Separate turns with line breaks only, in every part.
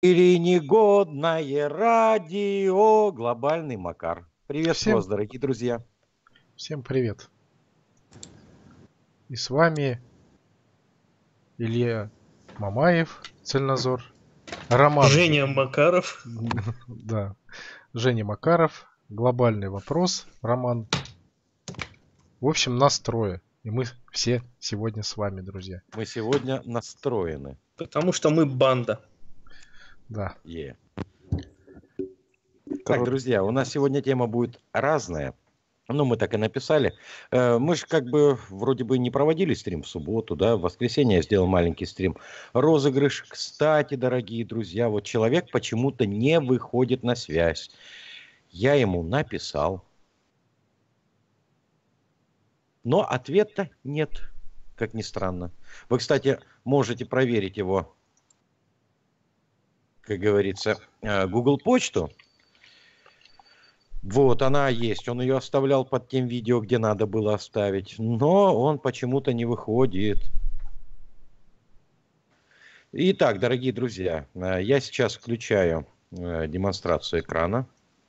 Или негодное радио «Глобальный Макар». Приветствую
Всем,
вас, дорогие друзья.
всем привет. И с вами Илья Мамаев, Цельнозор, Роман,
Женя Макаров.
да, Женя Макаров, глобальный вопрос, Роман. В общем, нас трое. И мы все сегодня с вами, друзья.
Мы сегодня настроены.
Потому что мы банда.
Да.
Е. Так, друзья, у нас сегодня тема будет разная. Ну, мы так и написали. Мы же как бы вроде бы не проводили стрим в субботу, да, в воскресенье я сделал маленький стрим. Розыгрыш. Кстати, дорогие друзья, вот человек почему-то не выходит на связь. Я ему написал. Но ответа нет, как ни странно. Вы, кстати, можете проверить его, как говорится, Google почту. Вот, она есть. Он ее оставлял под тем видео, где надо было оставить. Но он почему-то не выходит. Итак, дорогие друзья, я сейчас включаю демонстрацию экрана,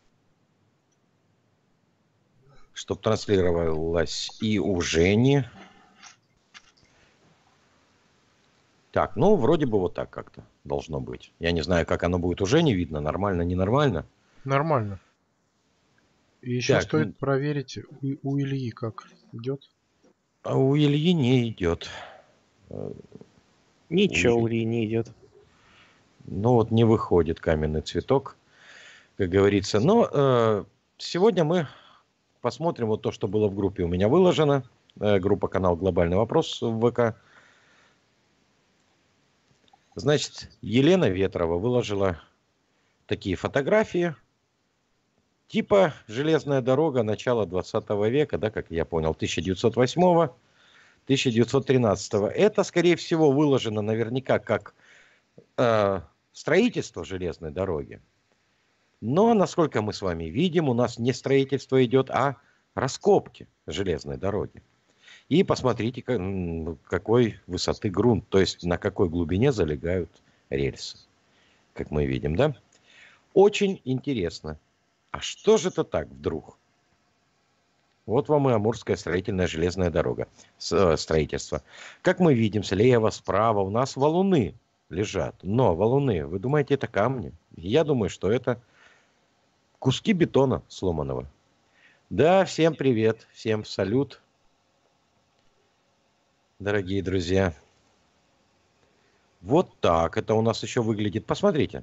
чтобы транслировалось и у Жени. Так, ну, вроде бы вот так как-то должно быть. Я не знаю, как оно будет уже не видно, нормально, ненормально.
Нормально. И еще
Так,
стоит проверить у Ильи, как идет.
а у Ильи не идет.
Ничего у Ильи не идет.
Ну вот не выходит каменный цветок, как говорится. Но сегодня мы посмотрим вот то, что было в группе у меня выложено. Группа канал «Глобальный вопрос» в ВК. Значит, Елена Ветрова выложила такие фотографии. Типа железная дорога начала 20 века, да, как я понял, 1908-1913. Это, скорее всего, выложено наверняка как строительство железной дороги. Но, насколько мы с вами видим, у нас не строительство идет, а раскопки железной дороги. И посмотрите, какой высоты грунт, то есть на какой глубине залегают рельсы, как мы видим, да? Очень интересно. А что же это так вдруг? Вот вам и Амурская строительная железная дорога. Строительство. Как мы видим, слева, справа у нас валуны лежат. Но валуны, вы думаете, это камни? Я думаю, что это куски бетона сломанного. Да, всем привет, всем салют, дорогие друзья. Вот так это у нас еще выглядит. Посмотрите.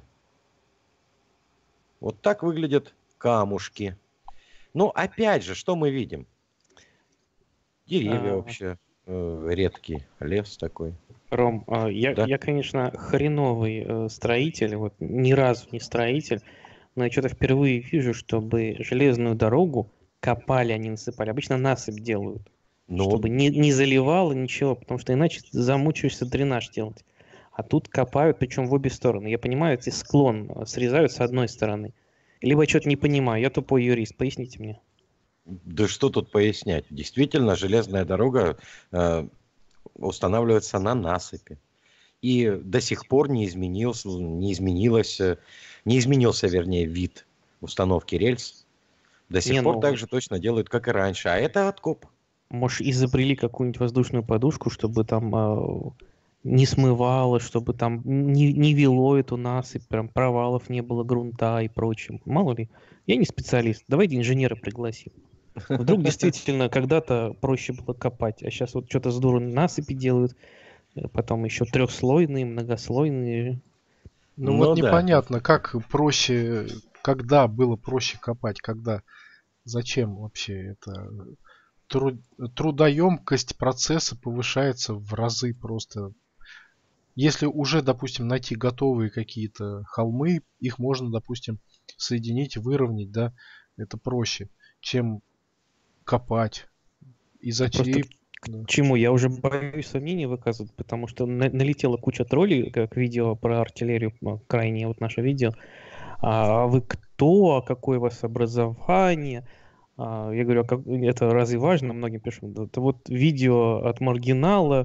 Вот так выглядят камушки. Ну, опять же, что мы видим? Деревья вообще редкий, лес такой.
Ром,
Да?
я, конечно, хреновый строитель, вот ни разу не строитель, но я что-то впервые вижу, чтобы железную дорогу копали, а не насыпали. Обычно насыпь делают,
Ну,
чтобы не заливало ничего, потому что иначе замучаешься дренаж делать. А тут копают, причем в обе стороны. Я понимаю, эти склон срезают с одной стороны. Либо я что-то не понимаю, я тупой юрист, поясните мне.
да что тут пояснять? Действительно, железная дорога устанавливается на насыпи. И до сих пор не изменился, вернее, вид установки рельс. До сих пор так же точно делают, как и раньше. А это откоп.
Может, изобрели какую-нибудь воздушную подушку, чтобы там не смывало, чтобы там не вело эту насыпь, прям провалов не было, грунта и прочим. Мало ли. Я не специалист. Давайте инженера пригласим. Вдруг действительно когда-то проще было копать, а сейчас вот что-то здорово насыпи делают, потом еще трехслойные, многослойные.
Ну вот непонятно, как проще, когда было проще копать, когда, зачем вообще это... Трудоемкость процесса повышается в разы просто. Если уже, допустим, найти готовые какие-то холмы, их можно, допустим, соединить, выровнять, да, это проще, чем копать. И зачем?
К чему? Я уже боюсь сомнений выказывать, потому что налетела куча троллей, как видео про артиллерию, крайнее вот наше видео. А вы кто? А какое у вас образование? Я говорю, это разве важно? Многим пишут. Это вот видео от маргинала,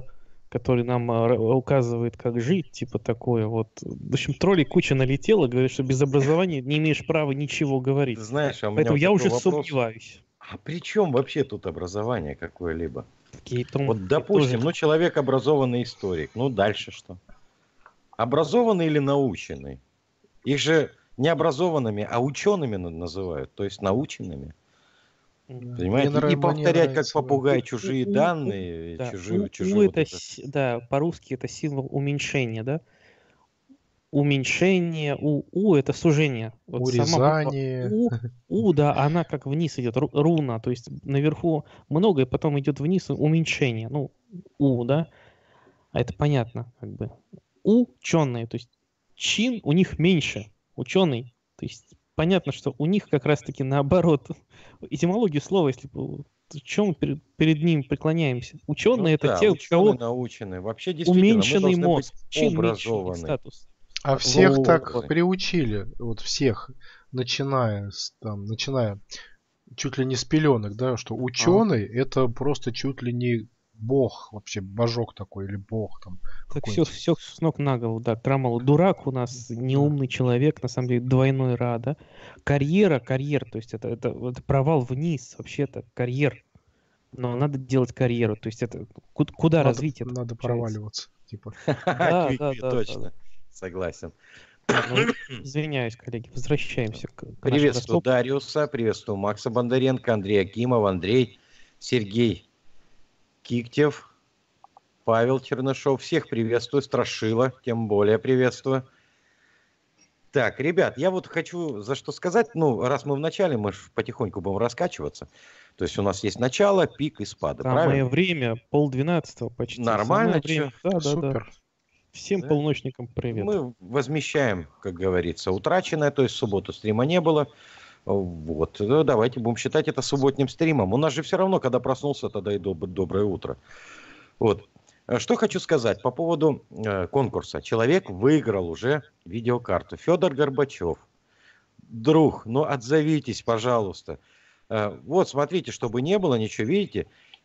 который нам указывает, как жить, типа такое вот. В общем, троллей куча налетела, говорит, что без образования не имеешь права ничего
Ты
говорить.
знаешь, а у меня
Поэтому
вот
я
такой
уже
вопрос.
сомневаюсь.
А при чем вообще тут образование какое-либо?
Кейтон
Вот, допустим, ну, человек образованный историк. Ну, дальше что? Образованный или наученный? Их же не образованными, а учеными называют, то есть наученными. Понимаете? И
Мне
повторять, как
нравится, да.
попугай, чужие данные,
да,
чужие вот
это,
это.
да, по-русски это символ уменьшения, да? Уменьшение, у это сужение. Вот сама буква
Урезание.
да, она как вниз идет, руна, то есть наверху много, и потом идет вниз уменьшение. Ну, да, а это понятно, как бы. Ученые, то есть чин у них меньше, ученый. То есть понятно, что у них как раз-таки наоборот. Этимологию слова, если чем мы перед ним преклоняемся? Ученые
Ну
это
да,
те, у
ученые,
кого
наученные. Вообще, действительно, мы
уменьшенный
должны быть
мозг, чин меньше, у них
образованы.
статус.
А всех так
Вот.
приучили, вот всех, начиная чуть ли не с пеленок, да, что ученый это просто чуть ли не бог, вообще божок такой, или бог там
Так все,
какой-нибудь.
все с ног на голову, да. Крамол, дурак у нас, неумный человек, на самом деле двойной ра, да. Карьера, то есть это провал вниз, вообще-то, карьер. Но надо делать карьеру, то есть это куда развитие это
Надо
получается?
проваливаться, типа.
Да, да,
Квикви,
да, да, да.
точно. Согласен.
Ладно, извиняюсь, коллеги, возвращаемся к нашим
Приветствую
раскопкам.
Дариуса, приветствую Макса Бондаренко, Андрей Акимов, Андрей, Сергей Киктев, Павел Чернышов. Всех приветствую, Страшила, тем более приветствую. Так, ребят, я вот хочу за что сказать. Ну, раз мы в начале, мы ж потихоньку будем раскачиваться. То есть у нас есть начало, пик и спады,
Самое
правильно?
время, 11:30 почти.
Нормально,
Самое время.
чё?
Да.
Супер.
Всем
Да.
полуночникам привет.
Мы возмещаем, как говорится, утраченное, то есть в субботу стрима не было. Вот, ну, давайте будем считать это субботним стримом. У нас же все равно, когда проснулся, тогда и доброе утро. Вот. Что хочу сказать по поводу конкурса. Человек выиграл уже видеокарту. Федор Горбачев. Друг, ну отзовитесь, пожалуйста. Вот, смотрите, чтобы не было ничего, видите?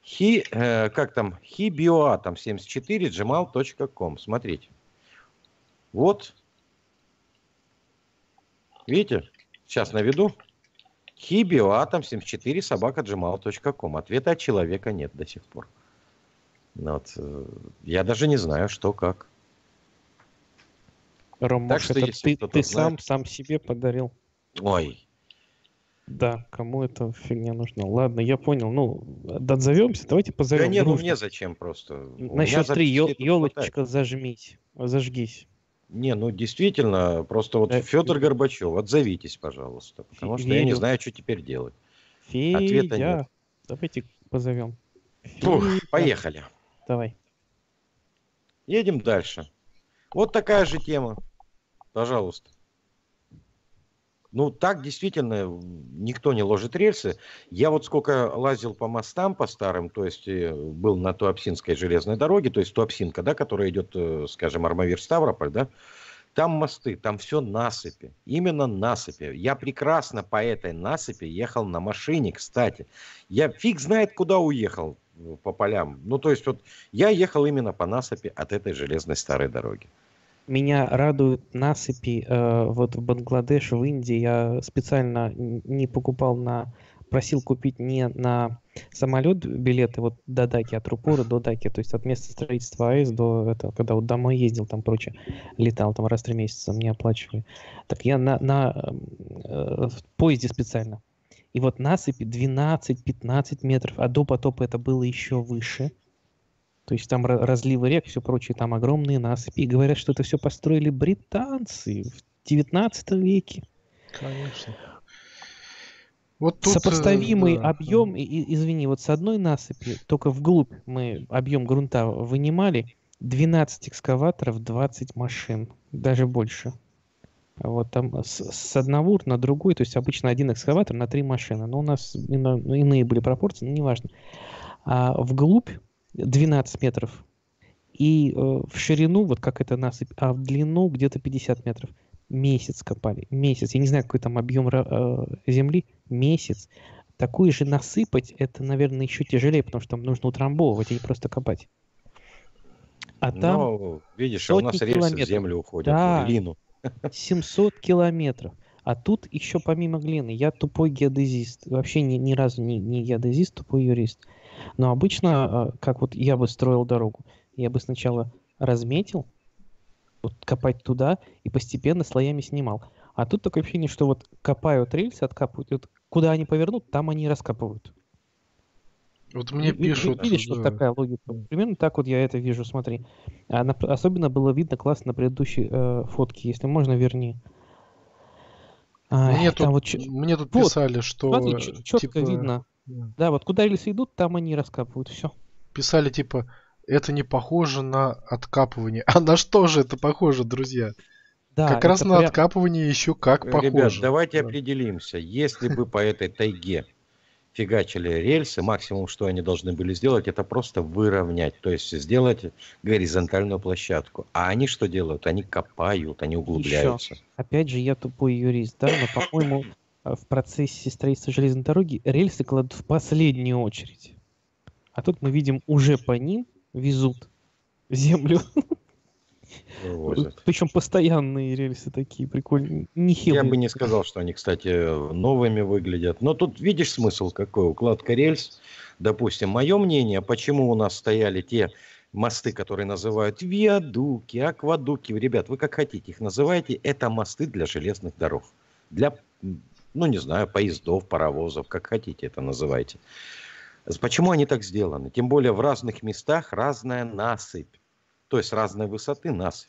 Hibioatom74 gmail.com. Смотрите. Вот. Видите? Сейчас наведу. Hibioatom74 gmail.com. Ответа от человека нет до сих пор. Вот. Я даже не знаю, что как.
Ром,
Так
может,
что,
это
если кто-то
ты
знает...
сам себе подарил?
Ой.
Да, кому эта фигня нужна? Ладно, я понял. Ну, отзовемся, давайте позовем.
Да не, ну
дружно.
мне зачем просто? У
На
меня
счет 3,
записей тут хватает.
елочка, зажгись.
Не, ну действительно, просто вот
Да,
Федор Горбачев, отзовитесь, пожалуйста, потому что я не
верю.
знаю, что теперь делать. Ответа нет.
Федя, давайте позовем.
Фух,
Федя.
поехали.
Давай.
Едем дальше. Вот такая же тема. Пожалуйста. Ну, так действительно никто не ложит рельсы. Я вот сколько лазил по мостам, по старым, то есть был на Туапсинской железной дороге, то есть Туапсинка, да, которая идет, скажем, Армавир-Ставрополь, да, там мосты, там все насыпи, именно насыпи. Я прекрасно по этой насыпи ехал на машине, кстати. Я фиг знает, куда уехал по полям. Ну, то есть вот я ехал именно по насыпи от этой железной старой дороги.
Меня радуют насыпи. Вот в Бангладеш, в Индии я специально не покупал просил купить не на самолет билеты вот до Даки, от Рупора до Даки, то есть от места строительства АЭС до этого, когда вот домой ездил, там прочее, летал, там раз в 3 месяца мне оплачивали. Так я в поезде специально. И вот насыпи 12-15 метров, а до потопа это было еще выше. То есть там разливы рек, все прочее, там огромные насыпи. И говорят, что это все построили британцы в 19 веке.
Конечно. Вот тут,
Сопоставимый
да.
объем, извини, вот с одной насыпи, только вглубь мы объем грунта вынимали, 12 экскаваторов, 20 машин, даже больше. Вот там с одного на другой, то есть обычно один экскаватор на 3 машины. Но у нас иные были пропорции, но неважно. А вглубь 12 метров. И в ширину, вот как это насыпь, а в длину где-то 50 метров. Месяц копали. Месяц. Я не знаю, какой там объем земли. Месяц. Такую же насыпать, это, наверное, еще тяжелее, потому что там нужно утрамбовывать, а не просто копать. А там
Но, видишь, а у нас
сотни
рельсы в
километров.
землю уходят, в
Да,
глину.
700 километров. А тут еще помимо глины, я тупой геодезист. Вообще ни разу не геодезист, тупой юрист. Но обычно, как вот я бы строил дорогу, я бы сначала разметил, вот копать туда и постепенно слоями снимал. А тут такое ощущение, что вот копают рельсы, откапывают, и вот куда они повернут, там они и раскапывают.
Вот мне пишут,
Видишь, вот
да.
такая логика. Примерно так вот я это вижу, смотри. Особенно было видно классно на предыдущей фотке. Если можно, верни.
Мне
Там
тут,
вот,
мне тут
вот,
писали,
смотри,
что
четко
типа
видно.
да,
Да, вот куда рельсы идут, там они и раскапывают. Все.
писали типа это не похоже на откапывание. А на что же это похоже, друзья?
Да,
Как раз
это
на
прям...
откапывание еще как
Ребят,
похоже.
давайте
Да.
определимся. Если бы по этой тайге фигачили рельсы, максимум, что они должны были сделать, это просто выровнять, то есть сделать горизонтальную площадку. А они что делают? Они копают, они
Еще.
углубляются.
Опять же, я тупой юрист, да, но, по-моему, в процессе строительства железной дороги рельсы кладут в последнюю очередь. А тут мы видим, уже по ним везут землю.
Вывозят.
Причем постоянные рельсы такие, прикольные,
Я
нехилые.
бы не сказал, что они, кстати, новыми выглядят. Но тут видишь смысл какой? Укладка рельс. Допустим, мое мнение, почему у нас стояли те мосты, которые называют виадуки, аквадуки. Ребят, вы как хотите их называйте. Это мосты для железных дорог. Для, ну не знаю, поездов, паровозов, как хотите это называйте. Почему они так сделаны? Тем более в разных местах разная насыпь. То есть разной высоты насыпь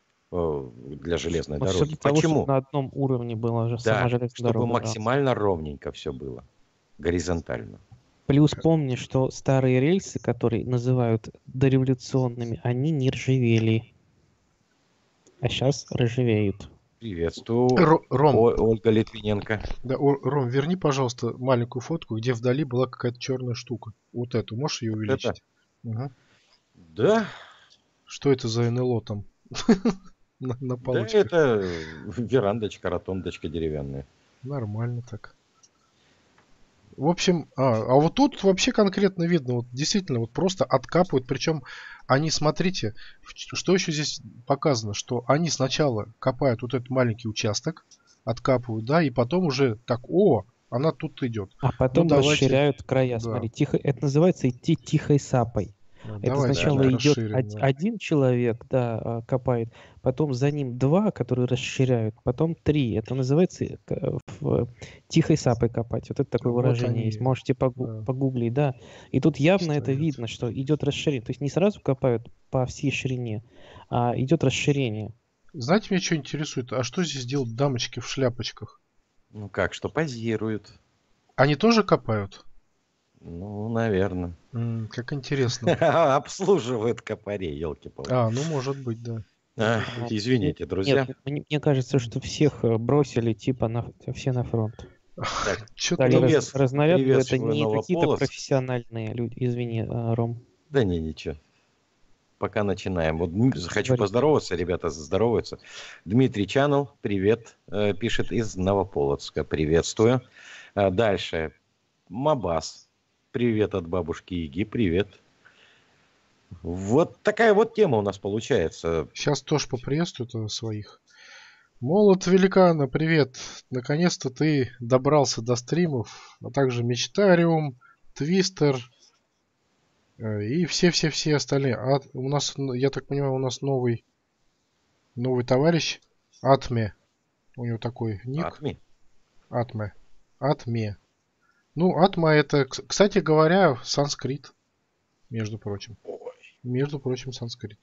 для железной
Все
дороги.
для того, чтобы
Почему?
на одном уровне была же сама
Да,
железная
чтобы
дорога. Да.
максимально ровненько все было. Горизонтально.
Плюс помни, что старые рельсы, которые называют дореволюционными, они не ржавели. А сейчас ржавеют.
Приветствую,
Ром,
Ольга Литвиненко.
да, Ром, верни, пожалуйста, маленькую фотку, где вдали была какая-то черная штука. Вот эту, можешь ее
Вот
увеличить? Угу.
Да,
Что это за НЛО там на
да,
палочках?
это верандочка, ротондочка деревянная.
Нормально так. В общем, а вот тут вообще конкретно видно, вот действительно, вот просто откапывают, причем они, смотрите, что еще здесь показано, что они сначала копают вот этот маленький участок, откапывают, да, и потом уже так, она тут идет.
А потом
давайте,
расширяют края.
да.
Смотри, тихо, это называется идти тихой сапой.
Да,
Это
давайте
сначала
чуть
идет
расширим, да.
один человек, да, копает, потом за ним два, которые расширяют, потом три. Это называется тихой сапой копать. Вот это такое
Вот
выражение
они,
есть. Можете
да,
погуглить, да. И тут явно это
стоят.
видно, что идет расширение. То есть не сразу копают по всей ширине, а идет расширение.
Знаете, меня что интересует? А что здесь делают дамочки в шляпочках?
Ну как, что позируют?
Они тоже копают?
Ну, наверное.
Как интересно.
Обслуживают копарей, елки-палки.
Ну может быть, да.
Извините, друзья.
Нет, мне кажется, что всех бросили типа все на фронт.
Так,
Что-то
Дали
Привет,
разнарядку, это
приветствую
не какие-то
Новополоцк.
профессиональные люди. Извини, Ром.
Да не, ничего. Пока начинаем. Вот хочу
Говори.
поздороваться, ребята здороваются. Дмитрий Чанов, привет, пишет из Новополоцка. Приветствую. Дальше. Мабас. Привет от бабушки Иги, привет. Вот такая вот тема у нас получается.
Сейчас тоже поприветствую своих. Молот великана, привет. Наконец-то ты добрался до стримов, а также Мечтариум, Твистер и все остальные. А у нас, я так понимаю, у нас новый товарищ Атме. У него такой ник. Атме. Ну, Атма это, кстати говоря, санскрит, между прочим. Между прочим, санскрит.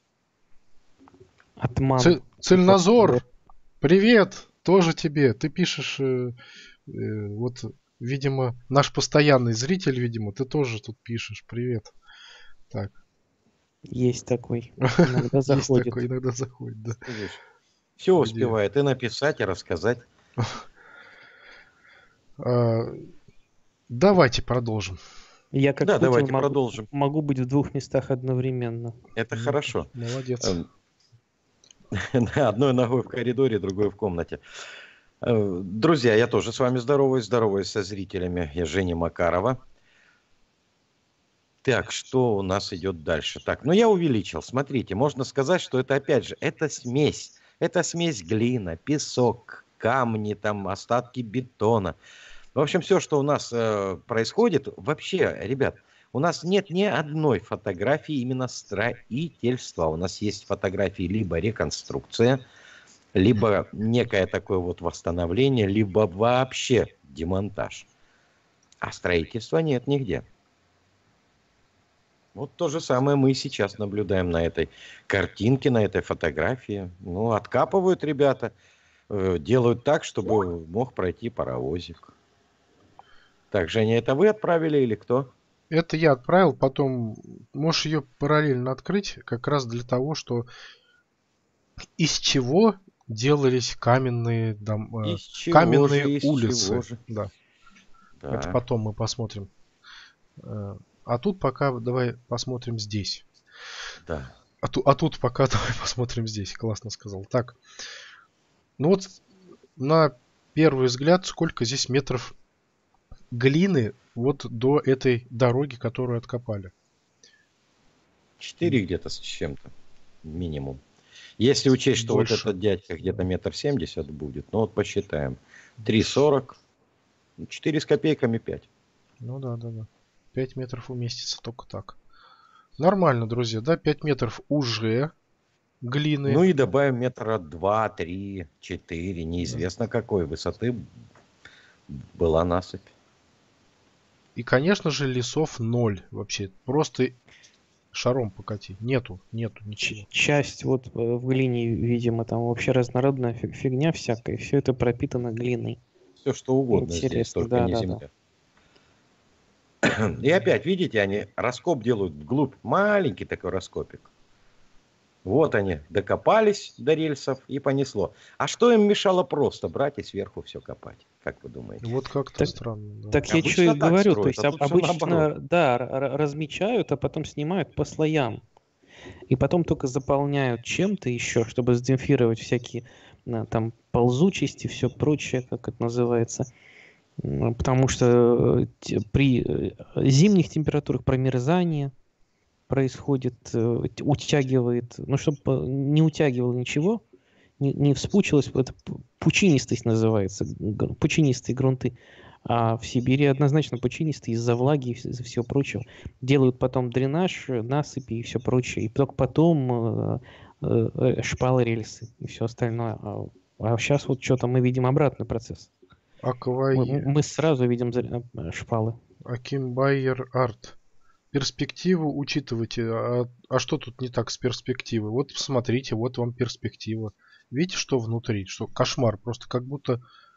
Атман.
Цельнозор, привет, тоже тебе. Ты пишешь, вот, видимо, наш постоянный зритель, видимо, ты тоже тут пишешь. Привет. Так.
Есть такой. Иногда заходит.
Есть такой, иногда заходит, да.
Все успевает и написать, и рассказать.
Давайте продолжим.
Я как
давайте
Путин
продолжим.
могу быть в двух местах одновременно.
Это хорошо.
Молодец.
Одной ногой в коридоре, другой в комнате. Друзья, я тоже с вами здороваюсь со зрителями. Я Женя Макарова. Так, что у нас идет дальше? Так, ну я увеличил. Смотрите, можно сказать, что это опять же, это смесь. Это смесь глина, песок, камни, там, остатки бетона. В общем, все, что у нас происходит, вообще, ребят, у нас нет ни одной фотографии именно строительства. У нас есть фотографии либо реконструкция, либо некое такое вот восстановление, либо вообще демонтаж. А строительства нет нигде. Вот то же самое мы сейчас наблюдаем на этой картинке, на этой фотографии. Ну, откапывают ребята, делают так, чтобы мог пройти паровозик. Так, Женя, это вы отправили или кто?
Это я отправил, потом можешь ее параллельно открыть, как раз для того, что из чего делались каменные
Из чего же,
каменные
из чего
улицы.
же?
Да, это
Да,
потом мы посмотрим. А тут пока давай посмотрим здесь.
да.
А тут пока давай посмотрим здесь. Классно сказал. Так, ну вот на первый взгляд, сколько здесь метров глины вот до этой дороги, которую откопали?
4 где-то с чем-то, минимум. Если учесть, что
Больше.
вот этот дядька где-то 1,70 м будет, ну вот посчитаем. 3,40, 4 с копейками 5.
Ну да. 5 метров уместится только так. Нормально, друзья, да? 5 метров уже глины.
Ну и добавим метра 2, 3, 4, неизвестно какой высоты была насыпь.
И, конечно же, лесов 0 вообще. Просто шаром покати. Нету ничего.
Часть вот в глине, видимо, там вообще разнородная фигня всякая. Все это пропитано глиной.
Все что угодно здесь,
Интересно,
только
да,
не
да,
земля. И опять, видите, они раскоп делают вглубь. Маленький такой раскопик. Вот они докопались до рельсов и понесло. А что им мешало просто брать и сверху все копать? Как вы думаете?
Вот как-то
Так-
странно. Да.
Так я что и
Обычно так
говорю, то
строят,
есть
а тут всё
обычно,
наоборот.
да, размечают, а потом снимают по слоям. И потом только заполняют чем-то еще, чтобы сдемпфировать всякие там ползучести, все прочее, как это называется. Потому что при зимних температурах промерзание происходит, утягивает, ну, чтобы не утягивало ничего, не вспучилось, это пучинистость называется, пучинистые грунты. А в Сибири однозначно пучинистые из-за влаги и из-за всего прочего. Делают потом дренаж, насыпи и все прочее. И только потом шпалы, рельсы и все остальное. А сейчас вот что-то мы видим обратный процесс. Мы сразу видим шпалы.
Акимбайер арт. Перспективу учитывайте. А что тут не так с перспективой? Вот смотрите, вот вам перспектива. Видите, что внутри? Что кошмар. Просто как будто...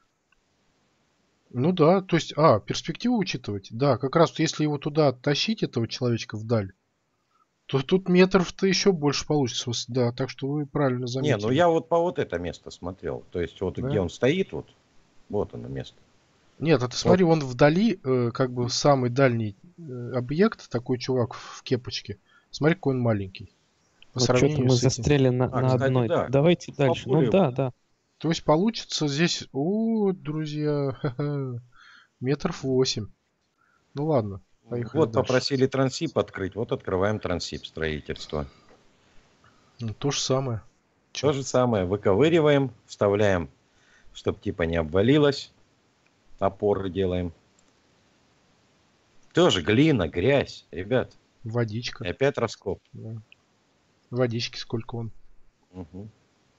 Ну да, то есть... перспективу учитывать? Да, как раз если его туда тащить, этого человечка вдаль, то тут метров-то еще больше получится. Да, так что вы правильно заметили.
Не, ну я вот по вот это место смотрел. То есть вот
Да?
где он стоит, вот оно место.
Нет, а ты смотри, он вдали, как бы самый дальний объект, такой чувак в кепочке. Смотри, какой он маленький. По
Вот что-то
сравнению
мы
с этим.
застряли на
кстати,
одной.
да.
Давайте
По
дальше. Ну
полю.
да.
То есть получится здесь, друзья, метров 8. Ну ладно, поехали
Вот
дальше.
попросили трансип открыть, вот открываем трансип строительства.
Ну, то же самое.
То же самое, выковыриваем, вставляем, чтобы типа не обвалилось. Опоры делаем. Тоже глина, грязь, ребят.
Водичка.
И опять раскоп.
Да. Водички сколько он.
Угу.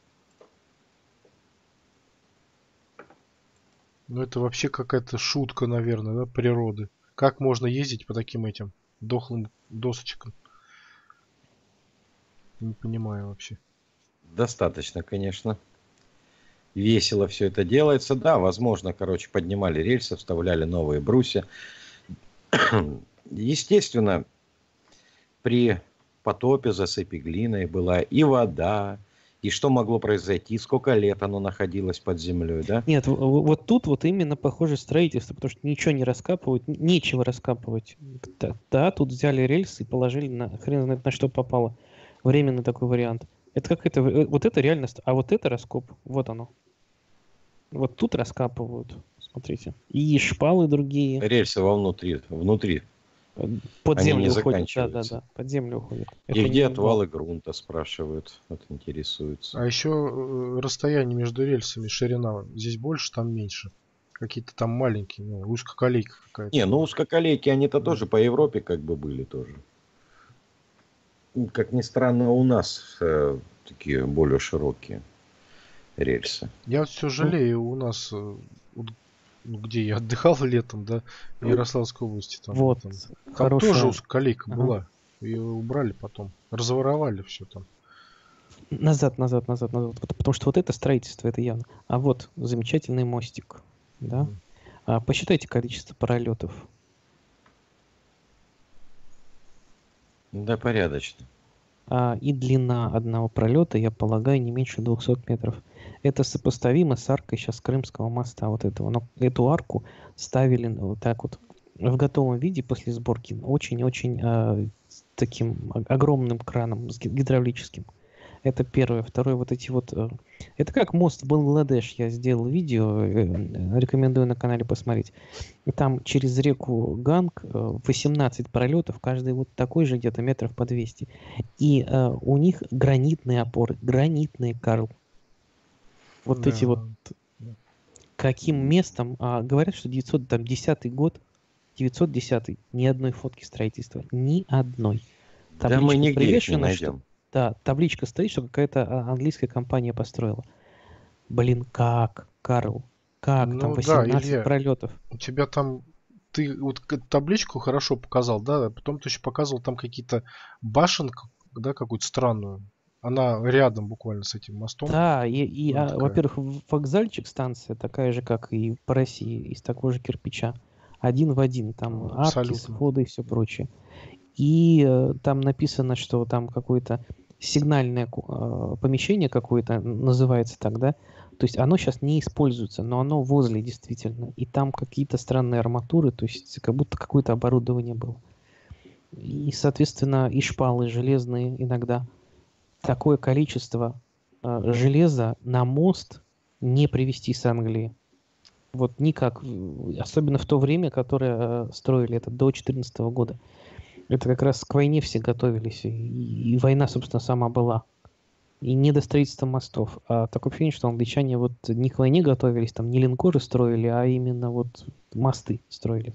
Ну, это вообще какая-то шутка, наверное, да, природы. Как можно ездить по таким этим дохлым досочкам? Не понимаю вообще.
Достаточно, конечно. Весело все это делается. Да, возможно, короче, поднимали рельсы, вставляли новые брусья. Естественно, при потопе, засыпи глиной была и вода, и что могло произойти, сколько лет оно находилось под землей, да?
Нет, вот тут вот именно похоже строительство, потому что ничего не раскапывать, нечего раскапывать. Да, тут взяли рельсы и положили на хрен знает на что попало. Временный такой вариант. Это как это, вот это реальность, а вот это раскоп, вот оно. Вот тут раскапывают, смотрите. И шпалы другие.
Рельсы внутри
Под
Они не
землю уходят,
заканчиваются.
да, под землю уходят.
И
Это
где
не
отвалы грунта, спрашивают, вот интересуются.
А еще расстояние между рельсами, ширина здесь больше, там меньше. Какие-то там маленькие, ну, узкоколейка какая-то.
Не, ну узкоколейки, они-то
Да.
тоже по Европе как бы были тоже. Как ни странно, у нас такие более широкие рельсы.
Я вот все жалею, у нас, вот, ну, где я отдыхал летом, да, в Ярославской области,
Вот,
там
хорошая.
тоже узкоколейка
Ага.
была. Ее убрали потом, разворовали все там.
Назад. Потому что вот это строительство, это явно. А вот замечательный мостик, да.
Мгм.
Посчитайте количество пролетов.
Да, порядочно.
И длина одного пролета, я полагаю, не меньше 200 метров. Это сопоставимо с аркой сейчас Крымского моста вот этого. Но эту арку ставили вот так вот в готовом виде после сборки очень-очень таким огромным краном гидравлическим. Это первое. Второе, вот эти вот... Это как мост в Бангладеш. Я сделал видео, рекомендую на канале посмотреть. Там через реку Ганг 18 пролетов, каждый вот такой же где-то метров по 200. И у них гранитные опоры, гранитные, Карл. Вот
Да.
эти вот каким местом, говорят, что 910 год, 910 ни одной фотки строительства, ни одной.
Да мы
Табличка
нигде их не
привешена, что
найдем.
да, табличка стоит, что какая-то английская компания построила. Блин, как, Карл? Как там
Ну да,
18
Илья,
пролетов?
у тебя там, ты вот табличку хорошо показал, да, а потом ты еще показывал там какие-то башенку, да, какую-то странную. Она рядом буквально с этим мостом.
Да,
Ну, такая.
во-первых, вокзальчик, станция такая же, как и по России, из такого же кирпича. Один в один, там арки,
Абсолютно.
своды и все прочее. И там написано, что там какое-то сигнальное помещение какое-то, называется так, да? То есть оно сейчас не используется, но оно возле действительно. И там какие-то странные арматуры, то есть как будто какое-то оборудование было. И, соответственно, и шпалы железные иногда. Такое количество железа на мост не привезти с Англии. Вот никак. Особенно в то время, которое строили это до 2014 года. Это как раз к войне все готовились. И война, собственно, сама была. И не до строительства мостов. А такое ощущение, что англичане вот не к войне готовились, там не линкоры строили, а именно вот мосты строили.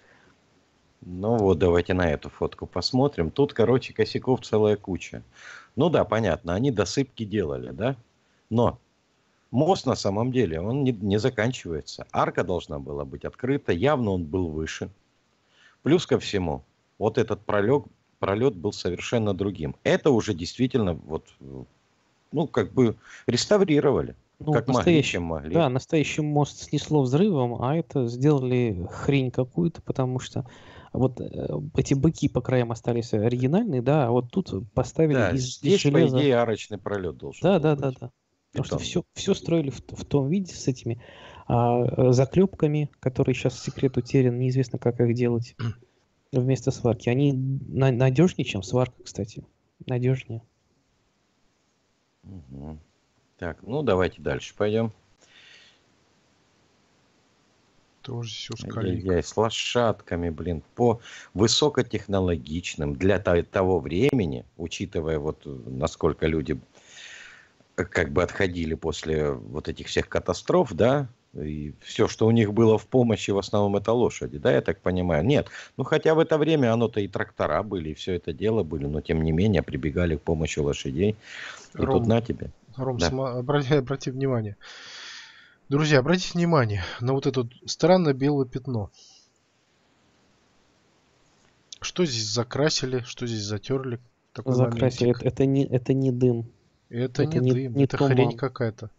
Ну вот, давайте на эту фотку посмотрим. Тут, короче, косяков целая куча. Ну да, понятно, они досыпки делали, да? Но мост на самом деле, он не заканчивается. Арка должна была быть открыта, явно он был выше. Плюс ко всему, вот этот пролет был совершенно другим. Это уже действительно вот, ну, как бы реставрировали.
Ну,
Как могли, чем могли.
Да, настоящий мост снесло взрывом, а это сделали хрень какую-то, потому что вот эти быки по краям остались оригинальные, да, а вот тут поставили
Да,
из
здесь, по
железа.
идее, арочный пролет должен
Да.
был быть.
Потому что
Бетонный.
все строили в том виде с этими заклепками, которые сейчас секрет утерян, неизвестно, как их делать вместо сварки. Они надежнее, чем сварка, кстати. Надежнее.
Угу. Так, ну давайте дальше пойдем.
Тоже все скалейка.
Ай-яй-яй, с лошадками, блин, по высокотехнологичным для того времени, учитывая вот насколько люди как бы отходили после вот этих всех катастроф, да, и все, что у них было в помощи, в основном это лошади, да, я так понимаю. Нет, ну хотя в это время оно-то и трактора были, и все это дело были, но тем не менее прибегали к помощи лошадей. И
Ром,
тут на тебе.
Ром,
Да.
обрати внимание. Друзья, обратите внимание на вот это странное белое пятно. Что здесь закрасили, что здесь затерли? Такой
Закрасили.
моментик.
Это не дым.
Это не
не
дым, это
туман.
хрень какая-то.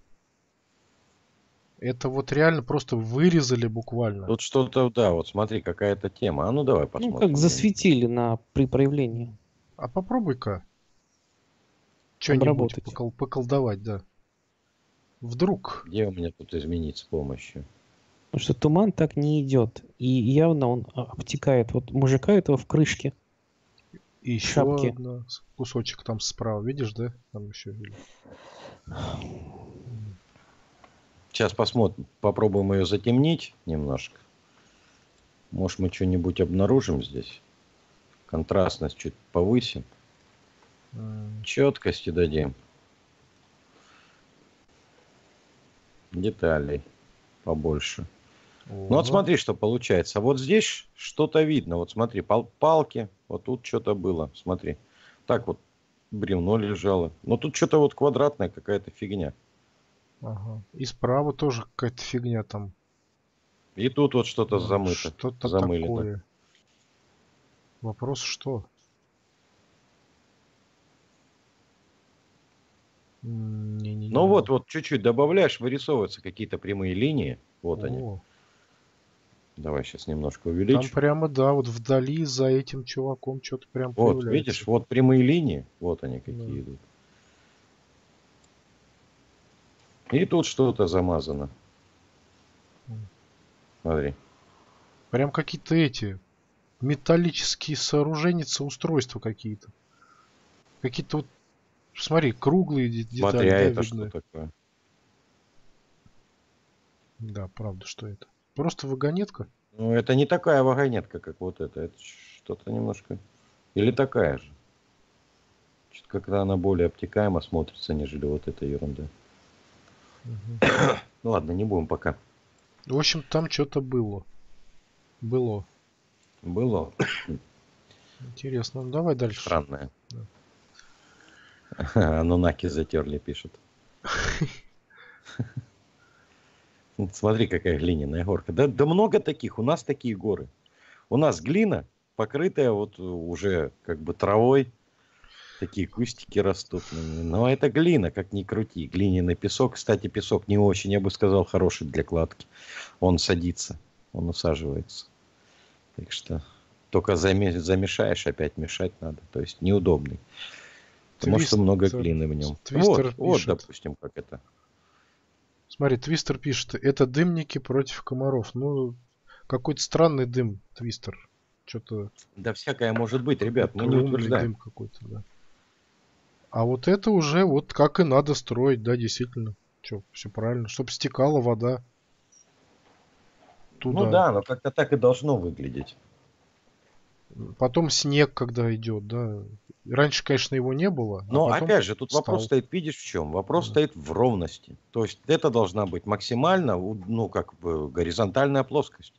Это вот реально просто вырезали буквально.
Тут что-то, да, вот смотри, какая-то тема. А ну давай
Ну,
посмотрим.
как засветили при проявлении.
А попробуй-ка что-нибудь
Обработать.
поколдовать, да. Вдруг.
Где у меня тут изменить с помощью?
Потому что туман так не идет. И явно он обтекает. Вот мужика этого в крышке.
И еще
Шапки.
одна кусочек там справа, видишь, да? Там еще.
Сейчас посмотрим, попробуем ее затемнить немножко. Может, мы что-нибудь обнаружим здесь. Контрастность чуть повысим. Четкости дадим. Деталей побольше. Ну вот смотри, что получается. Вот здесь что-то видно. Вот смотри, палки. Вот тут что-то было. Смотри. Так вот бревно лежало. Но тут что-то вот квадратная какая-то фигня.
Ага. И справа тоже какая-то фигня там.
И тут вот что-то замыто.
Что-то
замылено.
такое. Вопрос что?
Ну вот чуть-чуть добавляешь, вырисовываются какие-то прямые линии. Вот они. Давай сейчас немножко увеличим.
Там прямо, да, вот вдали за этим чуваком что-то прям
вот,
появляется.
Видишь, вот прямые линии. Вот они какие идут. И тут что-то замазано. Смотри.
Прям какие-то эти металлические сооружения, устройства какие-то. Какие-то вот, смотри, круглые детали.
Смотри, а
да,
это
видны.
что такое?
Да, правда, что это? Просто вагонетка?
Ну, это не такая вагонетка, как вот это. Это что-то немножко... Или такая же. Что-то как-то она более обтекаемо смотрится, нежели вот эта ерунда. Ну ладно, не будем пока.
В общем, там что-то было. Было. Интересно. Ну, давай дальше.
Странное. Анунаки затерли, пишут. Смотри, какая глиняная горка. Да много таких. У нас такие горы. У нас глина, покрытая вот уже как бы травой. Такие кустики растут. Но это глина, как ни крути. Глиняный песок. Кстати, песок не очень, я бы сказал, хороший для кладки. Он садится, он усаживается. Так что только замешаешь, опять мешать надо. То есть неудобный. Потому что много глины в нем. Вот, допустим, как это.
Смотри, Твистер пишет, это дымники против комаров. Ну, какой-то странный дым, Твистер. Что-то...
Да всякое может быть, ребят, мы не утверждаем.
Дым какой-то, да. А вот это уже вот как и надо строить, да, действительно. Что, все правильно. Чтобы стекала вода туда.
Ну да, но как-то так и должно выглядеть.
Потом снег, когда идет, да. Раньше, конечно, его не было.
Но опять же, тут вопрос стоит, видишь, в чем? Вопрос стоит в ровности. То есть это должна быть максимально, ну, как бы горизонтальная плоскость.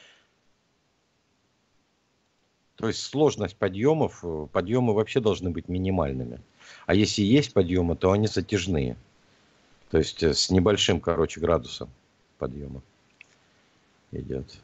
То есть сложность подъемы вообще должны быть минимальными. А если есть подъемы, то они затяжные. То есть с небольшим, короче, градусом подъема идет.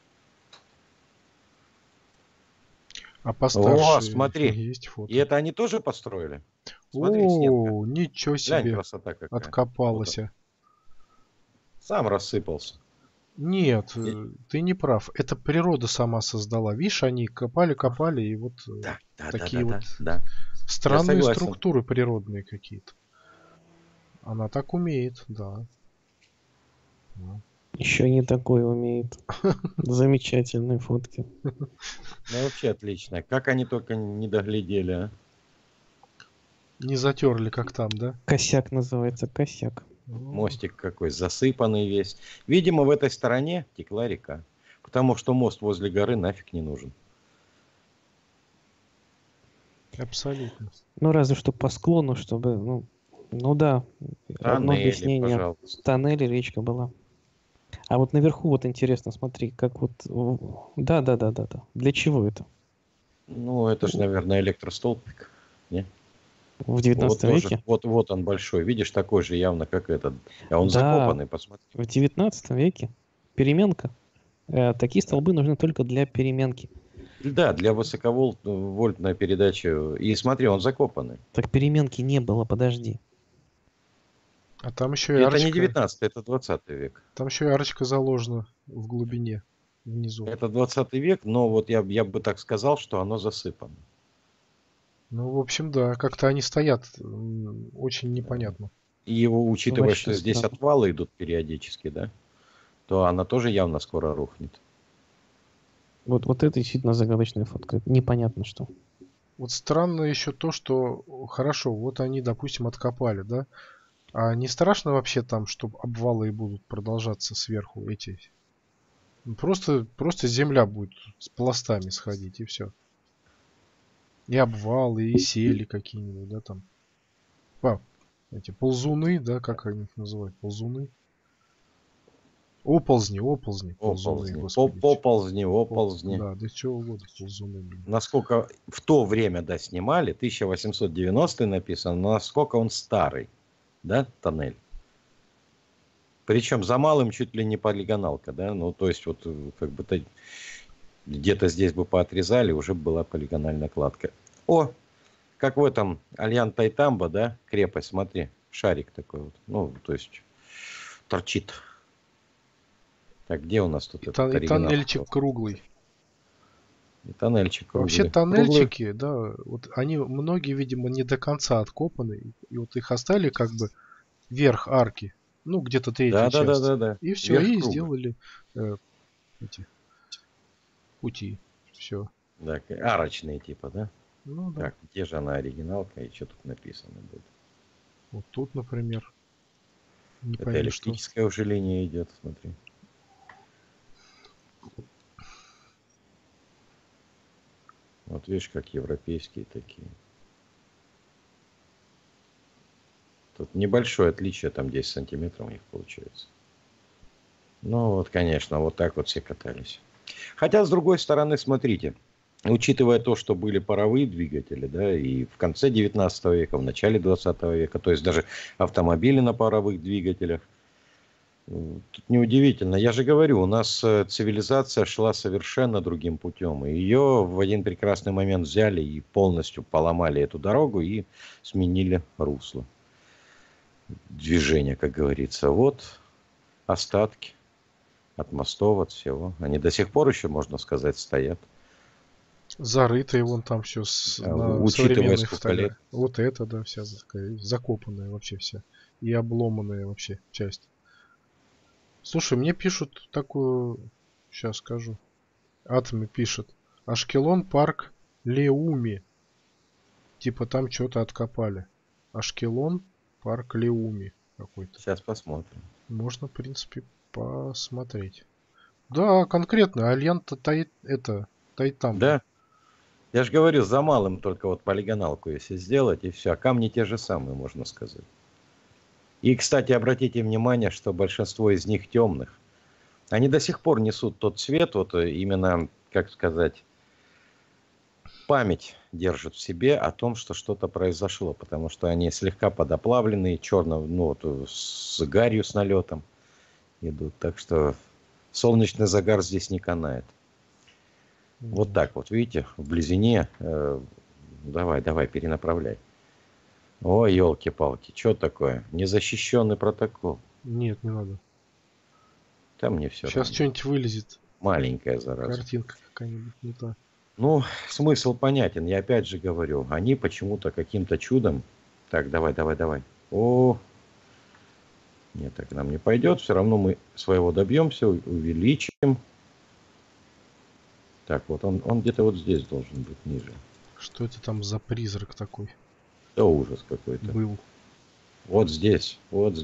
А постарше
смотри,
есть фото.
И это они тоже построили? Смотри, снегка.
Ничего себе.
Глянь, красота какая.
Откопалась.
Вот сам рассыпался.
Нет, ты не прав. Это природа сама создала. Видишь, они копали и вот такие странные структуры природные какие-то. Она так умеет, да.
Еще не такое умеет. Замечательные фотки.
Ну вообще отлично. Как они только не доглядели, а?
Не затерли, как там, да?
Косяк называется, косяк.
Мостик какой, засыпанный весь. Видимо, в этой стороне текла река. Потому что мост возле горы нафиг не нужен.
Абсолютно.
Ну, разве что по склону, чтобы, ну да, одно объяснение.
Пожалуйста.
Тоннели, речка была. А вот наверху вот интересно, смотри, как вот... Да. Для чего это?
Ну, это же, наверное, электростолбик. Не?
В 19 веке?
Вот он большой. Видишь, такой же явно, как этот. А он закопанный, посмотри.
В 19 веке. Переменка. Такие столбы нужны только для переменки.
Да, для высоковольтной передачи. И смотри, он закопанный.
Так переменки не было, подожди.
А там еще и арочка.
Это не 19, это 20 век.
Там еще и арочка заложена в глубине, внизу.
Это 20 век, но вот я бы так сказал, что оно засыпано.
Ну, в общем, да, как-то они стоят очень непонятно.
И его, учитывая, что здесь отвалы идут периодически, да, то она тоже явно скоро рухнет.
Вот это действительно загадочная фотка. Непонятно что.
Вот странно еще то, что хорошо, вот они, допустим, откопали, да? А не страшно вообще там, что обвалы будут продолжаться сверху эти? Просто земля будет с пластами сходить и все. И обвалы, и сели какие-нибудь, да, там. А, эти ползуны, да, как они их называют? Ползуны? Оползни, ползуны,
Оползни.
господи.
Поползни, оползни.
Да, да чего угодно, ползуны, блин.
Насколько в то время, да, снимали, 1890 написано, но насколько он старый, да, тоннель. Причем за малым чуть ли не полигоналка, да, ну, то есть вот как бы где-то здесь бы поотрезали, уже была полигональная кладка. О, как в этом Альян Тайтамба, да, крепость, смотри, шарик такой вот, ну, то есть торчит. Так, где у нас тут этот
И
оригинал?
тоннельчик круглый.
И тоннельчик
Вообще
круглый. Круглый.
тоннельчики, да, вот они многие, видимо, не до конца откопаны. И вот их оставили как бы верх арки. Ну, где-то третья
Да, да, да,
часть.
да, да.
И все,
Вверх
и
круга.
сделали эти пути. Все.
Да, арочные типа, да?
Ну да.
Так, где же она оригиналка и что тут написано будет?
Вот тут, например, не
Это
пойми что.
электрическое уже линия идет, смотри. Вот видишь, как европейские такие. Тут небольшое отличие, там 10 сантиметров у них получается. Ну вот, конечно, вот так вот все катались. Хотя, с другой стороны, смотрите, учитывая то, что были паровые двигатели, да, и в конце 19 века, в начале 20 века, то есть даже автомобили на паровых двигателях, тут неудивительно. Я же говорю, у нас цивилизация шла совершенно другим путем. И ее в один прекрасный момент взяли и полностью поломали эту дорогу и сменили русло движения, как говорится. Вот остатки от мостов, от всего. Они до сих пор еще, можно сказать, стоят.
Зарытые вон там все на
Учитывая,
современной
сколько лет.
фотографии. Вот это, да, вся такая закопанная вообще вся. И обломанная вообще часть. Слушай, мне пишут такую... Сейчас скажу. Атоми пишет. Ашкелон парк Леуми. Типа там что-то откопали. Ашкелон парк Леуми какой-то.
Сейчас посмотрим.
Можно, в принципе, посмотреть. Да, конкретно. Альянта это Тайтамба.
Да, я же говорю, за малым только вот полигоналку если сделать, и все. А камни те же самые, можно сказать. И, кстати, обратите внимание, что большинство из них темных. Они до сих пор несут тот цвет, вот именно, как сказать, память держит в себе о том, что что-то произошло, потому что они слегка подоплавленные, черно, ну, вот, с гарью, с налетом идут. Так что солнечный загар здесь не канает. Вот так вот, видите, в близине. Давай, перенаправляй. Ой, елки-палки, что такое? Незащищенный протокол.
Нет, не надо.
Там мне все
Сейчас
равно.
что-нибудь вылезет.
Маленькая зараза.
Картинка какая-нибудь не та.
Ну, смысл понятен. Я опять же говорю, они почему-то каким-то чудом... Так, давай. О, нет, так нам не пойдет. Все равно мы своего добьемся, увеличим. Так, вот он где-то вот здесь должен быть, ниже.
Что это там за призрак такой
Да ужас какой-то.
был?
Вот здесь. Вот.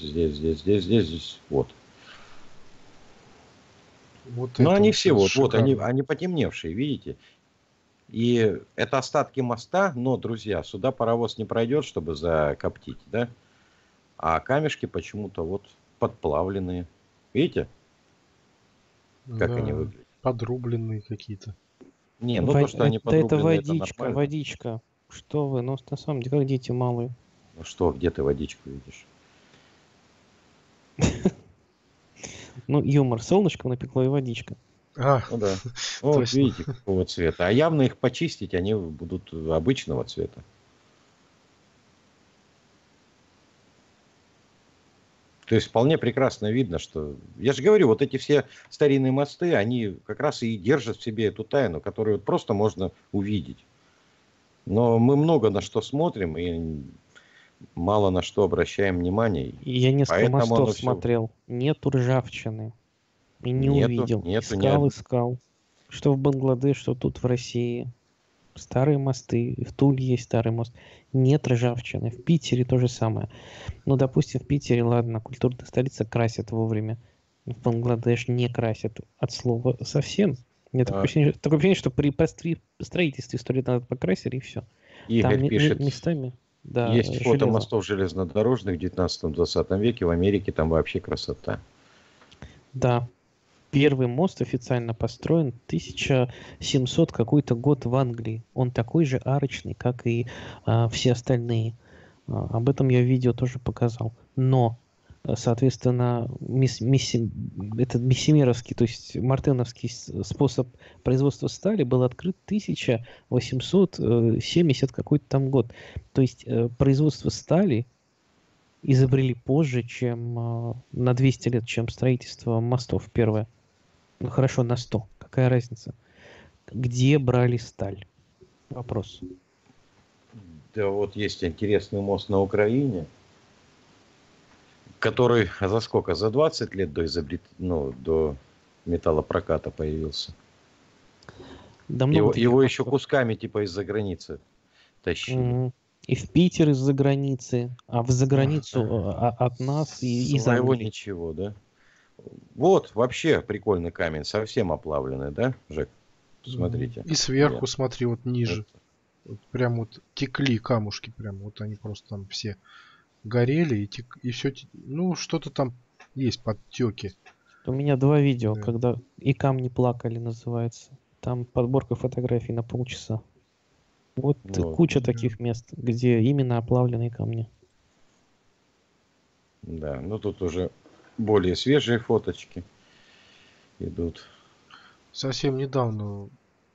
Вот
Но
это
они
вот
все, вот
шикарно.
они потемневшие, видите? И это остатки моста, но, друзья, сюда паровоз не пройдет, чтобы закоптить, да? А камешки почему-то вот подплавленные. Видите, как они
Да,
выглядят?
подрубленные какие-то.
Не, ну то, что они
Да это
подрубленные, это
водичка,
нормально.
водичка. Что вы, ну на самом деле, как дети малые.
Ну что, где ты водичку видишь?
Ну, юмор, солнышко напекло и водичка.
А,
Ну да. Ну, вот
точно.
видите, какого цвета. А явно их почистить, они будут обычного цвета. То есть вполне прекрасно видно, что... Я же говорю, вот эти все старинные мосты, они как раз и держат в себе эту тайну, которую просто можно увидеть. Но мы много на что смотрим и мало на что обращаем внимание.
И я несколько
Поэтому оно
мостов
все...
смотрел. Нету ржавчины. И не
Нету,
увидел.
нету.
Искал. Что в Бангладеш, что тут в России. Старые мосты. В Туле есть старый мост. Нет ржавчины. В Питере то же самое. Ну, допустим, в Питере, ладно, культурная столица красят вовремя. В Бангладеш не красят от слова совсем. Мне такое ощущение, что при строительстве 100 лет назад покрасили, и все. Там
Игорь пишет,
местами, да,
есть фото
железо.
мостов железнодорожных в 19-20 веке. В Америке там вообще красота.
Да. Первый мост официально построен 1700 какой-то год в Англии. Он такой же арочный, как и все остальные. Об этом я видео тоже показал. Но, соответственно, этот миссимеровский, то есть мартеновский способ производства стали был открыт 1870 какой-то там год. То есть производство стали изобрели позже, чем на 200 лет, чем строительство мостов первое. Ну хорошо, на 100. Какая разница? Где брали сталь? Вопрос.
Да вот есть интересный мост на Украине, который за сколько? За 20 лет до металлопроката появился.
Да много таких
Его
мостов.
еще кусками типа из-за границы тащили.
И в Питер из-за границы, а в заграницу от нас и из
Своего
Англии.
ничего, да? Вот, вообще прикольный камень, совсем оплавленный, да, Жек? Смотрите.
И сверху, смотри, вот ниже. Вот прям вот текли камушки, прям вот они просто там все горели и все, ну что-то там есть подтеки.
У меня 2 видео,
Да.
когда и камни плакали, называется. Там подборка фотографий на полчаса. Вот куча таких мест, где именно оплавленные камни.
Да, ну тут уже более свежие фоточки идут.
Совсем недавно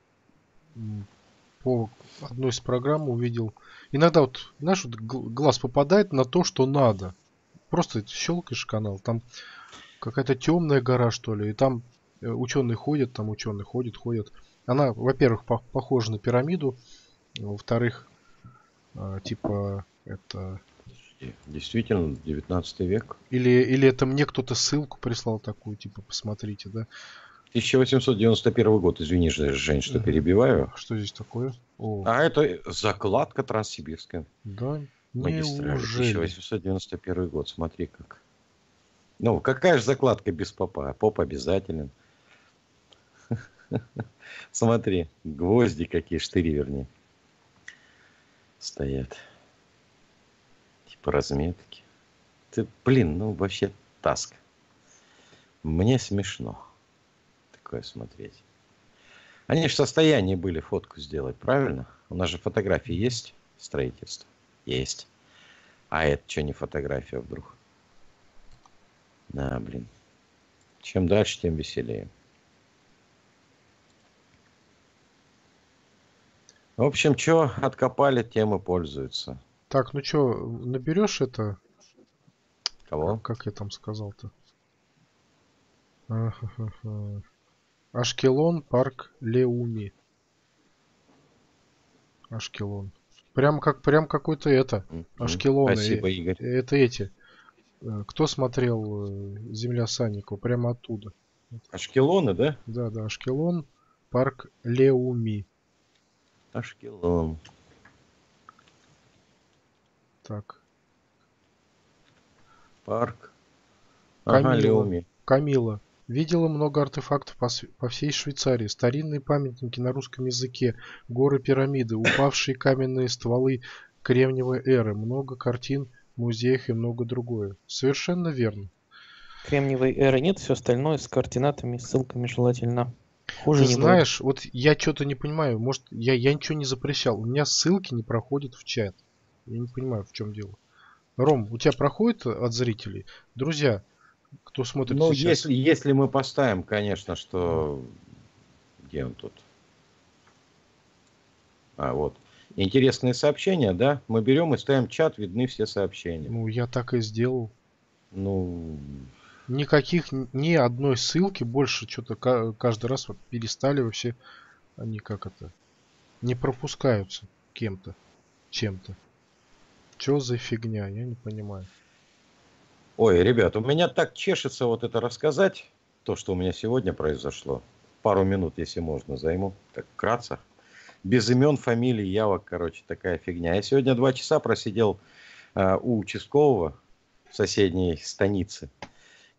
по одной из программ увидел. Иногда вот, знаешь, вот глаз попадает на то, что надо. Просто щелкаешь канал, там какая-то темная гора, что ли, и там ученые ходят, ходят. Она, во-первых, похожа на пирамиду, во-вторых, типа это...
Действительно, 19 век.
Или это мне кто-то ссылку прислал такую, типа, посмотрите, да?
1891 год, извини, Жень, что перебиваю.
Что здесь такое?
А это закладка Транссибирская.
Да,
Магистрали.
неужели?
1891 год, смотри как. Ну, какая же закладка без попа? Поп обязателен. Смотри, гвозди какие, штыри вернее. Стоят. Типа разметки. Ты, блин, ну вообще таск. Мне смешно такое смотреть. Они же в состоянии были фотку сделать, правильно? У нас же фотографии есть строительства? Есть. А это что, не фотография вдруг? Да, блин. Чем дальше, тем веселее. В общем, что откопали, тем и пользуются.
Так, ну что, наберешь это?
Кого?
Как я там сказал-то? Ашкелон, парк Леуми. Ашкелон. Прям какой-то это. Ашкелон.
Спасибо, Игорь.
Это эти. Кто смотрел Земля Санникова? Прямо оттуда.
Ашкелоны, да?
Да, Ашкелон, парк Леуми.
Ашкелон.
Так.
Парк. Ага, Леуми.
Камила. Видела много артефактов по всей Швейцарии. Старинные памятники на русском языке. Горы пирамиды. Упавшие каменные стволы Кремниевой эры. Много картин в музеях и много другое. Совершенно верно.
Кремниевой эры нет, все остальное с координатами, ссылками желательно. Хуже
Ты
не
знаешь, вот я что-то не понимаю. Может, я ничего не запрещал. У меня ссылки не проходят в чат. Я не понимаю, в чем дело. Ром, у тебя проходит от зрителей? Друзья, кто смотрит
Ну,
сейчас?
если мы поставим, конечно, что... Где он тут? А, вот. Интересные сообщения, да? Мы берем и ставим чат, видны все сообщения.
Ну, я так и сделал.
Ну...
Никаких, ни одной ссылки больше что-то каждый раз вот перестали вообще. Они как это? Не пропускаются кем-то, чем-то. Что за фигня? Я не понимаю.
Ой, ребят, у меня так чешется вот это рассказать, то, что у меня сегодня произошло. Пару минут, если можно, займу. Так, вкратце. Без имен, фамилий, явок, короче, такая фигня. Я сегодня 2 часа просидел у участкового в соседней станице.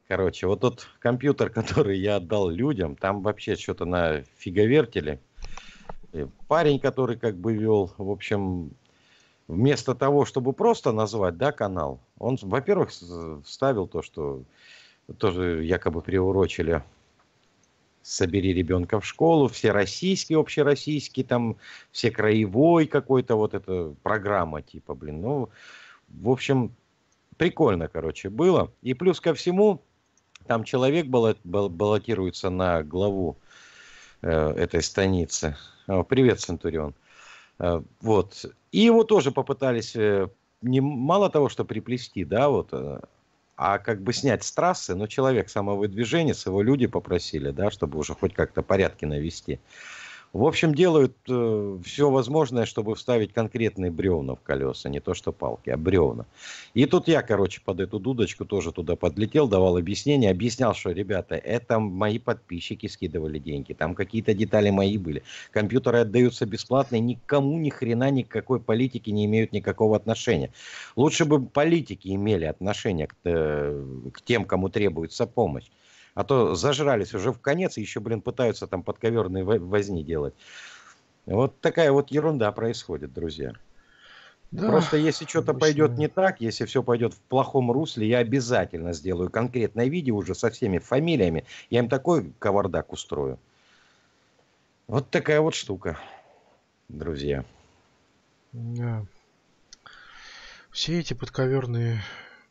Короче, вот тот компьютер, который я отдал людям, там вообще что-то на фиговертеле. И парень, который как бы вел, в общем, вместо того, чтобы просто назвать, да, канал, он, во-первых, вставил то, что тоже якобы приурочили «Собери ребенка в школу», все российские, общероссийские, там, все краевой какой-то, вот эта программа типа, блин, ну, в общем, прикольно, короче, было. И плюс ко всему, там человек баллотируется на главу этой станицы. Привет, Центурион. Вот. И его тоже попытались мало того, что приплести, да, вот, а как бы снять с трассы, но человек самовыдвиженец, его люди попросили, да, чтобы уже хоть как-то порядки навести. В общем, делают все возможное, чтобы вставить конкретные бревна в колеса, не то что палки, а бревна. И тут я, короче, под эту дудочку тоже туда подлетел, давал объяснение, объяснял, что, ребята, это мои подписчики скидывали деньги, там какие-то детали мои были. Компьютеры отдаются бесплатно, и никому ни хрена никакой политики не имеют никакого отношения. Лучше бы политики имели отношение к тем, кому требуется помощь. А то зажрались уже в конец и еще, блин, пытаются там подковерные возни делать. Вот такая вот ерунда происходит, друзья.
Да,
Просто если что-то
обычно.
пойдет не так, если все пойдет в плохом русле, я обязательно сделаю конкретное видео уже со всеми фамилиями. Я им такой кавардак устрою. Вот такая вот штука, друзья.
Да. Все эти подковерные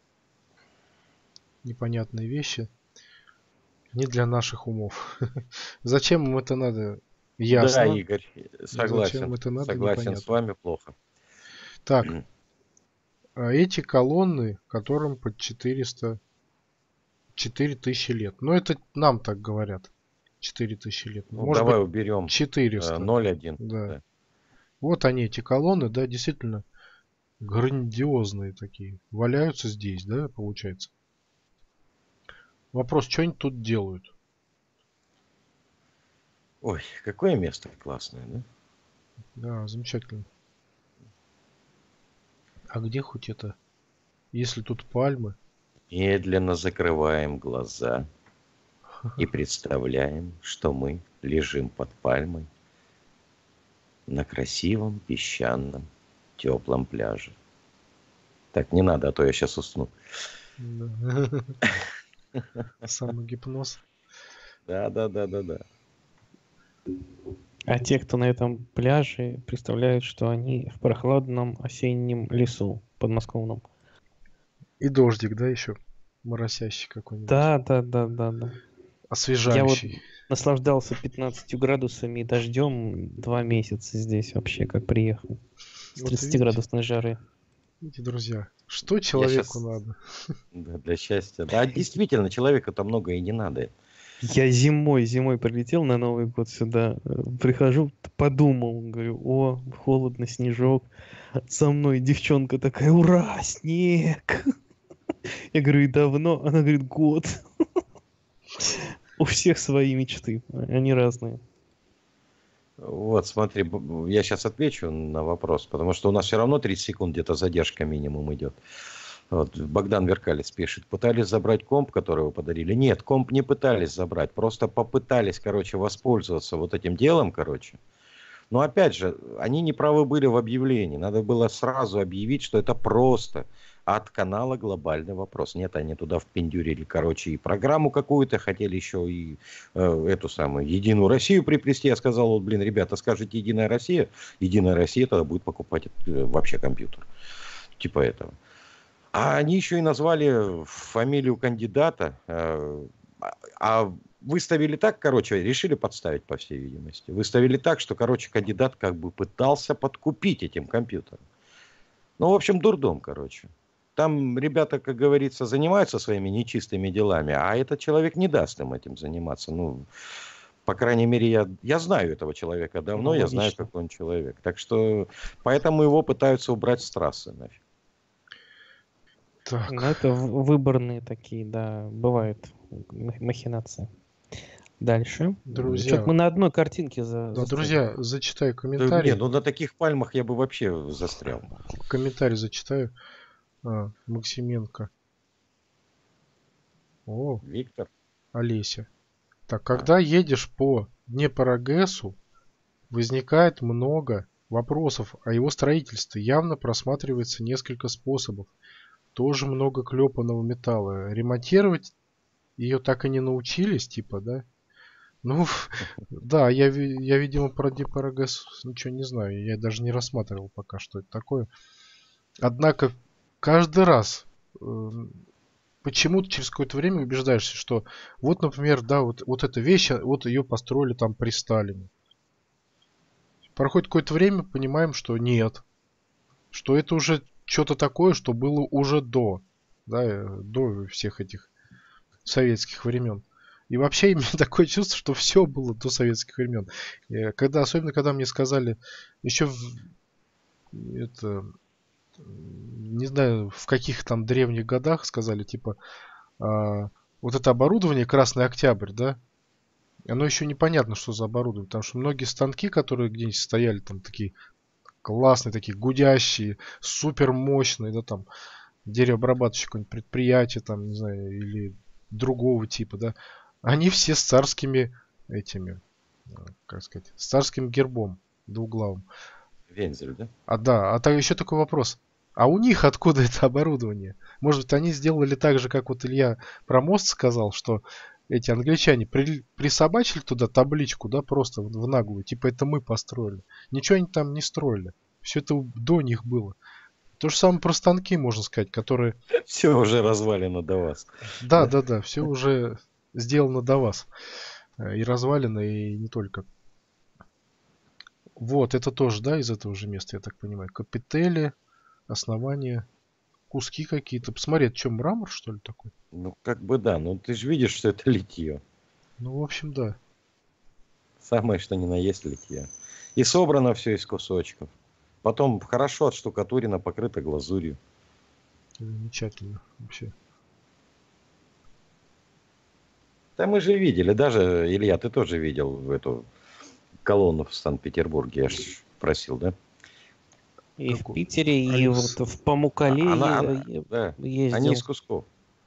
непонятные вещи не для наших умов. Зачем им это надо?
Да,
Ясно.
Игорь,
Зачем
согласен.
это надо,
Согласен с
непонятно.
вами, плохо.
Так, а эти колонны, которым под 4000 лет. Ну, это нам так говорят. 4000 лет.
Ну,
Может
давай
быть,
уберем
400.
0,1.
Да.
Да.
Вот они, эти колонны, да, действительно грандиозные такие. Валяются здесь, да, получается. Вопрос, что они тут делают?
Ой, какое место классное, да?
Да, замечательно. А где хоть это? Если тут пальмы.
Медленно закрываем глаза и представляем, что мы лежим под пальмой на красивом песчаном теплом пляже. Так, не надо, а то я сейчас усну.
Самогипноз.
Да.
А те, кто на этом пляже, представляют, что они в прохладном осеннем лесу подмосковном.
И дождик, да, еще моросящий какой-нибудь.
Да. Я вот
Освежающий.
наслаждался 15 градусами и дождем 2 месяца здесь вообще, как приехал. С
Вот
30-градусной жары.
видите, друзья, что человеку
щас-
надо?
Да, для счастья. Да, действительно, человеку-то много и не надо.
Я зимой прилетел на Новый год сюда, прихожу, подумал, говорю, о, холодно, снежок. Со мной девчонка такая, ура, снег. Я говорю, и давно? Она говорит, год. У всех свои мечты, они разные.
Вот, смотри, я сейчас отвечу на вопрос, потому что у нас все равно 30 секунд где-то задержка минимум идет. Вот, Богдан Веркалец пишет, пытались забрать комп, который вы подарили. Нет, комп не пытались забрать, просто попытались, короче, воспользоваться вот этим делом, короче. Но опять же, они не правы были в объявлении. Надо было сразу объявить, что это просто от канала «Глобальный вопрос». Нет, они туда впендюрили, короче, и программу какую-то, хотели еще и эту самую «Единую Россию» приплести. Я сказал, вот, блин, ребята, скажите «Единая Россия», «Единая Россия» тогда будет покупать вообще компьютер. Типа этого. А они еще и назвали фамилию кандидата, а выставили так, короче, решили подставить, по всей видимости. Выставили так, что, короче, кандидат как бы пытался подкупить этим компьютером. Ну, в общем, дурдом, короче. Там ребята, как говорится, занимаются своими нечистыми делами, а этот человек не даст им этим заниматься. Ну, по крайней мере, я знаю этого человека давно,
Ну,
я знаю,
логично.
какой он человек. Так что, поэтому его пытаются убрать с трассы нафиг.
Так,
Ну, это выборные такие, да, бывают махинации. Дальше.
друзья.
Что-то мы на одной картинке
Да,
застряли.
друзья, зачитаю
Да,
комментарий.
не, ну на таких пальмах я бы вообще застрял.
Комментарий зачитаю. Максименко. О,
Виктор.
Олеся. Так,
А,
когда едешь по Днепрогэсу, возникает много вопросов о его строительстве. Явно просматривается несколько способов. Тоже много клепанного металла. Ремонтировать ее так и не научились, типа, да? Ну, да, я, видимо, про Днепрогэс ничего не знаю. Я даже не рассматривал пока, что это такое. Однако, каждый раз почему-то через какое-то время убеждаешься, что вот, например, да, вот эта вещь, вот ее построили там при Сталине. Проходит какое-то время, понимаем, что нет. Что это уже что-то такое, что было уже до, да, до всех этих советских времен. И вообще именно такое чувство, что все было до советских времен. Особенно когда мне сказали, еще это, не знаю, в каких там древних годах сказали, типа, вот это оборудование Красный Октябрь, да, оно еще непонятно, что за оборудование, потому что многие станки, которые где-нибудь стояли, там такие классные, такие гудящие, супер мощные, да, там, деревообрабатывающее какое-нибудь предприятие, там, не знаю, или другого типа, да, они все с царскими этими, как сказать, с царским гербом двуглавым.
Вензель, да?
Так еще такой вопрос. А у них откуда это оборудование? Может быть, они сделали так же, как вот Илья про мост сказал, что эти англичане присобачили туда табличку, да, просто в наглую, типа это мы построили. Ничего они там не строили. Все это до них было. То же самое про станки, можно сказать, которые...
Все уже развалено до вас.
Да, все уже сделано до вас. И развалено, и не только. Вот, это тоже, да, из этого же места, я так понимаю. Капители, основания, куски какие-то. Посмотри, это что, мрамор, что ли, такой?
Ну, как бы да, но ты же видишь, что это литье.
Ну, в общем, да.
Самое, что ни на есть литье. И собрано все из кусочков. Потом хорошо отштукатурено, покрыто глазурью.
Замечательно вообще.
Да мы же видели, даже, Илья, ты тоже видел эту колонну в Санкт-Петербурге, я ж просил, да?
И в
Какую?
Питере, и
Алис.
вот в Памукале
Да, они из
ездил.
кусков.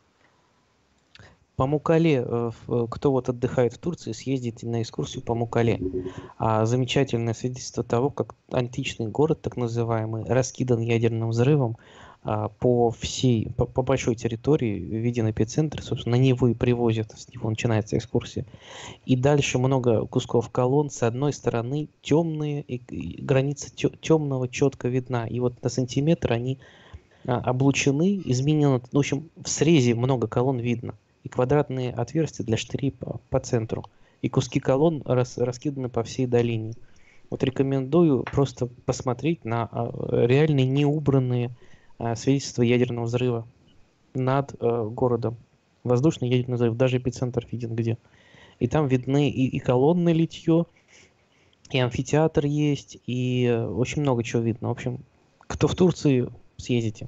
Памуккале, кто вот отдыхает в Турции, съездите на экскурсию по Памуккале. Замечательное свидетельство того, как античный город, так называемый, раскидан ядерным взрывом по большой территории, виден эпицентр, собственно, на него и привозят, с него начинается экскурсия. И дальше много кусков колонн, с одной стороны темные, и граница темного четко видна, и вот на сантиметр они облучены, изменено, в общем, в срезе много колонн видно. И квадратные отверстия для штырей по центру. И куски колонн раскиданы по всей долине. Вот рекомендую просто посмотреть на реальные неубранные свидетельства ядерного взрыва над городом. Воздушный ядерный взрыв, даже эпицентр виден где. И там видны и колонны литье, и амфитеатр есть, и очень много чего видно. В общем, кто в Турции, съездите.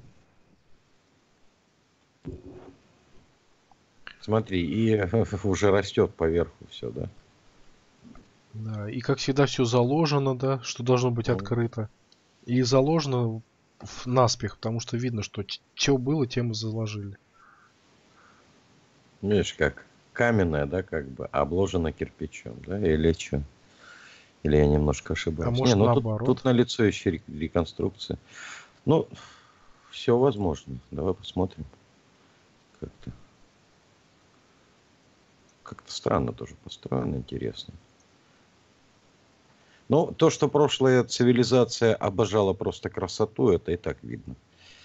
Смотри, и уже растет поверху все, да?
Да, и как всегда все заложено, да, что должно быть открыто. И заложено наспех, потому что видно, что что было, тем и заложили.
Видишь, как каменная, да, как бы обложена кирпичом, да, или что? Или я немножко ошибаюсь?
А может
ну
наоборот?
тут налицо еще реконструкция. Ну, все возможно. Давай посмотрим. Как-то странно тоже построено, интересно. Но то, что прошлая цивилизация обожала просто красоту, это и так видно.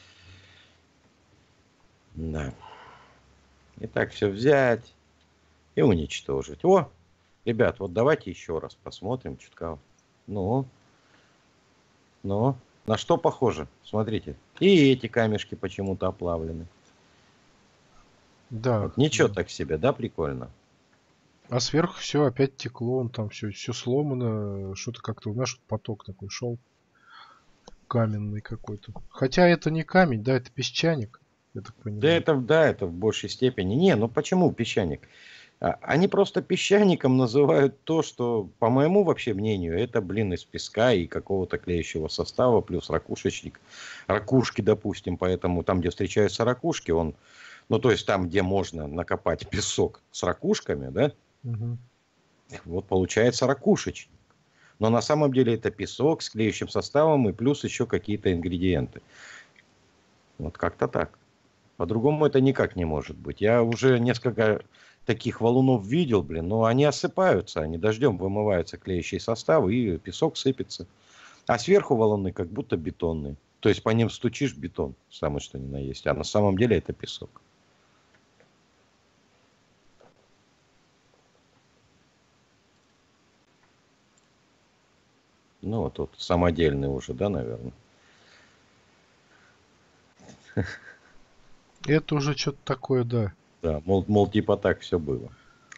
Да. И так все взять и уничтожить. О, ребят, вот давайте еще раз посмотрим чутка. Ну, на что похоже? Смотрите. И эти камешки почему-то оплавлены.
Да.
Вот ничего
да.
так себе, да, прикольно?
А сверху все опять текло, он там все сломано, что-то как-то, знаешь, поток такой шел. Каменный какой-то. Хотя это не камень, да, это песчаник, я так понимаю.
Да, это в большей степени. Не, ну почему песчаник? Они просто песчаником называют то, что, по моему вообще мнению, это, из песка и какого-то клеящего состава, плюс ракушечник. Ракушки, допустим, поэтому там, где встречаются ракушки, он Ну, то есть там, где можно накопать песок с ракушками, да,
Мгм.
вот получается ракушечник. Но на самом деле это песок с клеющим составом и плюс еще какие-то ингредиенты. Вот как-то так. По-другому это никак не может быть. Я уже несколько таких валунов видел, блин, но они осыпаются, они дождем вымываются клеящий состав, и песок сыпется. А сверху валуны как будто бетонные. То есть по ним стучишь, бетон, самое что ни на есть. А на самом деле это песок. Ну, вот тут самодельный уже, да, наверное.
Это уже что-то такое, да.
Да, мол, типа так все было.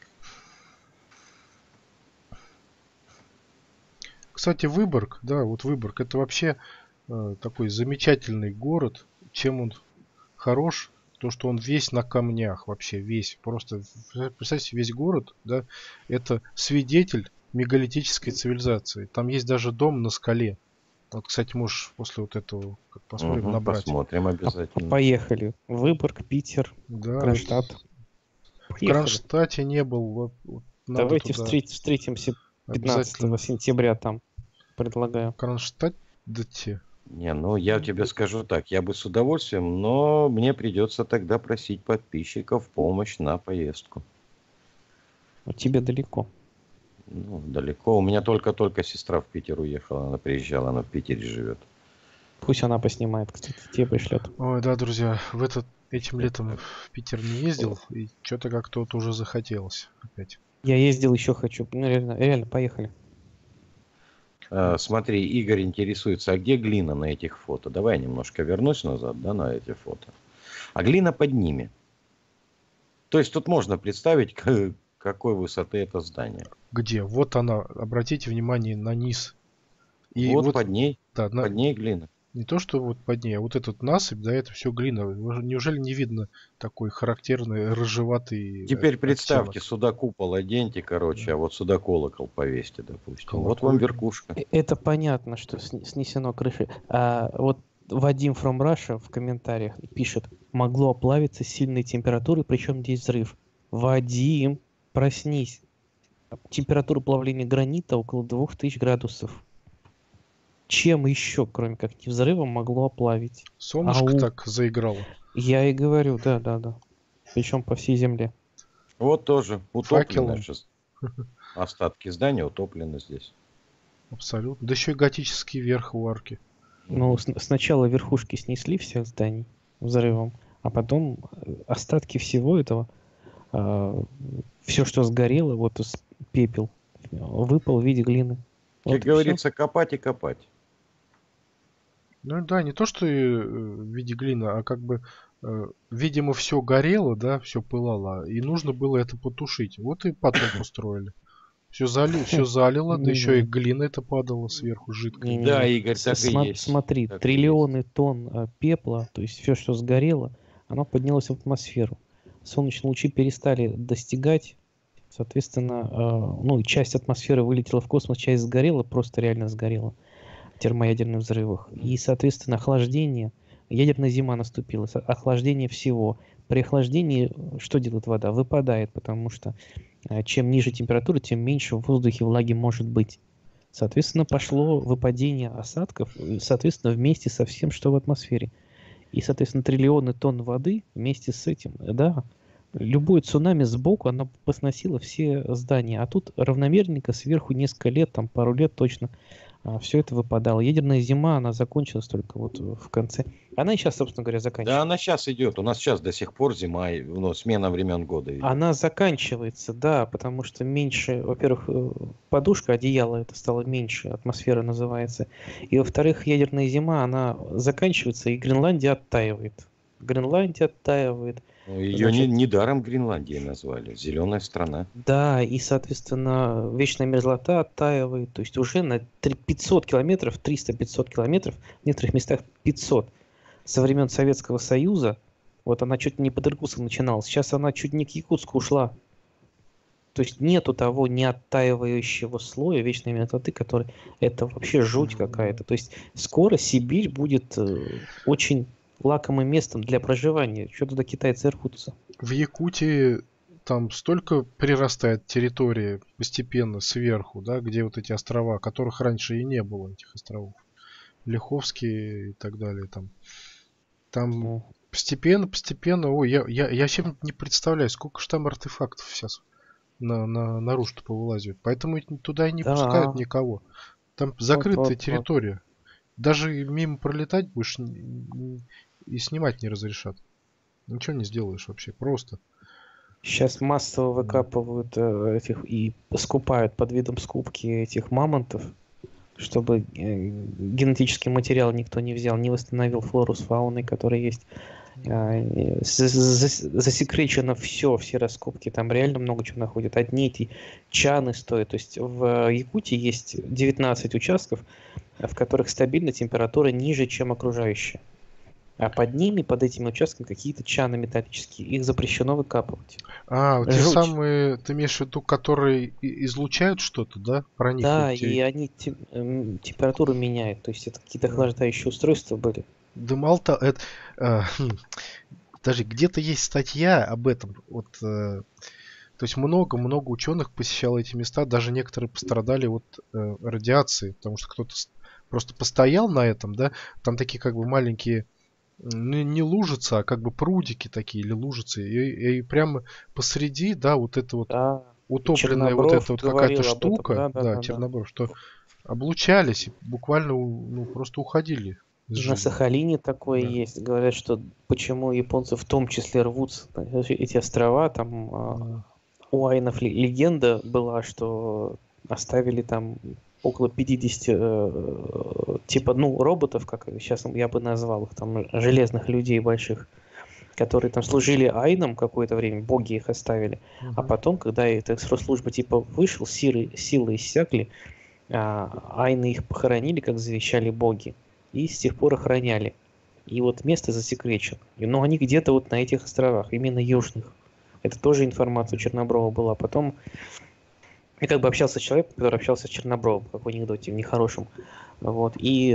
Кстати, Выборг, да, вот Выборг, это вообще такой замечательный город. Чем он хорош? То, что он весь на камнях, вообще весь. Просто, представьте, весь город, да, это свидетель мегалитической цивилизации. Там есть даже дом на скале. Вот, кстати, можешь после вот этого, как посмотрим,
Угу,
набрать.
посмотрим обязательно.
Поехали. Выборг, Питер,
Да,
Кронштадт.
в
Поехали.
Кронштадте не был. Вот надо
Давайте
туда
встретимся 15
обязательно.
сентября там. Предлагаю.
В Кронштадте.
Не, ну я тебе скажу так, я бы с удовольствием, но мне придется тогда просить подписчиков помощь на поездку.
Тебе далеко.
Ну, далеко. У меня только-только сестра в Питер уехала, она приезжала, она в Питере живет.
Пусть она поснимает, кстати, тебе пришлет.
Ой, да, друзья, этим летом в Питер не ездил, и что-то как-то вот уже захотелось опять.
Я ездил, еще хочу. Ну, реально, поехали.
Смотри, Игорь интересуется, а где глина на этих фото? Давай я немножко вернусь назад, да, на эти фото. А глина под ними. То есть тут можно представить, какой высоты это здание.
Где? Вот она, обратите внимание на низ. И
Вот под ней,
да,
под ней глина.
не то, что вот под ней, а вот этот насыпь, да, это все глина. Неужели не видно такой характерный рыжеватый
Теперь представьте,
оттенок?
сюда купол оденьте, короче,
Да.
а вот сюда колокол повесьте, допустим. Вот вам
Колокольня.
верхушка.
Это понятно, что снесено крышей. А вот Вадим from Russia в комментариях пишет: могло оплавиться с сильной температурой, причем здесь взрыв. Вадим, проснись. Температура плавления гранита около 2000 градусов. Чем еще, кроме как не взрывом, могло оплавить?
Солнышко так заиграло.
Я и говорю, да. Причем по всей земле.
Вот тоже утоплены
Факелом.
сейчас. Остатки здания утоплены здесь.
Абсолютно. Да еще и готический верх у арки.
Ну, сначала верхушки снесли всех зданий взрывом, а потом остатки всего этого, все, что сгорело, вот пепел, выпал в виде глины.
Как
Вот
говорится, копать и копать.
Ну да, не то, что в виде глины, а как бы, видимо, все горело, да, все пылало, и нужно было это потушить. Вот и потоп устроили. Все залило, да еще и глина это падала сверху жидкой.
Да, Игорь, так и есть.
Смотри,
Так и
триллионы тонн пепла, то есть все, что сгорело, оно поднялось в атмосферу. Солнечные лучи перестали достигать, соответственно, ну, часть атмосферы вылетела в космос, часть сгорела, просто реально сгорела в термоядерных взрывах. И, соответственно, охлаждение, ядерная зима наступила, охлаждение всего. При охлаждении что делает вода? Выпадает, потому что чем ниже температура, тем меньше в воздухе влаги может быть. Соответственно, пошло выпадение осадков, соответственно, вместе со всем, что в атмосфере. И, соответственно, триллионы тонн воды вместе с этим, да, любое цунами сбоку, оно посносило все здания. А тут равномерненько сверху несколько лет, там пару лет точно, все это выпадало. Ядерная зима, она закончилась только вот в конце. Она и сейчас, собственно говоря,
Да,
заканчивается.
она сейчас идет. У нас сейчас до сих пор зима, ну, смена времен года идет.
Она заканчивается, да, потому что меньше, во-первых, подушка, одеяло это стало меньше, атмосфера называется. И во-вторых, ядерная зима, она заканчивается, и Гренландия оттаивает. Гренландия оттаивает.
Ее
Значит,
недаром Гренландией назвали. Зеленая страна.
да, и, соответственно, вечная мерзлота оттаивает. То есть уже на 500 километров, 300-500 километров, в некоторых местах 500 со времен Советского Союза, вот она чуть не под Иркутском начиналась, сейчас она чуть не к Якутску ушла. То есть нету того неоттаивающего слоя вечной мерзлоты, который это вообще жуть какая-то. То есть скоро Сибирь будет очень лакомым местом для проживания. Что туда китайцы рвутся?
В Якутии там столько прирастает территории постепенно сверху, да, где вот эти острова, которых раньше и не было, этих островов. Лиховские и так далее. Там
Ну,
постепенно, ой, я чем не представляю, сколько же там артефактов сейчас наружу повылазят. Поэтому туда и не пускают
да,
никого. Там закрытая
вот.
территория. Даже мимо пролетать будешь и снимать не разрешат. Ничего не сделаешь вообще, просто.
Сейчас массово
Да.
выкапывают этих и скупают под видом скупки этих мамонтов, чтобы генетический материал никто не взял, не восстановил флору с фауной, которая есть. Засекречено все раскопки, там реально много чего находят. Одни эти чаны стоят. То есть в Якутии есть 19 участков, в которых стабильно температура ниже, чем окружающая. А под ними, под этими участками, какие-то чаны металлические. Их запрещено выкапывать.
Вот те
Жуть.
самые, ты имеешь в виду, которые излучают что-то, да?
Да,
Проникнуть?
и они температуру меняют. То есть это какие-то охлаждающие устройства были.
Да мало того, даже где-то есть статья об этом. Вот, то есть много-много ученых посещало эти места, даже некоторые пострадали от радиации, потому что кто-то просто постоял на этом, да, там такие как бы маленькие, не лужицы, а как бы прудики такие или лужицы, и прямо посреди, да, вот это вот
Да.
утопленная вот
Чернобров
эта вот какая-то
говорил об этом.
штука, да,
Да.
Чернобров, что облучались и буквально просто уходили из
На
жизни.
Сахалине такое
Да.
есть. Говорят, что почему японцы в том числе рвутся на эти острова. Там у айнов легенда была, что оставили там около 50 типа, роботов, как сейчас я бы назвал их, там, железных людей больших, которые там служили айнам какое-то время, боги их оставили. А потом, когда эта служба типа вышел, силы иссякли, айны их похоронили, как завещали боги, и с тех пор охраняли. И вот место засекречено. Но они где-то вот на этих островах, именно южных. Это тоже информация у Черноброва была. Потом я как бы общался с человеком, который общался с Чернобровым, как в анекдоте, нехорошем. Вот. И,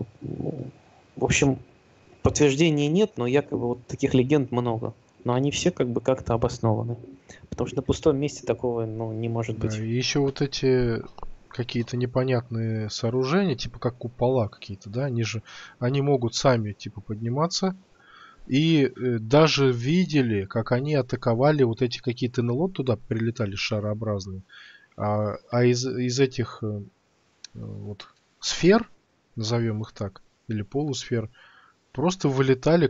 в общем, подтверждений нет, но якобы вот таких легенд много. Но они все как бы как-то обоснованы. Потому что на пустом месте такого, не может
Да,
быть.
и еще вот эти какие-то непонятные сооружения, типа как купола какие-то, да, они могут сами типа подниматься. И даже видели, как они атаковали вот эти какие-то НЛО, туда прилетали шарообразные. Из этих вот сфер, назовем их так, или полусфер, просто вылетали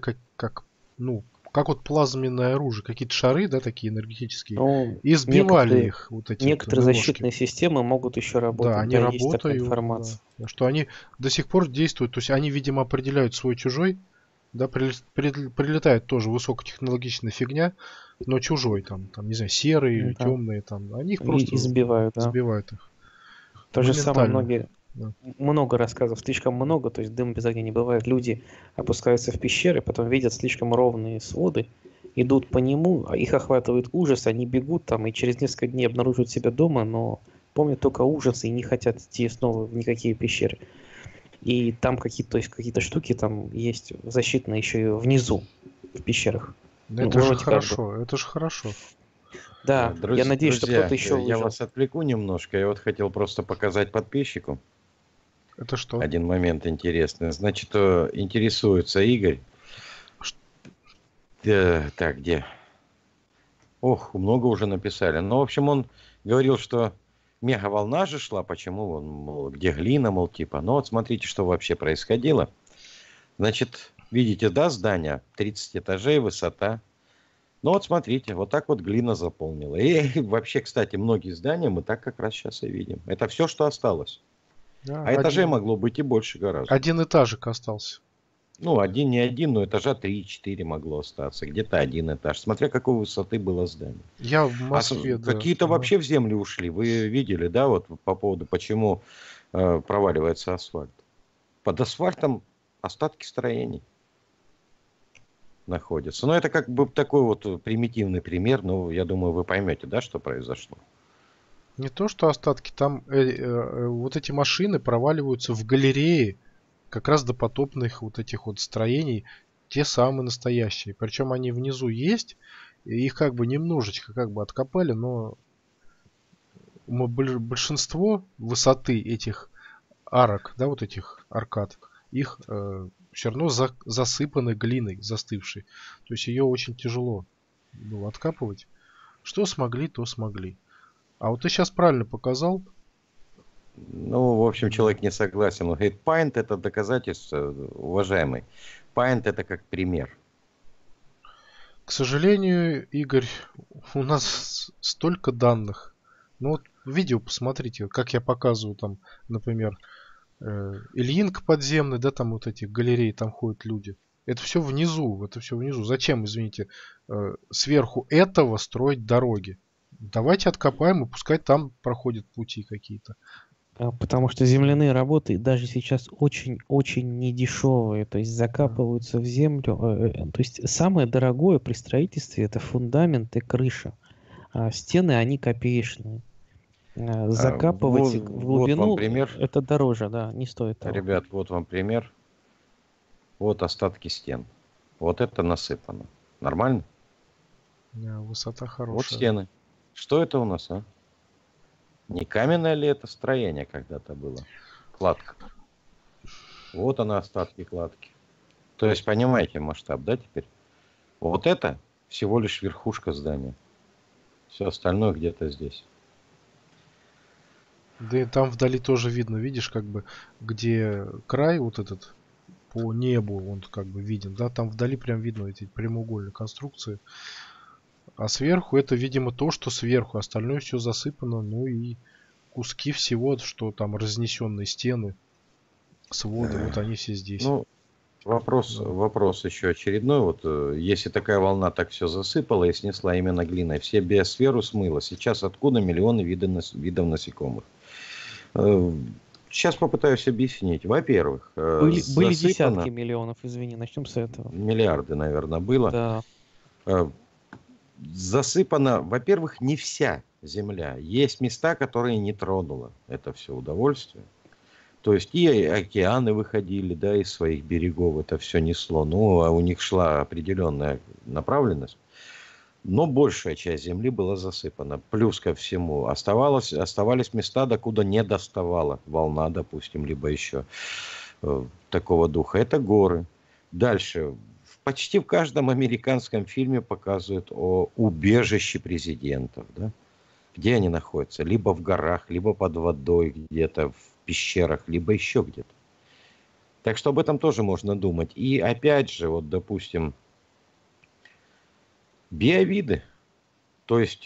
как вот плазменное оружие, какие-то шары, да, такие энергетические,
Ну,
и сбивали их, вот эти вот
некоторые
НЛОшки.
защитные системы могут еще
Да,
работать.
они
Да, есть такая
работают,
информация.
да, что они до сих пор действуют, то есть они, видимо, определяют свой-чужой, да, прилетает тоже высокотехнологичная фигня, но чужой, там, не знаю, серый или
Да.
темный, там, они их
И
просто
избивают, да.
сбивают их.
То же самое
Моментально. Да.
много рассказов, слишком много, то есть дым без огня не бывает. Люди опускаются в пещеры, потом видят слишком ровные своды, идут по нему, а их охватывает ужас, они бегут там и через несколько дней обнаруживают себя дома, но помнят только ужас и не хотят идти снова в никакие пещеры. И там какие-то штуки там есть защитные еще и внизу, в пещерах.
Это же
вроде как бы.
хорошо, это же хорошо.
Да, я надеюсь, что
Друзья,
кто-то еще
я
выжил.
вас отвлеку немножко. Я вот хотел просто показать подписчику
Это что?
один момент интересный. Значит, интересуется Игорь. Так, где? Ох, много уже написали. Ну, в общем, он говорил, что мегаволна же шла. Почему? Он, мол, где глина, мол, типа. Ну, вот смотрите, что вообще происходило. Значит, видите, да, здание? 30 этажей, высота. Ну, вот смотрите, вот так вот глина заполнила. И вообще, кстати, многие здания мы так как раз сейчас и видим. Это все, что осталось.
Да,
А этажей могло быть и больше гораздо.
один этажик остался.
Ну, не один, но этажа 3-4 могло остаться. Где-то один этаж. Смотря какой высоты было здание.
Я в Москве, да.
Какие-то вообще в землю ушли. Вы видели, да, вот по поводу, почему проваливается асфальт. Под асфальтом остатки строений находятся. Но это как бы такой вот примитивный пример. Но я думаю, вы поймете, да, что произошло.
Не то, что остатки, там вот эти машины проваливаются в галереи как раз допотопных вот этих вот строений. те самые настоящие. Причем они внизу есть, и их как бы немножечко как бы откопали, но большинство высоты этих арок, да, вот этих аркад, их все равно засыпаны глиной застывшей. То есть ее очень тяжело было откапывать. Что смогли, то смогли. А вот ты сейчас правильно показал.
Ну, в общем, человек не согласен. Он говорит, Пайнт это доказательство, уважаемый. Пайнт это как пример.
К сожалению, Игорь, у нас столько данных. Ну вот видео посмотрите, как я показываю там, например, Ильинка подземный, да, там вот эти галереи, там ходят люди. Это все внизу, это все внизу. Зачем, извините, сверху этого строить дороги? Давайте откопаем и пускай там проходят пути какие-то.
Потому что земляные работы даже сейчас очень-очень недешевые, то есть закапываются в землю. То есть самое дорогое при строительстве это фундамент и крыша. А стены, они копеечные. Закапывать в
Вот
глубину
вам пример.
это дороже, да, не стоит того.
Ребят, вот вам пример. Вот остатки стен. Вот это насыпано. Нормально?
Высота хорошая.
Вот стены. Что это у нас, а? Не каменное ли это строение когда-то было? Кладка. Вот она, остатки кладки. То есть, понимаете масштаб, да, теперь? Вот это всего лишь верхушка здания. Все остальное где-то здесь.
Да и там вдали тоже видно, видишь, как бы, где край вот этот по небу, он как бы виден, да, там вдали прям видно эти прямоугольные конструкции. А сверху это, видимо, то, что сверху, остальное все засыпано, ну и куски всего, что там разнесенные стены, своды, вот они все здесь.
Ну, вопрос еще очередной. Вот если такая волна так все засыпала и снесла именно глиной, все биосферу смыло. Сейчас откуда миллионы видов насекомых? Сейчас попытаюсь объяснить. Во-первых,
были десятки миллионов, извини, начнем с этого.
Миллиарды, наверное, было.
Да.
Засыпана, во-первых, не вся земля. Есть места, которые не тронуло это все удовольствие. То есть и океаны выходили, да, из своих берегов, это все несло. Ну, а у них шла определенная направленность. Но большая часть земли была засыпана. Плюс ко всему оставались места, докуда не доставала волна, допустим, либо еще такого духа. Это горы. Дальше. Почти в каждом американском фильме показывают о убежище президентов. Да? Где они находятся? Либо в горах, либо под водой где-то, в пещерах, либо еще где-то. Так что об этом тоже можно думать. И опять же, вот, допустим, биовиды, то есть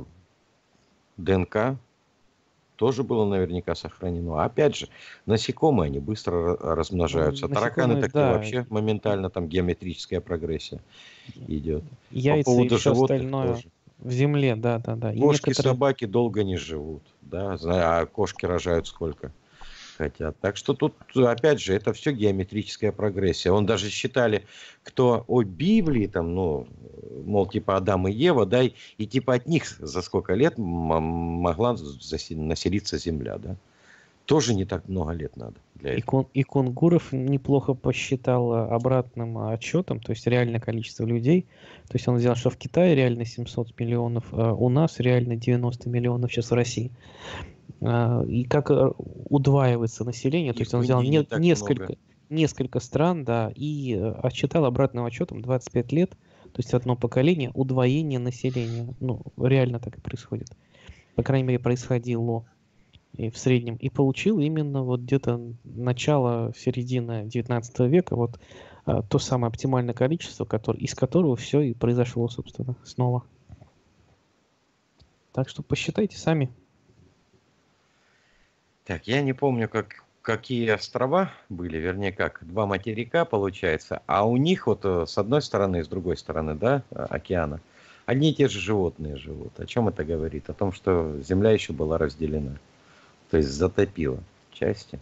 ДНК, тоже было наверняка сохранено. Опять же, насекомые, они быстро размножаются. Тараканы так и вообще моментально, там геометрическая прогрессия идет.
Яйца
по поводу
и все
животных
остальное
тоже.
В земле, да.
Кошки, собаки долго не живут, да, а кошки рожают сколько хотят. Так что тут, опять же, это все геометрическая прогрессия. Он даже считали, кто о Библии, там, ну, мол, типа Адам и Ева, да, и типа от них за сколько лет могла населиться земля, да. Тоже не так много лет надо для этого.
И Кунгуров неплохо посчитал обратным отчетом, то есть реальное количество людей. То есть он взял, что в Китае реально 700 миллионов, а у нас реально 90 миллионов сейчас в России. И как удваивается население, то есть он взял несколько стран, да, и отчитал обратным отчетом 25 лет, то есть одно поколение, удвоение населения. Ну, реально так и происходит. По крайней мере, происходило. И в среднем. И получил именно вот где-то начало, середина 19 века, вот то самое оптимальное количество, из которого все и произошло, собственно, снова. Так что посчитайте сами.
Так, я не помню, какие острова были, вернее, как, два материка, получается, а у них вот с одной стороны и с другой стороны, да, океана, одни и те же животные живут. О чем это говорит? О том, что земля еще была разделена. То есть затопило части.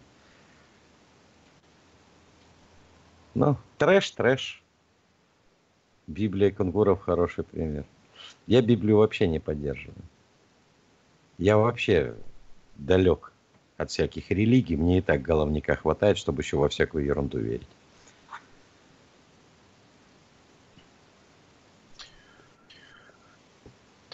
Ну, трэш. Библия Кунгуров хороший пример. Я Библию вообще не поддерживаю. Я вообще далек от всяких религий. Мне и так головника хватает, чтобы еще во всякую ерунду верить.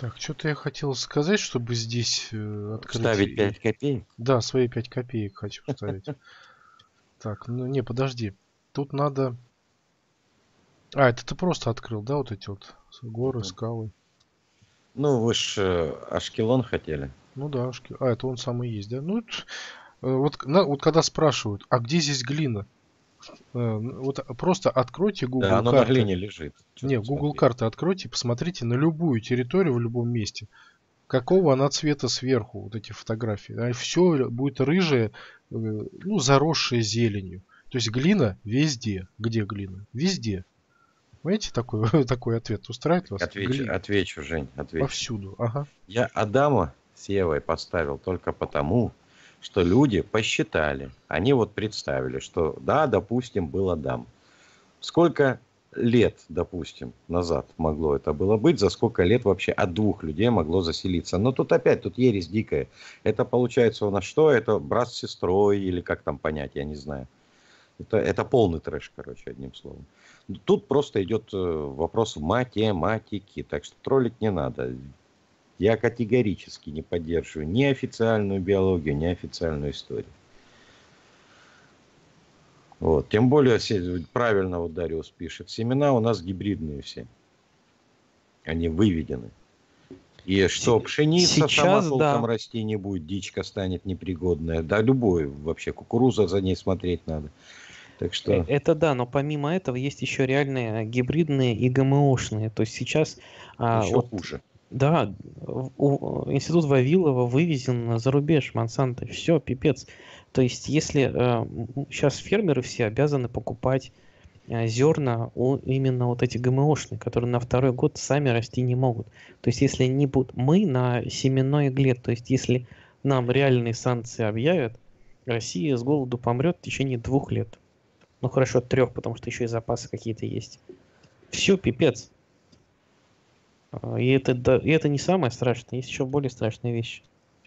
Так, что-то я хотел сказать, чтобы здесь открыть...
Ставить 5 копеек?
Да, свои 5 копеек хочу ставить. Так, ну не, подожди. Тут надо... А, это ты просто открыл, да, вот эти вот горы, скалы?
Ну, вы ж Ашкелон хотели.
Ну да, а, это он самый есть, да? Ну, вот когда спрашивают, а где здесь глина? Вот просто откройте
Да,
Google
оно на
карты.
глине лежит. Чё
Не,
тут
Google
смотреть?
карты откройте, посмотрите на любую территорию в любом месте. Какого она цвета сверху, вот эти фотографии. Все будет рыжее, ну, заросшее зеленью. То есть глина везде. Где глина? Везде. Понимаете, такой, такой ответ устраивает вас? Глина.
Отвечу, Жень, отвечу.
Повсюду. Ага.
Я Адама с Евой поставил только потому, что люди посчитали. Они вот представили, что да, допустим, был Адам. Сколько лет, допустим, назад могло это было быть, за сколько лет вообще от 2 людей могло заселиться. Но тут опять, тут ересь дикая. Это получается у нас что? Это брат с сестрой или как там понять, я не знаю. Это полный трэш, короче, одним словом. Тут просто идет вопрос математики, так что троллить не надо. Я категорически не поддерживаю ни официальную биологию, ни официальную историю. Вот. Тем более, правильно вот Дариус пишет, семена у нас гибридные все. Они выведены. И что пшеница сама
Сейчас,
толком
да.
расти не будет, дичка станет непригодная. Да, любой вообще, кукуруза, за ней смотреть надо. Так что...
Это да, но помимо этого есть еще реальные гибридные и ГМОшные. То есть сейчас
Еще
вот,
хуже.
да, институт Вавилова вывезен за рубеж Монсанто. Все, пипец. То есть если сейчас фермеры все обязаны покупать зерна именно вот эти ГМОшные, которые на второй год сами расти не могут. То есть если не будут мы на семенной игле, то есть если нам реальные санкции объявят, Россия с голоду помрет в течение 2 лет. Ну хорошо, 3, потому что еще и запасы какие-то есть. Все, пипец. И это не самое страшное, есть еще более страшные вещи.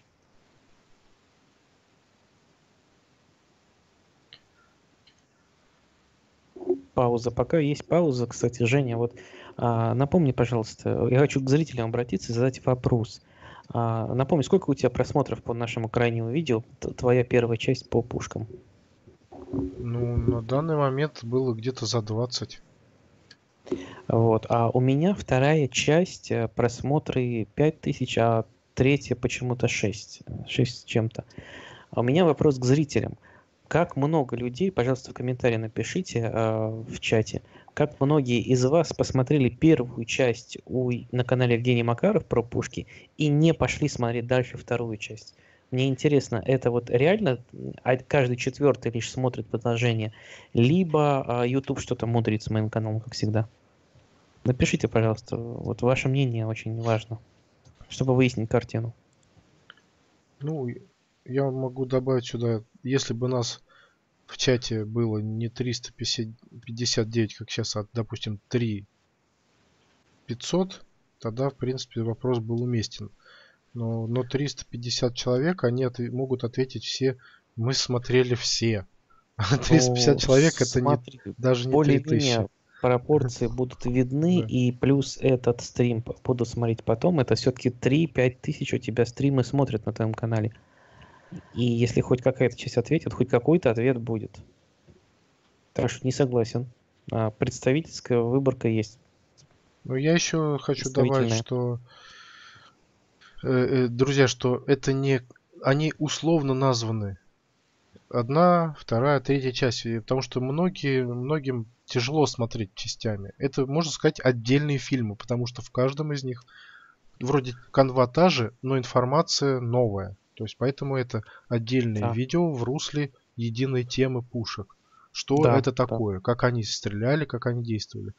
Пауза. Пока есть пауза, кстати, Женя, вот напомни, пожалуйста, я хочу к зрителям обратиться и задать вопрос. Напомни, сколько у тебя просмотров по нашему крайнему видео, твоя первая часть по пушкам?
Ну, на данный момент было где-то за 20.
Вот. А у меня вторая часть, просмотры 5000, а третья почему-то 6. 6 с чем-то. А у меня вопрос к зрителям. Как много людей, пожалуйста, в комментарии напишите в чате, как многие из вас посмотрели первую часть на канале Евгений Макаров про пушки и не пошли смотреть дальше вторую часть? Мне интересно, это вот реально каждый 4-й лишь смотрит продолжение, либо YouTube что-то мудрит с моим каналом, как всегда? Напишите, пожалуйста, вот ваше мнение очень важно, чтобы выяснить картину.
Ну, я могу добавить сюда, если бы нас в чате было не 359, как сейчас, а, допустим, 3500, тогда, в принципе, вопрос был уместен. Но 350 человек, они могут ответить все, мы смотрели все. А 350 человек это
смотри,
даже не 3000.
более-менее пропорции будут видны,
Да.
и плюс этот стрим буду смотреть потом. Это все-таки 3-5 тысяч у тебя стримы смотрят на твоем канале. И если хоть какая-то часть ответит, хоть какой-то ответ будет. Так что не согласен. Представительская выборка есть.
Но я еще хочу добавить, что, друзья, что это не... Они условно названы. 1, 2, 3 часть. Потому что многим тяжело смотреть частями. Это, можно сказать, отдельные фильмы. Потому что в каждом из них вроде канва та же, но информация новая. То есть поэтому это отдельное видео в русле единой темы пушек. Что это такое? Как они стреляли, как они действовали.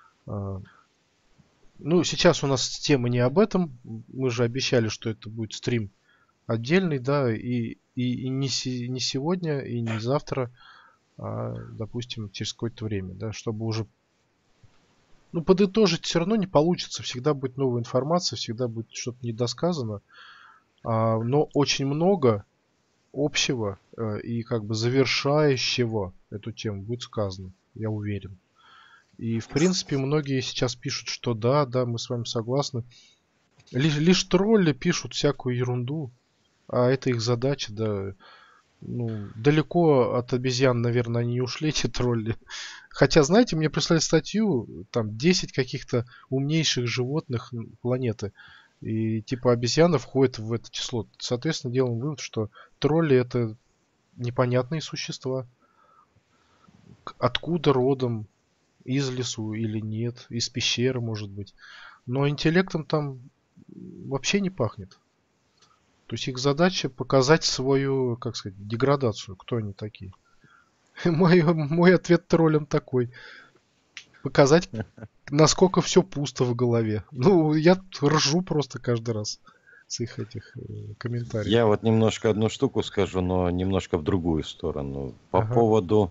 Ну, сейчас у нас тема не об этом. Мы же обещали, что это будет стрим отдельный, да, и не сегодня, и не завтра, а, допустим, через какое-то время, да, чтобы уже... Ну, подытожить все равно не получится. Всегда будет новая информация, всегда будет что-то недосказано. Но очень много общего и как бы завершающего эту тему будет сказано, я уверен. И, в принципе, многие сейчас пишут, что да, мы с вами согласны. Лишь тролли пишут всякую ерунду, а это их задача, да. Ну, далеко от обезьян, наверное, они не ушли, эти тролли. Хотя, знаете, мне прислали статью, там 10 каких-то умнейших животных планеты. И типа обезьяна входит в это число. Соответственно, делаем вывод, что тролли это непонятные существа. Откуда родом? Из лесу или нет? Из пещеры, может быть. Но интеллектом там вообще не пахнет. То есть их задача показать свою, как сказать, деградацию. Кто они такие? Мой ответ троллям такой. Показать, насколько все пусто в голове. Ну, я ржу просто каждый раз с их этих комментариев.
Я вот немножко одну штуку скажу, но немножко в другую сторону. По
Ага.
поводу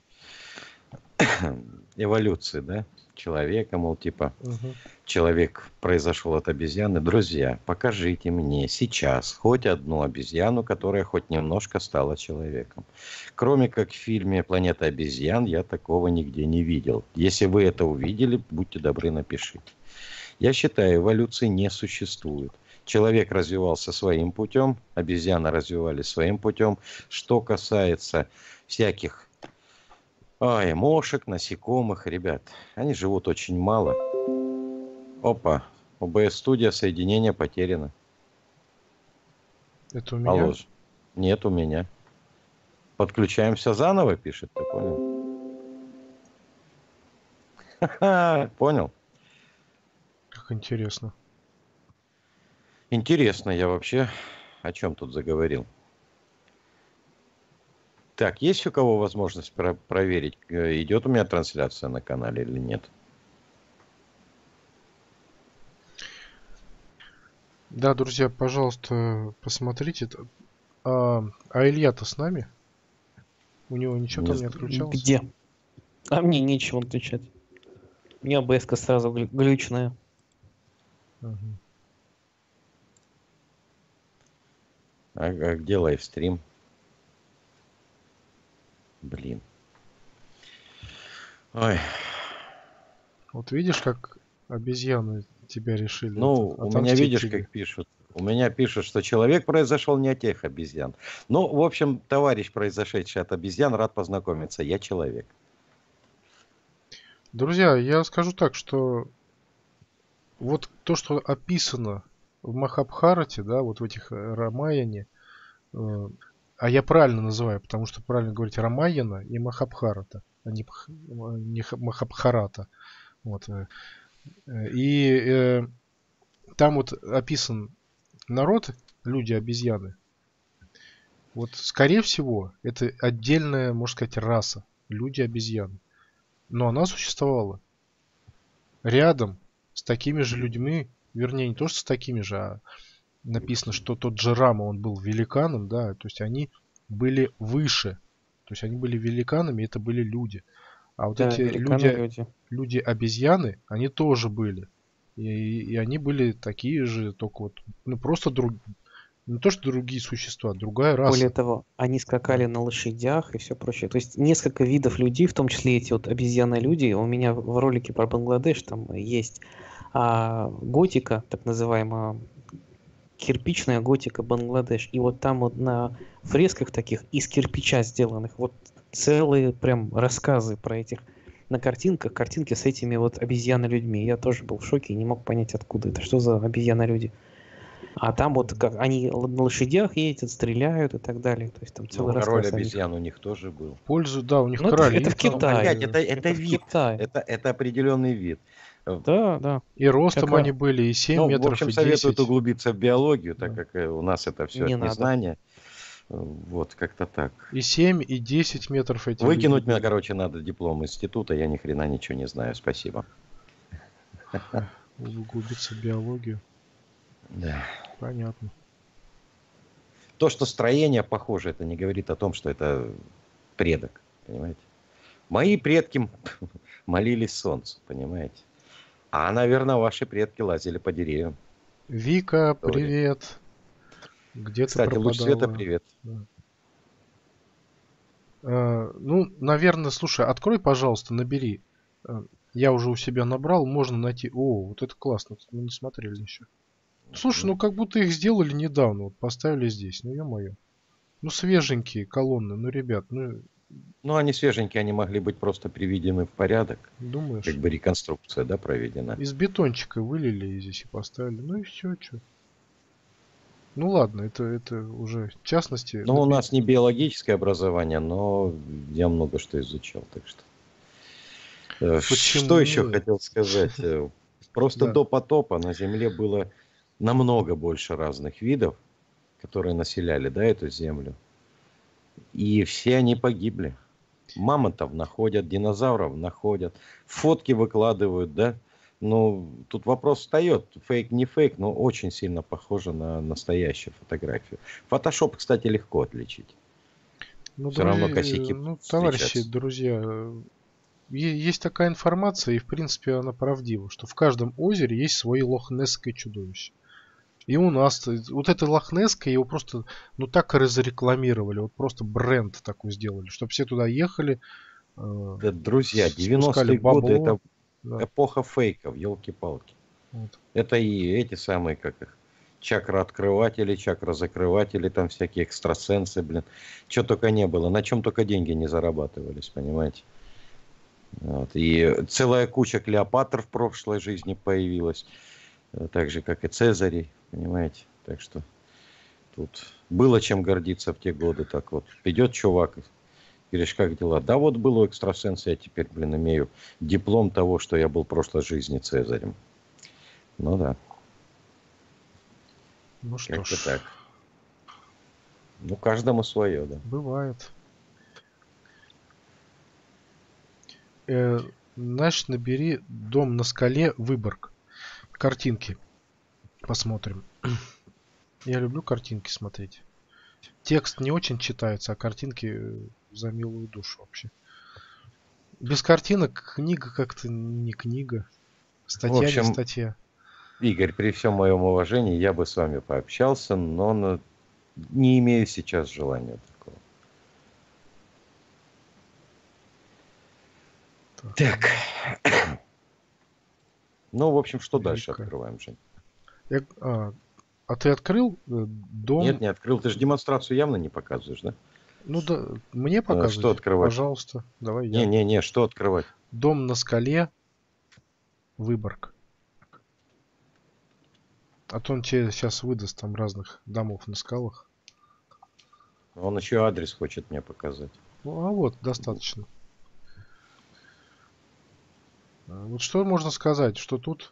эволюции, да? Человека, мол, типа,
Угу.
человек произошел от обезьяны. Друзья, покажите мне сейчас хоть одну обезьяну, которая хоть немножко стала человеком. Кроме как в фильме «Планета обезьян», я такого нигде не видел. Если вы это увидели, будьте добры, напишите. Я считаю, эволюции не существует. Человек развивался своим путем, обезьяны развивались своим путем. Что касается всяких мошек, насекомых, ребят, они живут очень мало. Опа, ОБС-студия, соединение потеряно.
Это у меня?
Алло. Нет, у меня. Подключаемся заново, пишет, ты понял? Понял?
Как интересно.
Интересно, я вообще о чем тут заговорил? Так, есть у кого возможность проверить, идет у меня трансляция на канале или нет?
Да, друзья, пожалуйста, посмотрите. А Илья-то с нами? У него ничего там не отключалось?
Где? А мне нечего отвечать. У меня ОБС-ка сразу глючная.
Угу.
А где лайвстрим? Блин. Ой.
Вот видишь, как обезьяны тебя решили
Ну, у меня,
отомстить
видишь,
тебе.
как пишут. У меня пишут, что человек произошел не от тех обезьян. Ну, в общем, товарищ, произошедший от обезьян, рад познакомиться. Я человек.
Друзья, я скажу так, что вот то, что описано в Махабхарате, да, вот в этих Рамаяне, а я правильно называю, потому что правильно говорить Рамаяна и Махабхарата, а не Махабхарата. Вот. И там вот описан народ, люди-обезьяны. Вот, скорее всего, это отдельная, можно сказать, раса. Люди-обезьяны. Но она существовала рядом с такими же людьми, вернее, не то, что с такими же, а написано, что тот же Рама, он был великаном, да, то есть они были выше. То есть они были великанами, это были люди. А вот
Да,
эти
великаны-люди.
люди-обезьяны, они тоже были. И они были такие же, только вот, ну просто не то, что другие существа, другая
Более
раса.
того, они скакали на лошадях и все прочее. То есть несколько видов людей, в том числе эти вот обезьяны-люди. У меня в ролике про Бангладеш там есть готика, так называемая, кирпичная готика Бангладеш. И вот там вот на фресках таких из кирпича сделанных вот целые прям рассказы про этих на картинках, картинки с этими вот обезьяны-людьми. Я тоже был в шоке и не мог понять, откуда это, что за обезьяны-люди. А там вот как они на лошадях ездят, стреляют и так далее. То есть там
Ну,
целый
король
рассказ о них.
обезьян у них тоже был.
Пользу, да, у них
Ну,
короли.
это в
там,
Китае.
Опять, это
в
вид.
Китае.
Это определенный вид.
Да, да.
И ростом
Как
они были, и 7
Ну, в
метров,
общем,
и
советуют
10.
углубиться в биологию, так
Да.
как у нас это все
Не
от
надо.
незнания. Вот, как-то так.
И 7, и 10 метров эти
Выкинуть
люди
меня,
были.
короче, надо диплом института, я ни хрена ничего не знаю, спасибо.
Углубиться в биологию.
Да.
Понятно.
То, что строение похоже, это не говорит о том, что это предок, понимаете? Мои предки молились солнцу, понимаете? А, наверное, ваши предки лазили по деревьям.
Вика, привет. Где
Кстати,
ты
луч света,
пропадала?
привет.
Ну, наверное, слушай, открой, пожалуйста, набери. Я уже у себя набрал, можно найти. О, вот это классно, мы не смотрели еще. Слушай, ну как будто их сделали недавно, вот поставили здесь, ну ё-моё. Ну свеженькие колонны, ну ребят, ну
Ну, они свеженькие, они могли быть просто приведены в порядок. Как
думаешь,
бы реконструкция, да, проведена.
из бетончика вылили и здесь и поставили, ну и все, что. Ну ладно, это уже в частности.
Ну, у нас не биологическое образование, но я много что изучал, так что. Что еще
Почему?
хотел сказать? Просто
Да.
до потопа на Земле было намного больше разных видов, которые населяли, да, эту Землю. И все они погибли. Мамонтов находят, динозавров находят, фотки выкладывают, да. Ну, тут вопрос встает, фейк не фейк, но очень сильно похоже на настоящую фотографию. Фотошоп, кстати, легко отличить.
Ну,
Все равно
друзья,
косяки будут
ну, товарищи,
встречаться.
друзья, есть такая информация, и в принципе она правдива, что в каждом озере есть свое лохнесское чудовище. И у нас вот это лохнесское, его просто, ну так и разрекламировали, вот просто бренд такой сделали, чтобы все туда ехали,
Да, друзья,
спускали
90-е годы
бабло.
это
Да,
эпоха фейков, елки-палки.
вот.
Это и эти самые, как их, чакра-открыватели, чакра-закрыватели, там всякие экстрасенсы, блин. Чего только не было, на чем только деньги не зарабатывались, понимаете. Вот. И целая куча Клеопатр в прошлой жизни появилась, так же, как и Цезарей, понимаете. Так что тут было чем гордиться в те годы. Так вот, идет чувак, говоришь, как дела? Да вот был у экстрасенса, я теперь, блин, имею диплом того, что я был в прошлой жизни Цезарем. Ну да,
Ну что
как-то
ж,
так. Ну, каждому свое, да.
бывает. Значит, набери дом на скале, Выборг. Картинки посмотрим. Я люблю картинки смотреть. Текст не очень читается, а картинки за милую душу вообще. Без картинок книга как-то не книга.
В
Статья не
общем,
статья.
Игорь, при всем моем уважении, я бы с вами пообщался, но не имею сейчас желания такого.
Так,
Так, ну, в общем, что дальше
Вика.
открываем, Жень?
А ты открыл
Нет,
дом?
не открыл. Ты же демонстрацию явно не показываешь, да?
Ну да, мне
Что
показывать?
открывать?
Пожалуйста, давай я.
Не-не-не, что открывать?
Дом на скале, Выборг. А то он тебе сейчас выдаст там разных домов на скалах.
Он еще адрес хочет мне показать.
Ну, а вот, достаточно. Вот что можно сказать, что тут,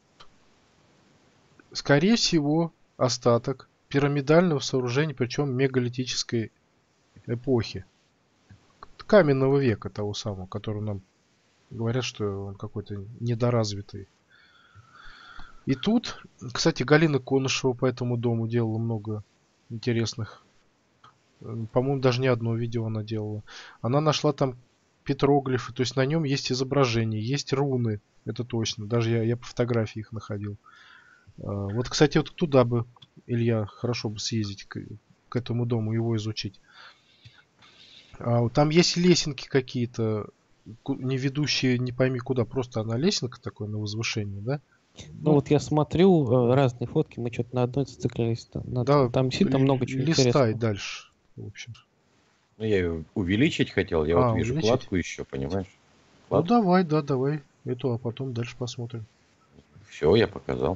скорее всего, остаток пирамидального сооружения, причем мегалитической эпохи. Каменного века того самого, который нам говорят, что он какой-то недоразвитый. И тут, кстати, Галина Конышева по этому дому делала много интересных. По-моему, даже не одно видео она делала. Она нашла там петроглифы, то есть на нем есть изображения, есть руны, это точно. Даже я по фотографии их находил. Вот, кстати, вот туда бы, Илья, хорошо бы съездить к этому дому, его изучить. Вот там есть лесенки какие-то, не ведущие не пойми куда, просто она лесенка такой на возвышении, да?
Ну
Ну,
вот я смотрю разные фотки, мы что-то на одной зациклились.
да,
Там действительно много чего
листай
интересного.
дальше, в общем.
Ну, я ее увеличить хотел, я вот вижу
Увеличить?
кладку еще, понимаешь?
Ну
Кладку.
давай, да, давай. Эту, а потом дальше посмотрим.
Все, я показал.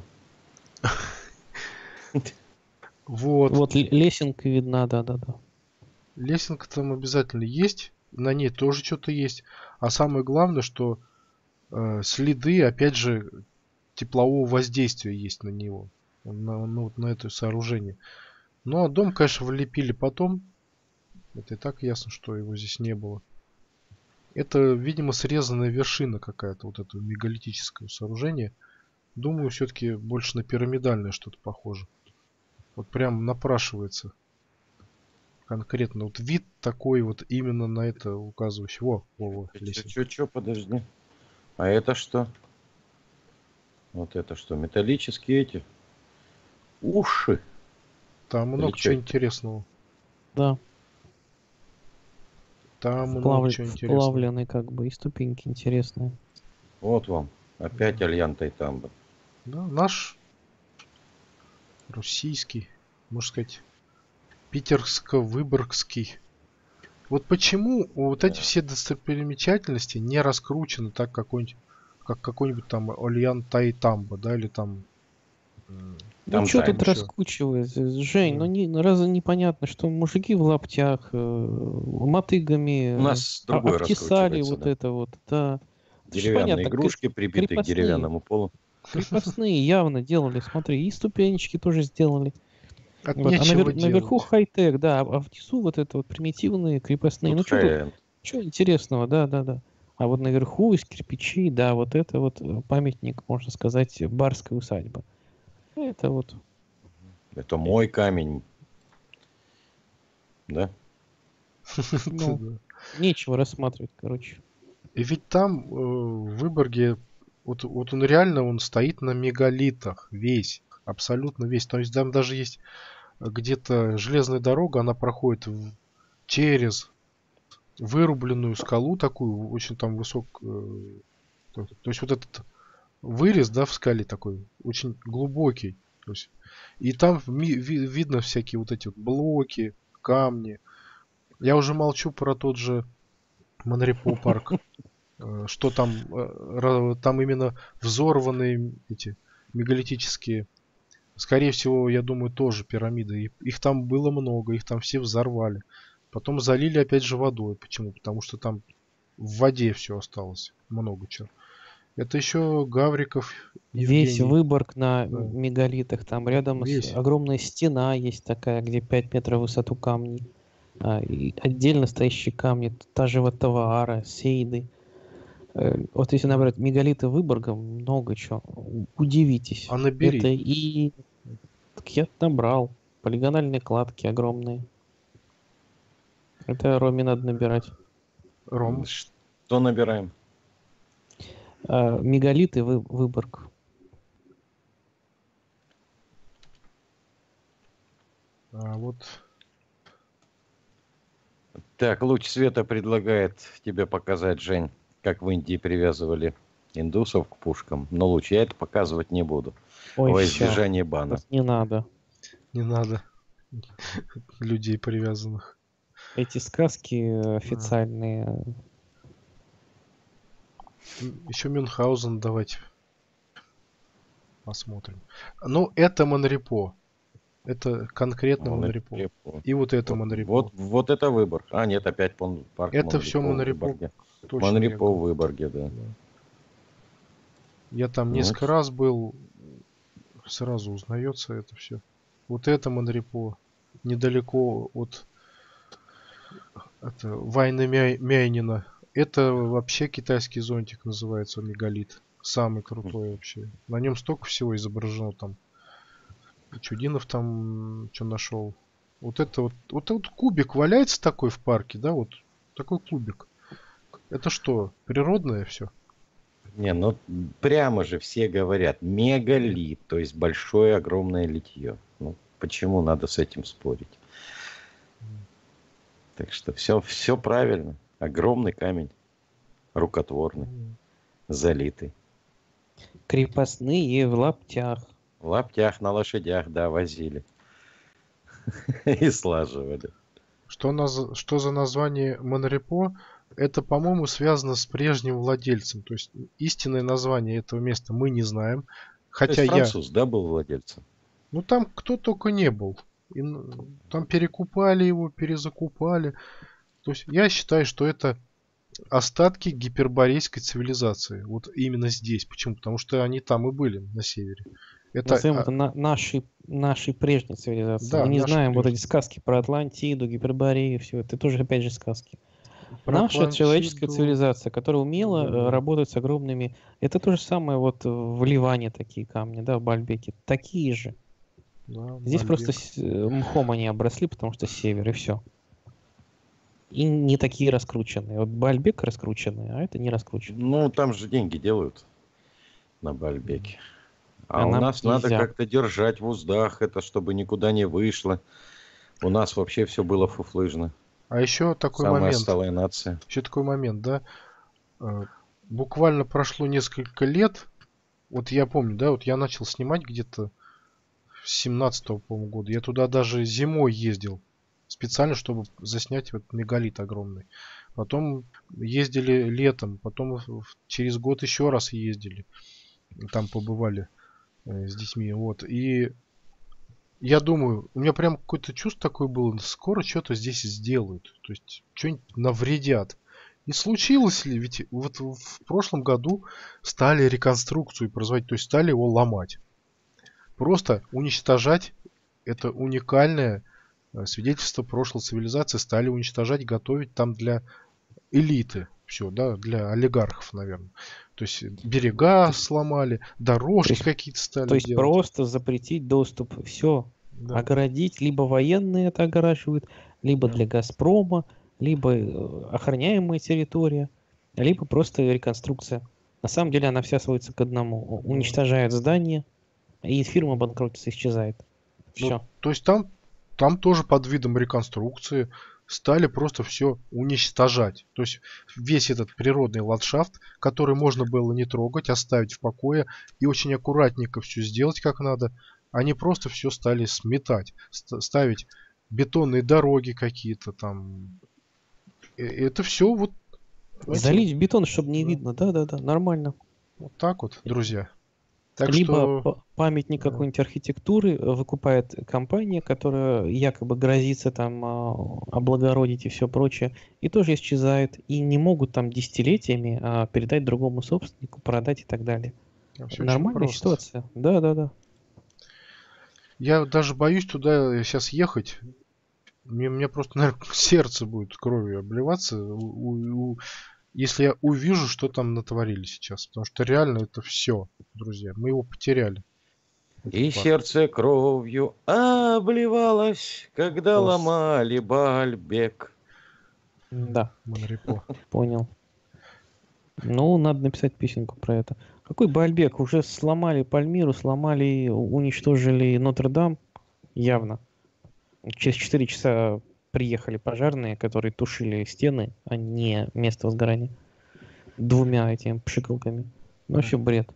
Вот.
Вот лесенка видна, да-да-да.
Лесенка там обязательно есть. На ней тоже что-то есть. А самое главное, что следы, опять же, теплового воздействия есть на него. Вот на это сооружение. Ну, а дом, конечно, влепили потом. Это и так ясно, что его здесь не было. Это, видимо, срезанная вершина какая-то, вот это мегалитическое сооружение. Думаю, все-таки больше на пирамидальное что-то похоже. Вот прям напрашивается конкретно. Вот вид такой вот именно на это указывающий. Во, лесенка.
Че, подожди. А это что? Вот это что? Металлические эти? Уши?
Там
Или
много
что
чего
это?
интересного.
Да,
Там много чего интересного.
вплавленные как бы и ступеньки интересные.
Вот вам. Опять
Да.
Альян Тайтамба.
Да, наш Российский, можно сказать, Питерско-Выборгский. Вот почему вот эти
Да.
все достопримечательности не раскручены так как какой-нибудь там Ольян Тайтамба, да, или там
Ну
Там
что
тайм.
тут
еще.
раскучивать, Жень? Ну
Да.
разве непонятно, что мужики в лаптях, мотыгами
У нас другое
обтесали
раскручивается,
вот
да.
это вот, да. Это же
Деревянные
понятно,
игрушки, прибитые к
крепостные.
деревянному полу.
Крепостные явно делали, смотри, и ступенечки тоже сделали.
От
Вот. А
нечего
наверху
делать.
хай-тек, да, а внизу вот это вот примитивные крепостные.
Тут
Ну что тут,
хай-энд.
что интересного, да, да, да. А вот наверху из кирпичей, да, вот это вот памятник, можно сказать, барской усадьбы. Это вот,
Это мой камень, да?
ну,
Да.
нечего рассматривать, короче.
И ведь там в Выборге вот он реально он стоит на мегалитах весь, абсолютно весь. То есть там даже есть где-то железная дорога, она проходит через вырубленную скалу такую, очень там то есть вот этот вырез, да, в скале такой, очень глубокий. То есть, и там видно всякие вот эти вот блоки, камни. Я уже молчу про тот же Монрепо парк, что там, там именно взорванные эти мегалитические, скорее всего, я думаю, тоже пирамиды. Их там было много, их там все взорвали. Потом залили опять же водой. Почему? Потому что там в воде все осталось. Много чего. Это еще Гавриков
Весь
Евгений.
Выборг на
Да,
мегалитах, там рядом
весь.
огромная стена есть такая, где 5 метров в высоту камни. И отдельно стоящие камни, та же вот Таваара, Сейды. Вот если набрать мегалиты Выборга, много чего. Удивитесь.
А
Это
набери.
и... Так я набрал. Полигональные кладки огромные. Это Роме надо набирать.
Ром.
Что набираем?
Мегалиты Выборг.
Вот.
Так, луч света предлагает тебе показать, Жень, как в Индии привязывали индусов к пушкам. Но луч я это показывать не буду.
Ой,
Во
все.
избежание бана.
Не надо.
Не надо людей привязанных.
Эти сказки официальные.
Еще Мюнхгаузен давайте посмотрим. Ну, это Монрепо. Это конкретно Монрепо.
Монрепо.
И вот это Монрепо.
Вот это выбор. А, нет, опять парк
Это все
Монрепо в
Монрепо.
Выборге.
Точно.
Монрепо в Выборге, да.
Я там
Ну,
несколько раз был. Сразу узнается это все. Вот это Монрепо. Недалеко от Вайна Мяйнина. Это вообще китайский зонтик называется, мегалит. Самый крутой вообще. На нем столько всего изображено там. Чудинов там что нашел. Вот этот кубик валяется такой в парке, да, вот такой кубик. Это что, природное все?
не, ну прямо же все говорят мегалит, то есть большое огромное литье. Ну, почему надо с этим спорить? Так что все правильно. Огромный камень, рукотворный, залитый.
Крепостные в лаптях.
В лаптях на лошадях, да, возили. И слаживали.
Что за название Монрепо? Это, по-моему, связано с прежним владельцем. То есть истинное название этого места мы не знаем.
То
Хотя
есть француз, да, был владельцем?
Ну там кто только не был. И, там перекупали его, перезакупали. То есть я считаю, что это остатки гиперборейской цивилизации. Вот именно здесь. Почему? Потому что они там и были, на севере. Это,
Назовем это нашей прежней цивилизации.
да,
Мы не
наши
знаем вот эти
прежние.
сказки про Атлантиду, Гиперборею, все это тоже опять же сказки.
Про
Наша человеческая
Атлантиду,
цивилизация, которая умела
да.
работать с огромными... Это то же самое вот в Ливане такие камни, да, в Бальбеке. Такие же.
Да,
Здесь просто
Бальбек.
мхом они обросли, потому что север, и все. И не такие раскрученные. Вот Бальбек раскрученный, а это не раскрученный.
Ну, там же деньги делают на Бальбеке. А
А
у
нам
нас надо
нельзя.
как-то держать в уздах это, чтобы никуда не вышло. У нас вообще все было фуфлыжно.
А еще такой
Самая
момент.
отсталая нация.
Еще такой момент, да. Буквально прошло несколько лет. Вот я помню, да, вот я начал снимать где-то 17-го, по-моему, года. Я туда даже зимой ездил. Специально, чтобы заснять вот мегалит огромный. Потом ездили летом. Потом через год еще раз ездили. Там побывали с детьми. Вот. И я думаю, у меня прям какое-то чувство такое было. Скоро что-то здесь сделают. То есть, что-нибудь навредят. И случилось ли? Ведь вот в прошлом году стали реконструкцию производить. То есть, стали его ломать. Просто уничтожать это уникальное свидетельство прошлой цивилизации. Стали уничтожать, готовить там для элиты. Все, да, для олигархов, наверное. То есть берега сломали, дорожки какие-то
То
стали
есть
делать.
просто запретить доступ. Все.
Да.
Огородить. Либо военные это огораживают, либо
Да.
для Газпрома, либо охраняемая территория, либо просто реконструкция. На самом деле она вся сводится к одному. Уничтожают здание, и фирма банкротится, исчезает.
Ну,
Все.
то есть там тоже под видом реконструкции стали просто все уничтожать. То есть весь этот природный ландшафт, который можно было не трогать, оставить в покое и очень аккуратненько все сделать как надо, они просто все стали сметать, ставить бетонные дороги какие-то там. Это все вот, знаете,
Залить в бетон, чтобы не
да.
видно. Да-да-да, нормально.
вот так вот, друзья. Так
Либо
что
памятник
да.
какой-нибудь архитектуры выкупает компания, которая якобы грозится там облагородить и все прочее, и тоже исчезает. И не могут там десятилетиями передать другому собственнику, продать и так далее.
Всё очень
Нормальная
просто.
ситуация. Да-да-да.
Я даже боюсь туда сейчас ехать. Мне просто, наверное, сердце будет кровью обливаться, если я увижу, что там натворили сейчас. Потому что реально это все, друзья. Мы его потеряли.
И
этот парк.
сердце кровью обливалось, когда
Ох.
ломали Баальбек.
Да,
Монрепо.
понял. Ну, надо написать песенку про это. Какой Баальбек? Уже сломали Пальмиру, сломали, уничтожили Нотр-Дам. Явно. Через 4 часа приехали пожарные, которые тушили стены, а не место возгорания. 2 этими пшикалками. Ну, вообще бред.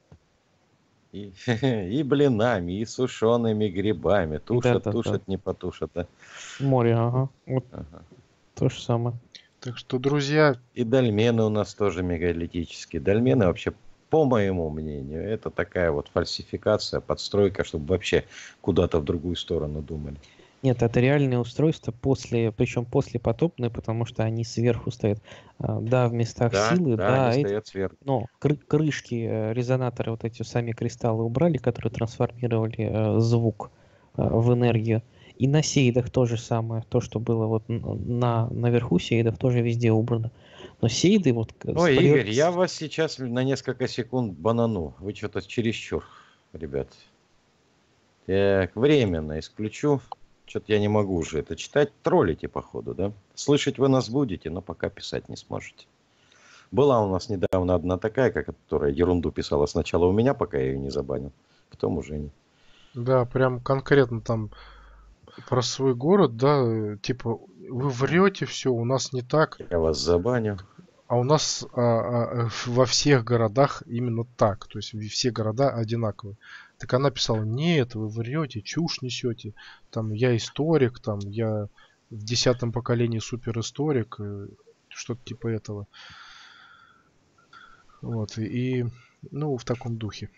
И блинами, и сушеными грибами. Тушат,
Да-да-да.
тушат, не потушат. А.
Море, ага. Вот
Ага.
то же самое.
Так что, друзья,
И дольмены у нас тоже мегалитические. Дольмены вообще, по моему мнению, это такая вот фальсификация, подстройка, чтобы вообще куда-то в другую сторону думали.
Нет, это реальные устройства причем после потопные, потому что они сверху стоят. Да, в местах
Да,
силы,
да,
да,
они стоят сверху.
но крышки резонаторы, вот эти сами кристаллы убрали, которые трансформировали звук в энергию. И на сейдах то же самое. То, что было вот наверху сейдов, тоже везде убрано. Но сейды вот...
Ой, Игорь, я вас сейчас на несколько секунд банану. Вы что-то чересчур, ребят. Так, временно исключу. Что-то я не могу уже это читать. Троллите, походу, да? Слышать вы нас будете, но пока писать не сможете. Была у нас недавно одна такая, которая ерунду писала сначала у меня, пока я ее не забанил. Потом уже не.
да, прям конкретно там про свой город, да, типа, вы врете, все, у нас не так,
Я вас забаню.
а у нас во всех городах именно так, то есть все города одинаковые. Так она писала, нет, вы врете, чушь несете, там, я историк, там, я в 10-м поколении суперисторик, что-то типа этого. Вот, и, ну, в таком духе.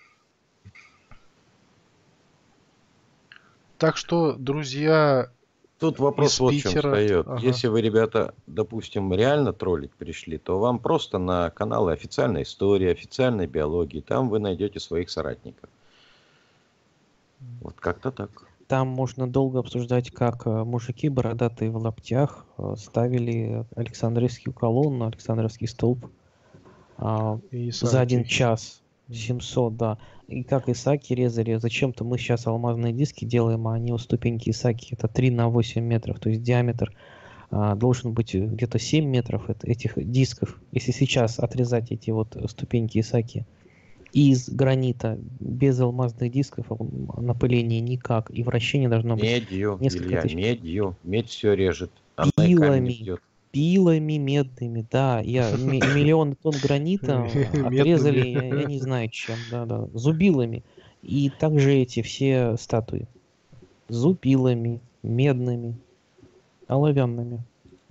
Так что, друзья,
Тут вопрос
из
вот в чем
Питера,
встает.
ага.
Если вы, ребята, допустим, реально троллить пришли, то вам просто на каналы официальной истории, официальной биологии, там вы найдете своих соратников. Вот как-то так.
Там можно долго обсуждать, как мужики бородатые в лаптях ставили Александровскую колонну, Александровский столб
И
за 1
Исааки.
час. 700, да. И как Исаки резали. Зачем-то мы сейчас алмазные диски делаем, а они у ступеньки Исаки. Это 3 на 8 метров. То есть диаметр должен быть где-то 7 метров этих дисков. Если сейчас отрезать эти вот ступеньки Исаки из гранита без алмазных дисков, напыление никак. И вращение должно быть
Медью,
несколько
Илья,
тысяч.
медью. Медь все режет. Она и камень не бьет.
Пилами медными, да. Миллион тонн гранита отрезали, я не знаю чем, да. Зубилами. И также эти все статуи. С зубилами, медными, оловянными.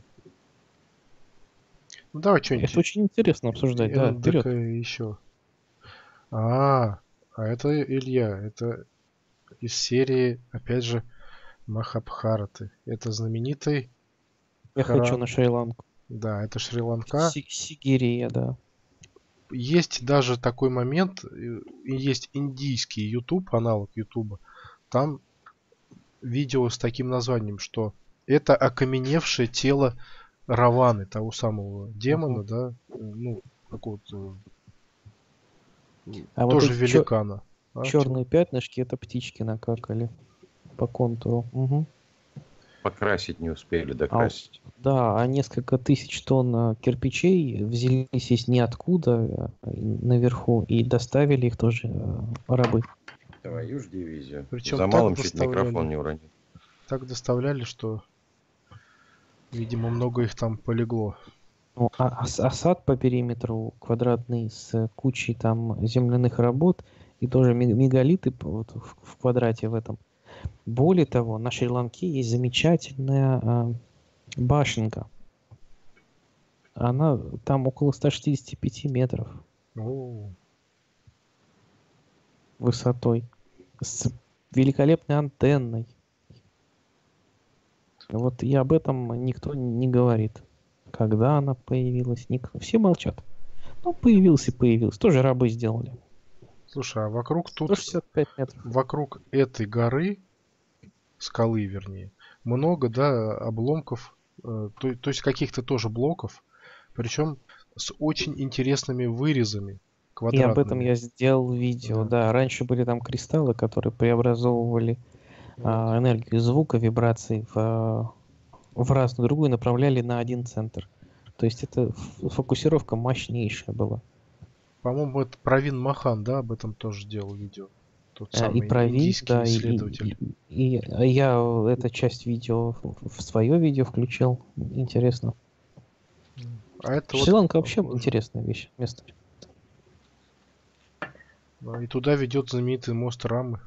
Ну давай
Это
что-нибудь
очень интересно обсуждать, да,
НДК
вперед.
еще. А, а это Илья, это из серии, опять же, Махабхараты. Это знаменитый
Я хочу
храм.
на Шри-Ланку.
Да, это Шри-Ланка.
Сигирия, да.
Есть даже такой момент, и есть индийский YouTube, аналог YouTube. Там видео с таким названием, что это окаменевшее тело Раваны, того самого демона,
Мгм.
да, ну, какого-то
А вот
тоже
эти
великана.
черные пятнышки, это птички накакали по контуру. Мгм.
Покрасить не успели,
А,
докрасить.
да, а несколько тысяч тонн кирпичей взялись из ниоткуда наверху и доставили их тоже рабы.
Твою ж дивизию.
Причем
За малым чуть микрофон не уронил.
так доставляли, что, видимо, много их там полегло.
Ну, осад по периметру квадратный с кучей там земляных работ и тоже мегалиты вот в квадрате в этом. Более того, на Шри-Ланке есть замечательная башенка. Она там около 165 метров
О,
высотой, с великолепной антенной. Вот и об этом никто не говорит. Когда она появилась, никто. Все молчат. Ну, появился и появился. Тоже рабы сделали.
слушай, а вокруг тут,
165 метров.
вокруг этой горы, скалы вернее, много, да, обломков, то есть каких-то тоже блоков, причем с очень интересными вырезами
И об этом
квадратными.
я сделал видео.
Да.
Да, раньше были там кристаллы, которые преобразовывали энергию звука, вибраций в разную другую, направляли на один центр. То есть это фокусировка мощнейшая была.
По-моему, это Правин Махан, да, об этом тоже делал видео. Тот
И
самый
Правин,
индийский
да,
исследователь.
и я эту часть видео в свое видео включил. Интересно.
А это вот
Шри-Ланка вообще
похоже.
интересная вещь, место.
Да, и туда ведет знаменитый мост Рамы.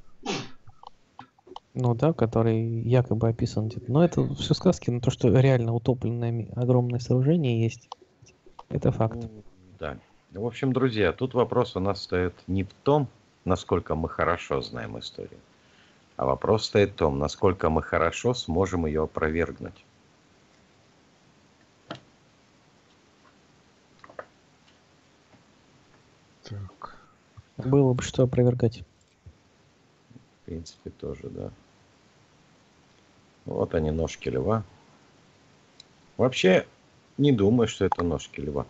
Ну да, который якобы описан где-то. Но это все сказки, но то, что реально утопленное огромное сооружение есть, это факт.
Ну, да. В общем, друзья, тут вопрос у нас стоит не в том, насколько мы хорошо знаем историю, а вопрос стоит в том, насколько мы хорошо сможем ее опровергнуть.
Так.
Было бы что опровергать.
В принципе, тоже, да. Вот они, ножки льва. Вообще, не думаю, что это ножки льва.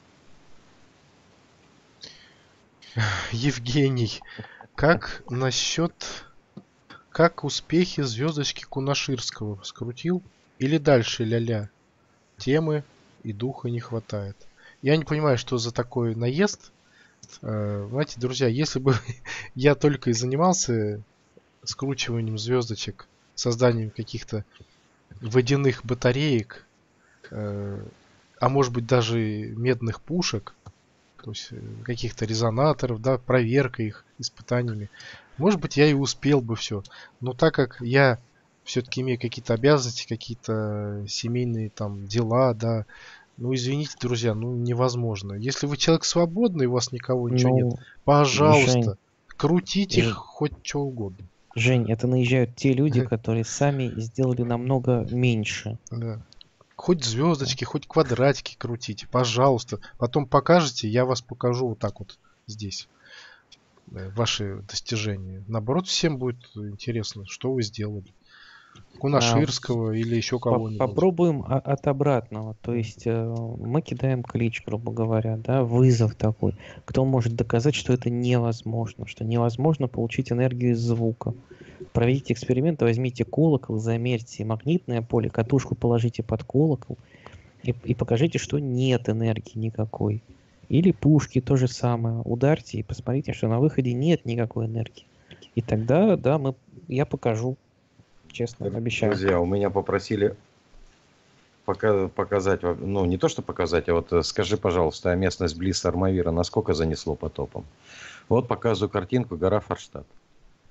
Евгений, как насчет... Как успехи звездочки Кунаширского? Скрутил? Или дальше ля-ля? Темы и духа не хватает. Я не понимаю, что за такой наезд. Знаете, друзья, если бы я только и занимался скручиванием звездочек, созданием каких-то водяных батареек, а может быть даже медных пушек, то есть каких-то резонаторов, да, проверкой их, испытаниями, может быть, я и успел бы все. Но так как я все-таки имею какие-то обязанности, какие-то семейные там дела, да, ну извините, друзья, ну невозможно. Если вы человек свободный, у вас никого ничего нет,
Ну, Жень,
пожалуйста, крутите
Ж-
хоть что угодно.
Жень, это наезжают те люди, которые сами сделали намного меньше.
Да. Хоть звездочки, хоть квадратики крутите, пожалуйста. Потом покажете, я вас покажу вот так вот здесь. Ваши достижения. Наоборот, всем будет интересно, что вы сделали.
А,
Кунаширского или еще кого-нибудь.
Попробуем от обратного. То есть мы кидаем клич, грубо говоря, да, вызов такой. Кто может доказать, что это невозможно, что невозможно получить энергию из звука. Проведите эксперимент, возьмите колокол, замерьте магнитное поле, катушку положите под колокол и покажите, что нет энергии никакой. Или пушки то же самое. Ударьте и посмотрите, что на выходе нет никакой энергии. И тогда, да, я покажу. Честно, обещаю.
Друзья, у меня попросили показать, ну не то что показать, а вот скажи, пожалуйста, а местность близ Армавира насколько занесло потопом? Вот показываю картинку, гора Форштадт.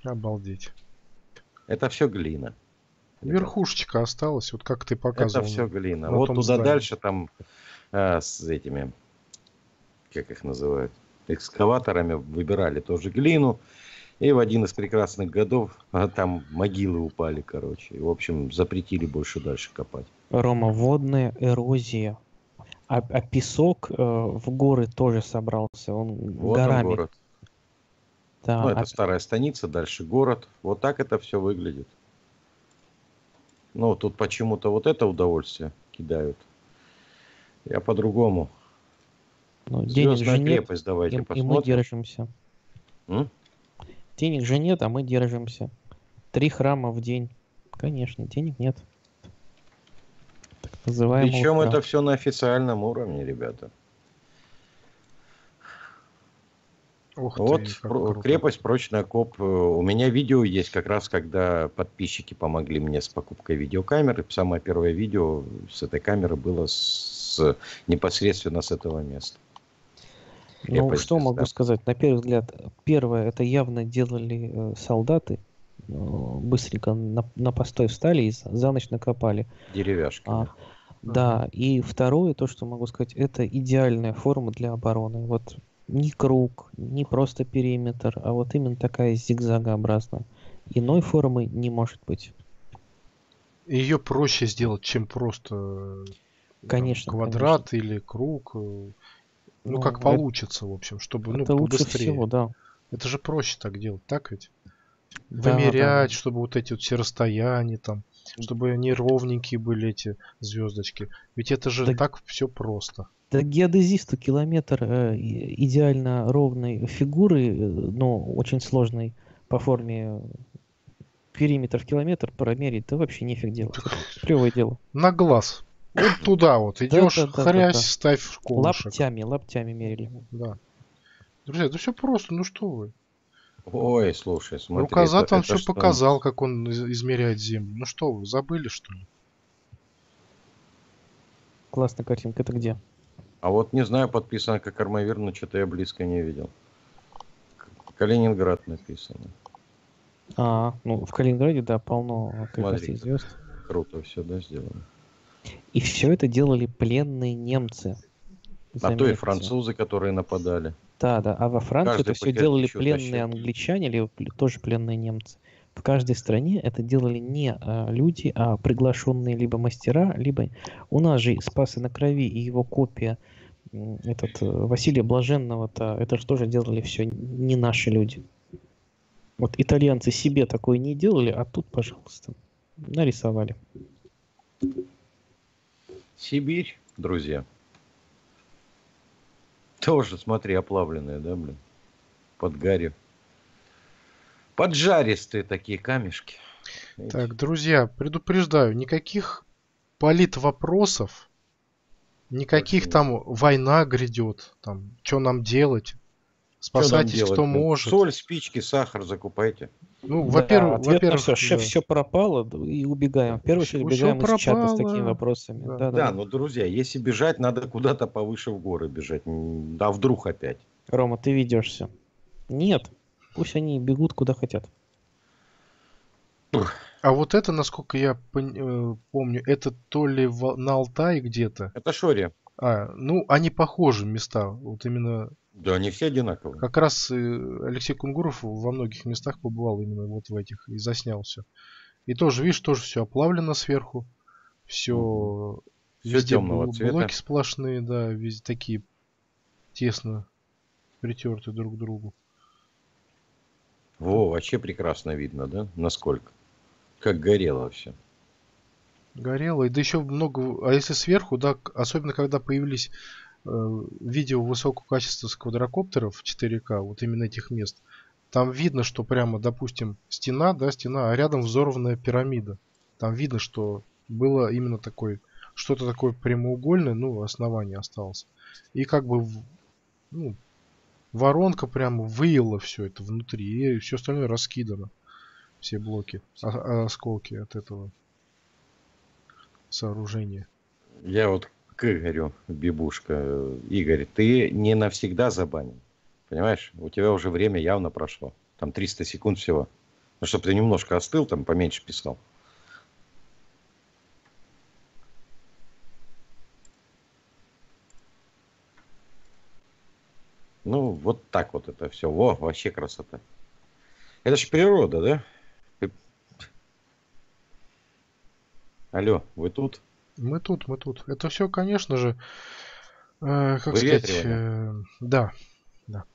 Обалдеть.
Это все глина. ребят.
Верхушечка осталась, вот как ты
Это
показывал
все глина.
на
Вот
том
туда
здании.
дальше там с этими, как их называют, экскаваторами выбирали тоже глину. И в один из прекрасных годов там могилы упали, короче. И, в общем, запретили больше дальше копать.
Рома, водная эрозия. А песок в горы тоже собрался. Он
Вот он
горами.
город.
Да,
Ну, это старая станица, дальше город. Вот так это все выглядит. Ну, тут почему-то вот это удовольствие кидают. Я по-другому.
ну, денег же
Звездная
нет,
крепость давайте
и мы
посмотрим.
держимся.
М?
Денег же нет, а мы держимся. 3 храма в день. Конечно, денег нет. Так называемого
Причем
храма.
это все на официальном уровне, ребята.
Ух
Вот
ты, как круто.
крепость прочный окоп. У меня видео есть как раз, когда подписчики помогли мне с покупкой видеокамеры. Самое первое видео с этой камеры было непосредственно с этого места.
Ну,
Крепость
что могу
Звезда.
сказать? На первый взгляд, первое, это явно делали солдаты. Быстренько на постой встали и за ночь накопали.
Деревяшками.
Да, и второе, то, что могу сказать, это идеальная форма для обороны. Вот не круг, не просто периметр, а вот именно такая зигзагообразная. Иной формы не может быть.
Ее проще сделать, чем просто
Конечно,
квадрат или круг. Ну, как
это,
получится, в общем, чтобы, ну,
это лучше
побыстрее.
всего, да.
Это же проще так делать, так ведь?
Да,
Вымерять,
да.
чтобы вот эти вот все расстояния там, чтобы они ровненькие были, эти звездочки. Ведь это же
Да,
так все просто.
да геодезисту километр идеально ровной фигуры, но очень сложной по форме периметр в километр промерить, да вообще нефиг делать. Это плевое дело.
На глаз. Вот туда вот идешь, хрясь,
Да.
ставь в колышек.
Лаптями мерили.
Да. Друзья, это все просто, ну что вы.
Ой, слушай, смотри,
Рукозат вам все
что у
показал,
нас?
как он измеряет землю. Ну что вы, забыли что ли?
Классная картинка. Это где?
А вот не знаю, подписано как Армавир, но что-то я близко не видел. Калининград написано.
Ну в Калининграде, да, полно крепостей
Смотри,
звезд.
круто все, да, сделано.
И все это делали пленные немцы.
А то и
Заметьте.
французы, которые нападали.
Да. А во Франции
Каждый
это все
по
делали
кирпичу
пленные
тащил.
англичане или тоже пленные немцы. В каждой стране это делали не люди, а приглашенные либо мастера, либо у нас же Спаса на Крови и его копия Василия Блаженного-то, это же тоже делали все не наши люди. Вот итальянцы себе такое не делали, а тут, пожалуйста, нарисовали.
Сибирь, друзья. Тоже, смотри, оплавленные, да, блин? Под гарью. Поджаристые такие камешки. Видите?
Так, друзья, предупреждаю, никаких политвопросов, никаких там война грядет, там, что нам делать, спасайтесь,
Что нам
кто
делать, блин?
может.
Соль, спички, сахар закупайте.
Ну,
Да, ответ на
во-первых,
все. Все пропало, и убегаем. В первую очередь
Всё
убегаем из чата с
пропало.
такими вопросами.
Да.
Да, но, друзья, если бежать, надо куда-то повыше в горы бежать. Да вдруг опять.
Рома, ты ведешься. Нет, пусть они бегут куда хотят.
А вот это, насколько я помню, это то ли на Алтае где-то.
Это Шори.
Ну, они похожи места. Вот именно
Да, они все одинаковые.
как раз Алексей Кунгуров во многих местах побывал именно вот в этих и заснял все. И тоже, видишь, тоже все оплавлено сверху. Все
Все
везде
темного цвета.
блоки сплошные, да, везде такие тесно притерты друг к другу.
Во, вообще прекрасно видно, да? Насколько? Как горело все.
Горело. И да еще много... А если сверху, да, особенно когда появились видео высокого качества с квадрокоптеров 4К, вот именно этих мест, там видно, что прямо, допустим, стена, а рядом взорванная пирамида. Там видно, что было именно такое, что-то такое прямоугольное, ну, основание осталось. И как бы, воронка прямо выела все это внутри, и все остальное раскидано. Все блоки, осколки от этого сооружения.
Я вот к Игорю, Бибушка, Игорь, ты не навсегда забанен. Понимаешь? У тебя уже время явно прошло. Там 300 секунд всего. Ну, чтобы ты немножко остыл, там поменьше писал. Ну, вот так вот это все. Во, вообще красота. Это же природа, да? Алло, вы тут?
Мы тут, мы тут. Это все, конечно же, как сказать,
Выветривание.
да, да.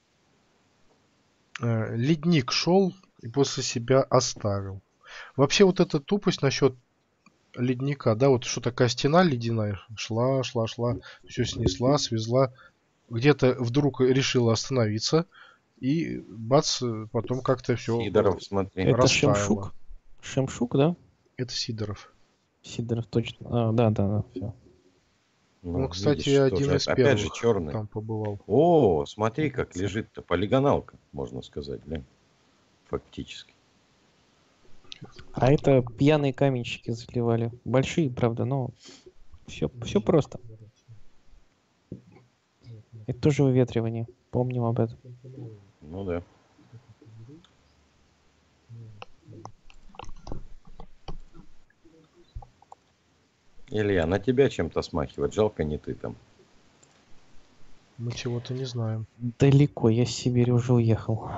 Ледник шел и после себя оставил. Вообще вот эта тупость насчет ледника, да, вот что такая стена ледяная шла, шла, шла, все снесла, свезла, где-то вдруг решила остановиться и бац, потом как-то все
Сидоров, смотри.
Это
растаяло.
Шемшук? Шемшук, да?
Это Сидоров.
Сидоров, точно. Да, да, да, все.
Ну,
Он, кстати,
видишь,
один
тоже.
из
Опять же
первых
черный.
там побывал.
О, смотри, как лежит-то. Полигоналка, можно сказать, да? Фактически.
А это пьяные каменщики заливали. Большие, правда, но все просто. Это тоже выветривание. Помним об этом.
Ну да. Илья, на тебя чем-то смахивает. Жалко, не ты там.
Мы чего-то не знаем.
Далеко, я с Сибири уже уехал.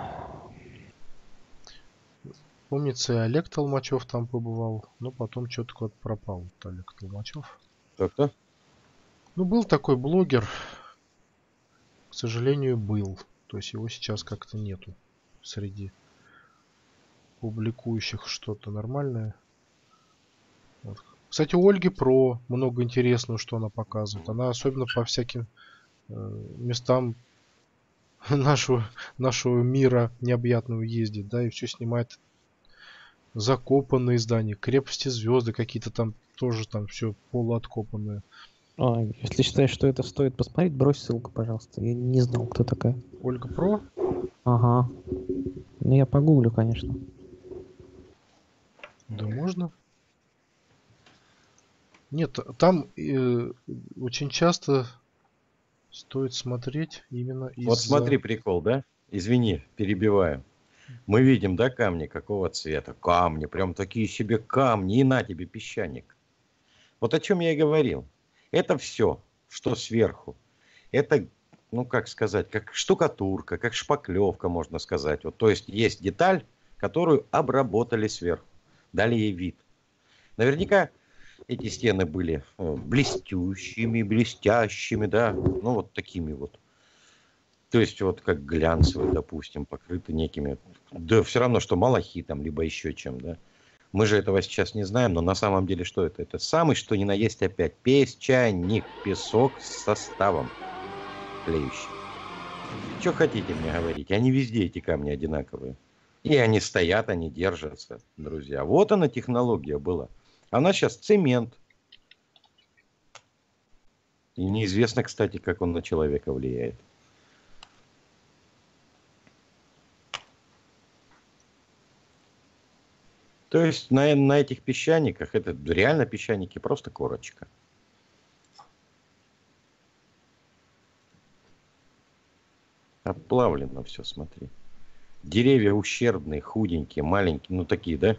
Помнится, и Олег Толмачев там побывал, но потом что-то куда-то пропал. Вот Олег Толмачев.
Кто-кто?
Ну, был такой блогер, к сожалению, был. То есть его сейчас как-то нету среди публикующих что-то нормальное. Вот. Кстати, у Ольги Про много интересного, что она показывает. Она особенно по всяким местам нашего мира необъятного ездит, да, и все снимает. Закопанные здания, крепости, звезды какие-то там тоже там все полуоткопанное.
Если считаешь, что это стоит посмотреть, брось ссылку, пожалуйста. Я не знал, кто такая.
Ольга Про?
Ага. Ну, я погуглю, конечно.
Да можно. Нет, там очень часто стоит смотреть именно
Вот смотри,
из-за...
прикол, да? Извини, перебиваю. Мы видим, да, камни какого цвета? Камни, прям такие себе камни. И на тебе песчаник. Вот о чем я и говорил. Это все, что сверху. Это, ну как сказать, как штукатурка, как шпаклевка, можно сказать. Вот, то есть есть деталь, которую обработали сверху. Дали ей вид. Наверняка эти стены были блестящими, блестящими, да. Ну вот такими вот. То есть вот как глянцевые, допустим, покрыты некими, да все равно, что малахитом, либо еще чем, да. Мы же этого сейчас не знаем, но на самом деле что это? Это самый, что ни на есть опять, песчаник, песок с составом клеющий. Что хотите мне говорить? Они везде, эти камни, одинаковые. И они стоят, они держатся, друзья. Вот она технология была. Она сейчас цемент. И неизвестно, кстати, как он на человека влияет. То есть на этих песчаниках, это реально песчаники, просто корочка. Оплавлено все, смотри. Деревья ущербные, худенькие, маленькие, ну такие, да?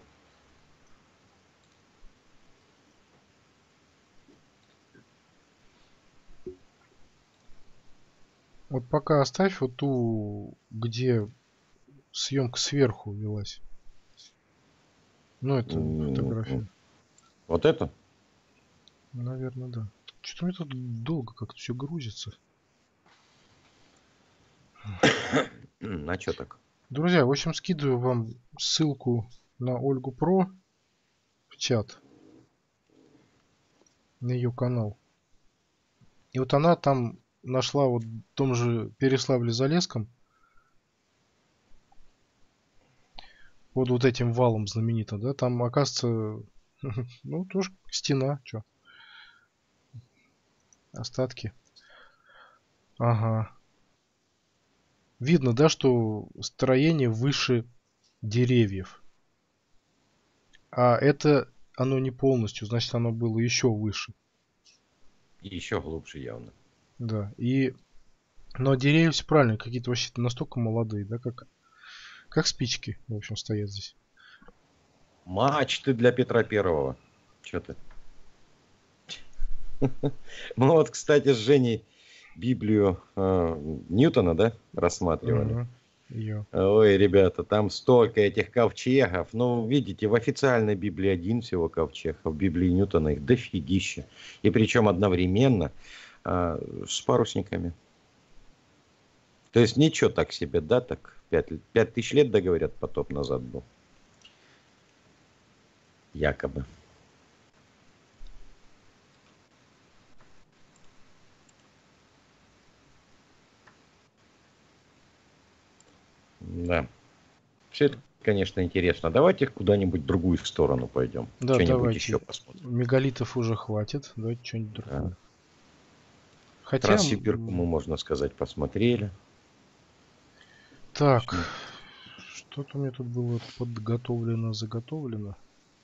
Вот пока оставь вот ту, где съемка сверху велась. Ну, это фотография.
Вот это?
Наверное, да. Что-то мне тут долго как-то все грузится.
А что так?
Друзья, в общем, скидываю вам ссылку на Ольгу Про в чат. На ее канал. И вот она там нашла вот в том же Переславле-Залесском под вот этим валом знаменитым, да, там оказывается, ну, тоже стена, что, остатки. Ага. Видно, да, что строение выше деревьев. А это оно не полностью, значит, оно было еще выше.
И еще глубже явно.
Да, и... Но деревья все правильно, какие-то вообще настолько молодые, да, как спички, в общем, стоят здесь.
Мачты для Петра Первого. Что ты? Мы вот, кстати, с Женей Библию Ньютона, да, рассматривали.
Угу. Ее.
Ой, ребята, там столько этих ковчегов. Ну, видите, в официальной Библии один всего ковчег, а в Библии Ньютона их дофигища. И причем одновременно с парусниками. То есть ничего так себе, да, так 5000 лет, да, говорят, потоп назад был. Якобы. Да. Все это, конечно, интересно. Давайте куда-нибудь в другую сторону пойдем.
Да,
Что-нибудь еще
давайте.
посмотрим.
Мегалитов уже хватит. Давайте что-нибудь
Да.
другое. Хотя...
Транссибирку мы, можно сказать, посмотрели.
Так. Что-то у меня тут было подготовлено, заготовлено.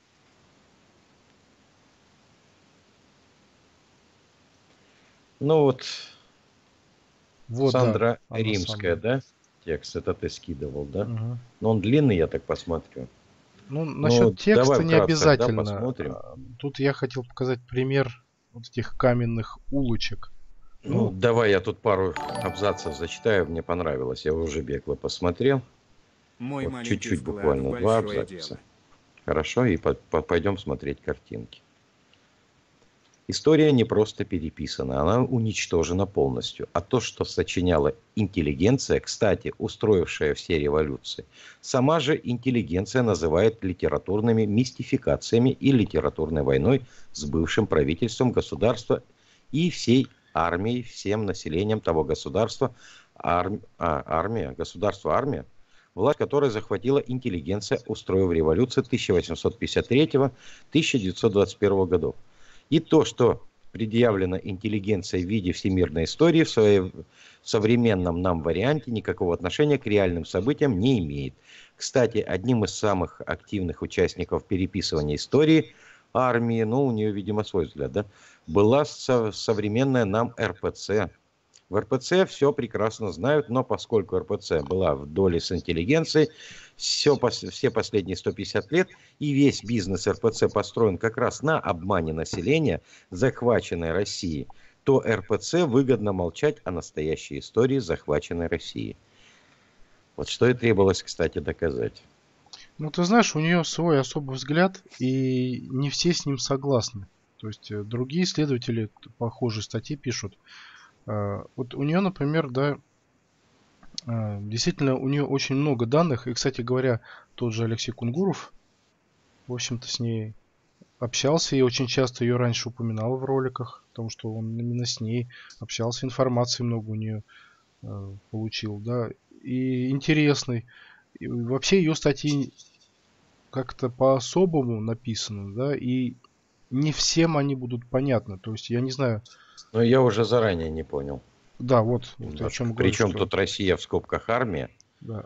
Ну вот,
Вот,
Сандра
да. Она
Римская,
самая.
да? Текст, это ты скидывал, да?
Угу.
Но он длинный, я так посмотрю.
Ну,
Ну,
насчет текста
давай
не
вкратце, да,
обязательно.
посмотрим.
Тут я хотел показать пример вот этих каменных улочек.
Ну, давай я тут пару абзацев зачитаю, мне понравилось. Я уже бегло посмотрел.
Мой
Вот
маленький
чуть-чуть
вклад
буквально,
в
2
большое
абзаца.
дело.
Хорошо, и пойдем смотреть картинки. История не просто переписана, она уничтожена полностью. А то, что сочиняла интеллигенция, кстати, устроившая все революции, сама же интеллигенция называет литературными мистификациями и литературной войной с бывшим правительством государства и всей армией, всем населением того государства, государство-армия, власть которой захватила интеллигенция, устроив революцию 1853-1921 годов. И то, что предъявлено интеллигенцией в виде всемирной истории в современном нам варианте, никакого отношения к реальным событиям не имеет. Кстати, одним из самых активных участников переписывания истории армии, ну, у нее, видимо, свой взгляд, да, была современная нам РПЦ. В РПЦ все прекрасно знают, но поскольку РПЦ была в доле с интеллигенцией все последние 150 лет, и весь бизнес РПЦ построен как раз на обмане населения захваченной России, то РПЦ выгодно молчать о настоящей истории захваченной России. Вот что и требовалось, кстати, доказать.
Ну, ты знаешь, у нее свой особый взгляд, и не все с ним согласны. То есть другие исследователи похожие статьи пишут. Вот у нее, например, да, действительно, у нее очень много данных. И, кстати говоря, тот же Алексей Кунгуров, в общем-то, с ней общался и очень часто ее раньше упоминал в роликах, потому что он именно с ней общался, информации много у нее получил, да, и интересный. И вообще ее статьи как-то по-особому написаны, да, и не всем они будут понятны. То есть я не знаю.
Но я уже заранее не понял.
Да, вот о чем говорю.
Причем тут Россия в скобках армия.
Да.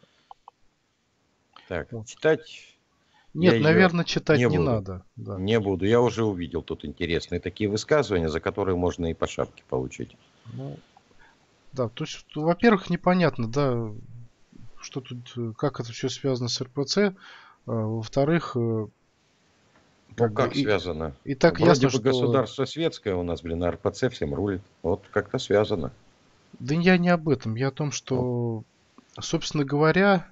Так,
Вот.
читать.
Нет,
я
наверное, читать не
буду.
надо. Да.
Не буду. Я уже увидел тут интересные такие высказывания, за которые можно и по шапке получить.
Ну, да, то есть, во-первых, непонятно, да, что тут, как это все связано с РПЦ. Во-вторых,
Как связано?
И так
Вроде
ясно,
бы
что...
государство светское у нас, блин, а РПЦ всем рулит. Вот как-то связано.
Да я не об этом. Я о том, что, собственно говоря,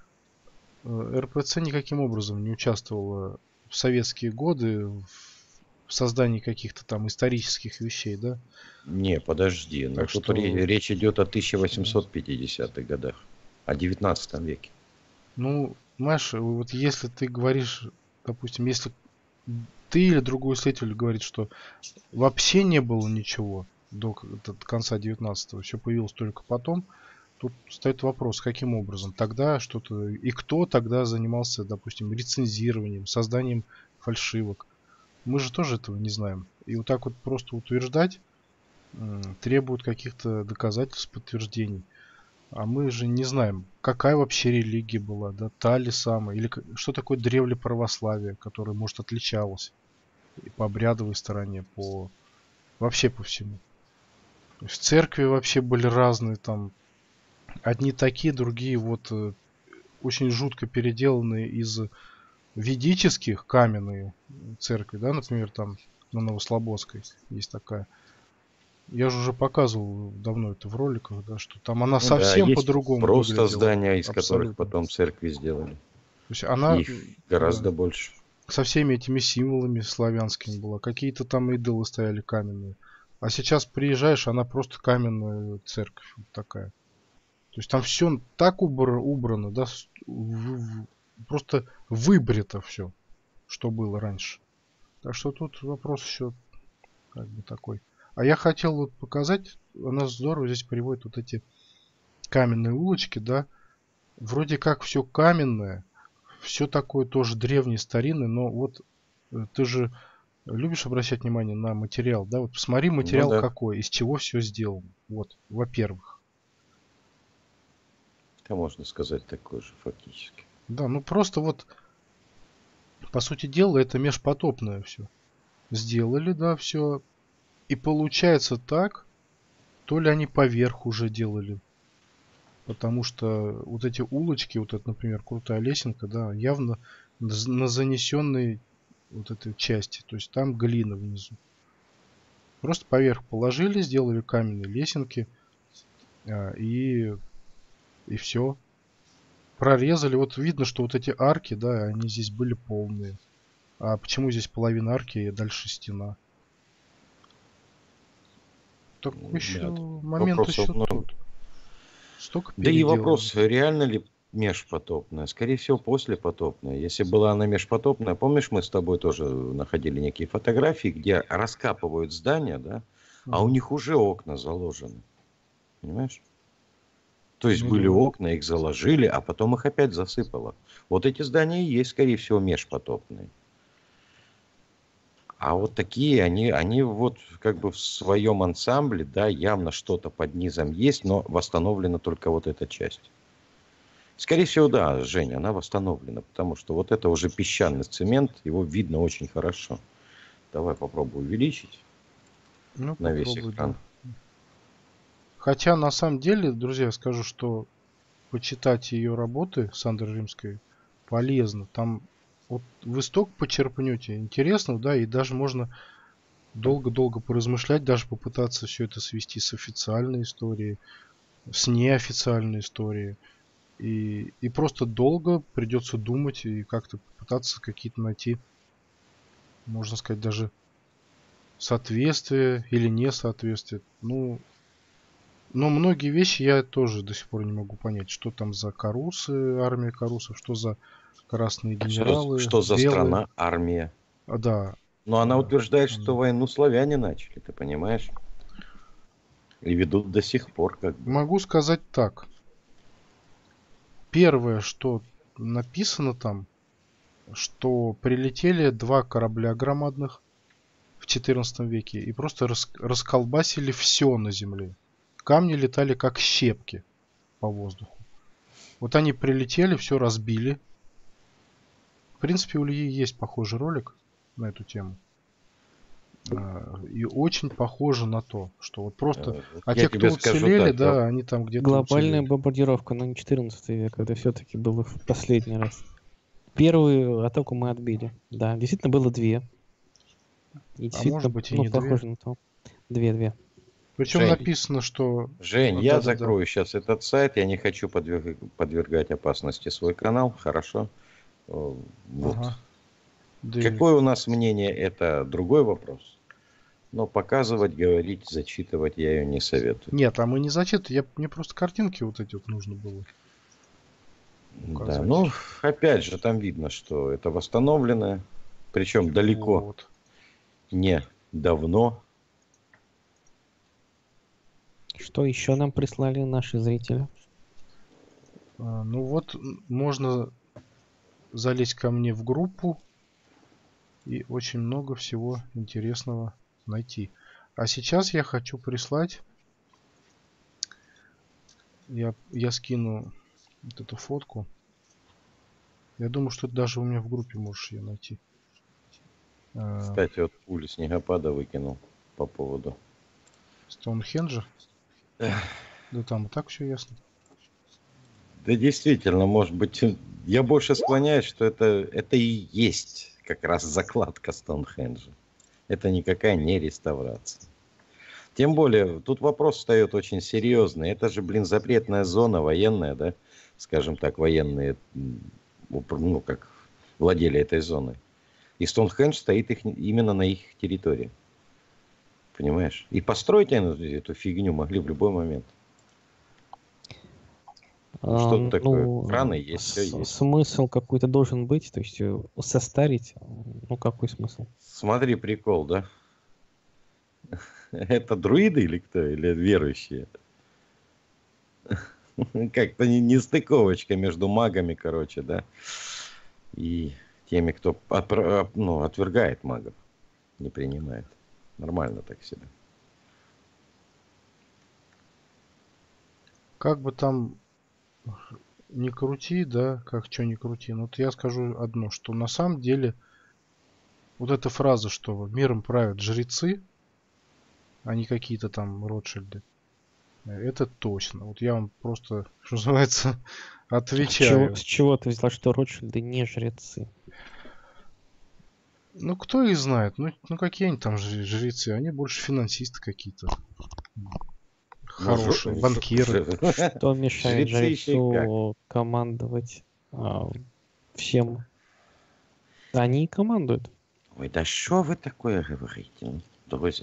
РПЦ никаким образом не участвовала в советские годы в создании каких-то там исторических вещей, да?
Не, подожди. Но тут
что...
речь идет о 1850-х годах, о 19 веке.
Ну, Маша, вот если ты говоришь, допустим, если ты или другой исследователь говорит, что вообще не было ничего до конца 19-го, все появилось только потом, тут стоит вопрос, каким образом тогда что-то, и кто тогда занимался, допустим, рецензированием, созданием фальшивок. Мы же тоже этого не знаем. И вот так вот просто утверждать требует каких-то доказательств, подтверждений. А мы же не знаем, какая вообще религия была, да, та ли самая, или что такое древле православие, которое, может, отличалось и по обрядовой стороне, вообще по всему. То есть церкви вообще были разные, там, одни такие, другие вот очень жутко переделанные из ведических каменные церкви, да, например, там на Новослободской есть такая. Я же уже показывал давно это в роликах, да, что там она
Ну да,
совсем
есть
по-другому
просто
выглядела.
здания, из которых
Абсолютно.
потом церкви сделали.
То есть она,
Их гораздо
да,
больше.
со всеми этими символами славянскими была. Какие-то там идолы стояли каменные. А сейчас приезжаешь, она просто каменная церковь вот такая. То есть там все так убрано, да, просто выбрито все, что было раньше. Так что тут вопрос еще как бы такой. А я хотел вот показать, она здорово здесь приводит вот эти каменные улочки, да. Вроде как все каменное, все такое тоже древнее, старинное, но вот ты же любишь обращать внимание на материал, да? Вот посмотри
Ну
материал
да,
какой, из чего все сделано. Вот, во-первых.
это можно сказать такое же фактически.
Да, ну просто вот, по сути дела, это межпотопное все. Сделали, да, все. И получается так, то ли они поверх уже делали. Потому что вот эти улочки, вот это, например, крутая лесенка, да, явно на занесенной вот этой части. То есть там глина внизу. Просто поверх положили, сделали каменные лесенки а, и все. Прорезали. Вот видно, что вот эти арки, да, они здесь были полные. А почему здесь половина арки и дальше стена? Так еще
Да,
момент
вопросов
еще
много.
тот. Столько
Да и
переделано.
вопрос, реально ли межпотопная? Скорее всего, послепотопная. Если была она межпотопная, помнишь, мы с тобой тоже находили некие фотографии, где раскапывают здания, да, а у
Ага.
них уже окна заложены. Понимаешь? То есть
Ну
были
да.
окна, их заложили, а потом их опять засыпало. Вот эти здания и есть, скорее всего, межпотопные. А вот такие, они вот как бы в своем ансамбле, да, явно что-то под низом есть, но восстановлена только вот эта часть. Скорее всего, да, Женя, она восстановлена, потому что вот это уже песчаный цемент, его видно очень хорошо. Давай попробую увеличить
Ну
на весь
попробуй,
экран.
да. Хотя на самом деле, друзья, скажу, что почитать ее работы Сандры Римской полезно. Там вот вы столько почерпнете интересного, да, и даже можно долго-долго поразмышлять, даже попытаться все это свести с официальной историей, с неофициальной историей. И просто долго придется думать и как-то попытаться какие-то найти, можно сказать, даже соответствие или несоответствие. Ну, но многие вещи я тоже до сих пор не могу понять, что там за карусы, армия карусов, что за красные генералы,
Что за
белые.
страна, армия?
А, да,
Но она
да.
утверждает, что войну славяне начали, ты понимаешь? И ведут до сих пор, как бы.
Могу сказать так. Первое, что написано там, что прилетели два корабля громадных в XIV веке и просто расколбасили все на земле. Камни летали как щепки по воздуху. Вот они прилетели, все разбили. В принципе, у Ильи есть похожий ролик на эту тему. И очень похоже на то, что вот просто... А
Я
те, кто
тебе скажу
уцелели,
так,
да, они там где-то
Глобальная
уцелели.
бомбардировка, но не 14 век, это все-таки было в последний раз. Первую атаку мы отбили. Да, действительно было две. И
А может
действительно,
быть и
ну,
не две.
похоже на то. Две.
Причем
Жень,
написано, что...
Жень, я
Да-да-да.
закрою сейчас этот сайт, я не хочу подвергать опасности свой канал, хорошо? Вот.
Ага. Да и-
Какое у нас мнение, это другой вопрос. Но показывать, говорить, зачитывать я ее не советую.
Нет, а мы не зачитывали. Мне просто картинки вот эти вот нужно было
Да,
указать.
ну, опять же, там видно, что это восстановленное, причем далеко
Вот.
не давно.
Что еще нам прислали наши зрители?
Ну вот, можно залезть ко мне в группу и очень много всего интересного найти. А сейчас я хочу прислать, я скину вот эту фотку. Я думаю, что даже у меня в группе можешь ее найти.
Кстати, вот пулю снегопада выкинул по поводу.
Стоунхенджа. Да там и так все ясно.
Да действительно, может быть, Я больше склоняюсь, что это и есть как раз закладка Стоунхенджа. Это никакая не реставрация. Тем более, тут вопрос встает очень серьезный. Это же, блин, запретная зона военная, да? Скажем так, военные, ну, как владели этой зоной. И Стоунхендж стоит именно на их территории. Понимаешь? И построить они эту фигню могли в любой момент. Ну, что такое? Краны есть, все есть.
Смысл какой-то должен быть, то есть состарить, ну какой смысл?
Смотри, прикол, да? Это друиды или кто? Или верующие? Как-то нестыковочка между магами, короче, да? И теми, кто отвергает магов, не принимает. Нормально так себе.
Как бы там не крути, да, как что не крути, но вот я скажу одно, что на самом деле вот эта фраза, что миром правят жрецы, а не какие-то там Ротшильды, это точно. Вот я вам просто, что называется, отвечаю.
С чего ты взяла, что Ротшильды не жрецы?
Ну, кто их знает? Ну какие они там жрецы? Они больше финансисты какие-то. Хорошие, банкиры.
Что мешает
Жрецы еще и как.
жрецу командовать всем? Они и командуют.
Ой, да что вы такое говорите, друзья?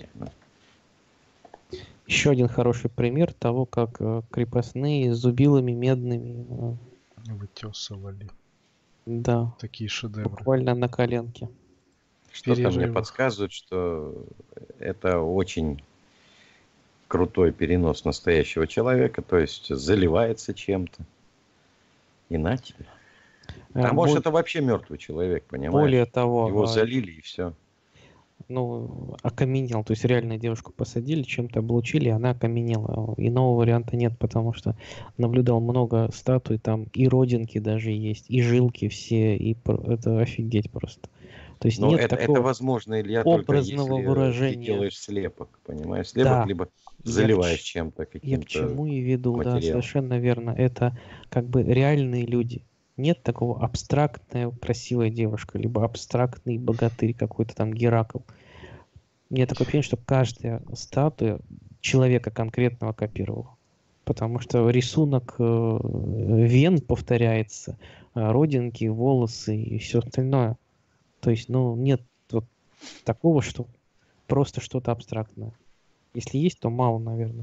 Еще один хороший пример того, как крепостные с зубилами медными,
Вытесывали.
да,
Такие шедевры.
буквально на коленке.
Что-то мне подсказывает, что это очень крутой перенос настоящего человека, то есть заливается чем-то. И на тебе. А может, это вообще мертвый человек, понимаешь?
Более того,
его залили и все.
Ну, окаменел, то есть реально девушку посадили, чем-то облучили, и она окаменела. Иного варианта нет, потому что наблюдал много статуй, там и родинки даже есть, и жилки все, и это офигеть просто. То есть нет такого
это возможно, Илья,
образного
только если
выражения.
ты делаешь слепок, понимаешь? Слепок, да. Либо заливаешь чем-то, каким-то
Я к чему и веду,
материалом.
да, совершенно верно. Это как бы реальные люди. Нет такого абстрактная красивая девушка, либо абстрактный богатырь какой-то там Геракл. Мне такое ощущение, что каждая статуя человека конкретного копировала. Потому что рисунок вен повторяется, родинки, волосы и все остальное. То есть, ну, нет вот такого, что просто что-то абстрактное. Если есть, то мало, наверное.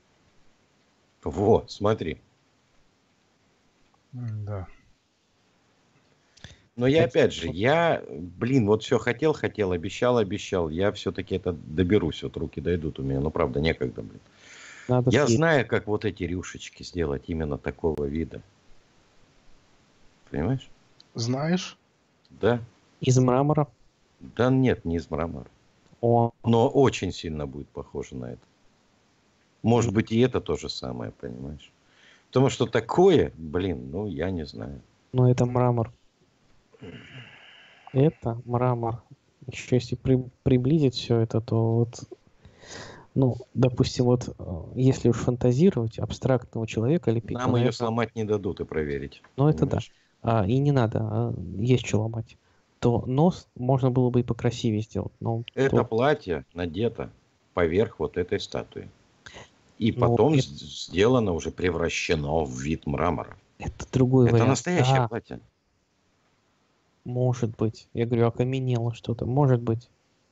Вот, смотри.
Да.
Но я опять же, вот все хотел, обещал, я все-таки это доберусь, вот руки дойдут у меня, но правда некогда, блин. Я знаю, как вот эти рюшечки сделать именно такого вида. Понимаешь?
Знаешь?
Да.
Из мрамора?
Да нет, не из мрамора. Но очень сильно будет похоже на это. Может быть, и это то же самое, понимаешь? Потому что такое, блин, ну я не знаю.
Но это мрамор. Это мрамор. Еще если приблизить все это, то вот, ну, допустим, вот если уж фантазировать абстрактного человека лепить...
Нам ее сломать не дадут и проверить.
Ну, это да. И не надо, есть что ломать. То нос можно было бы и покрасивее сделать. Но
это платье надето поверх вот этой статуи. И потом сделано, уже превращено в вид мрамора.
Это другой вариант.
Это настоящее платье.
Может быть. Я говорю, окаменело что-то. Может быть.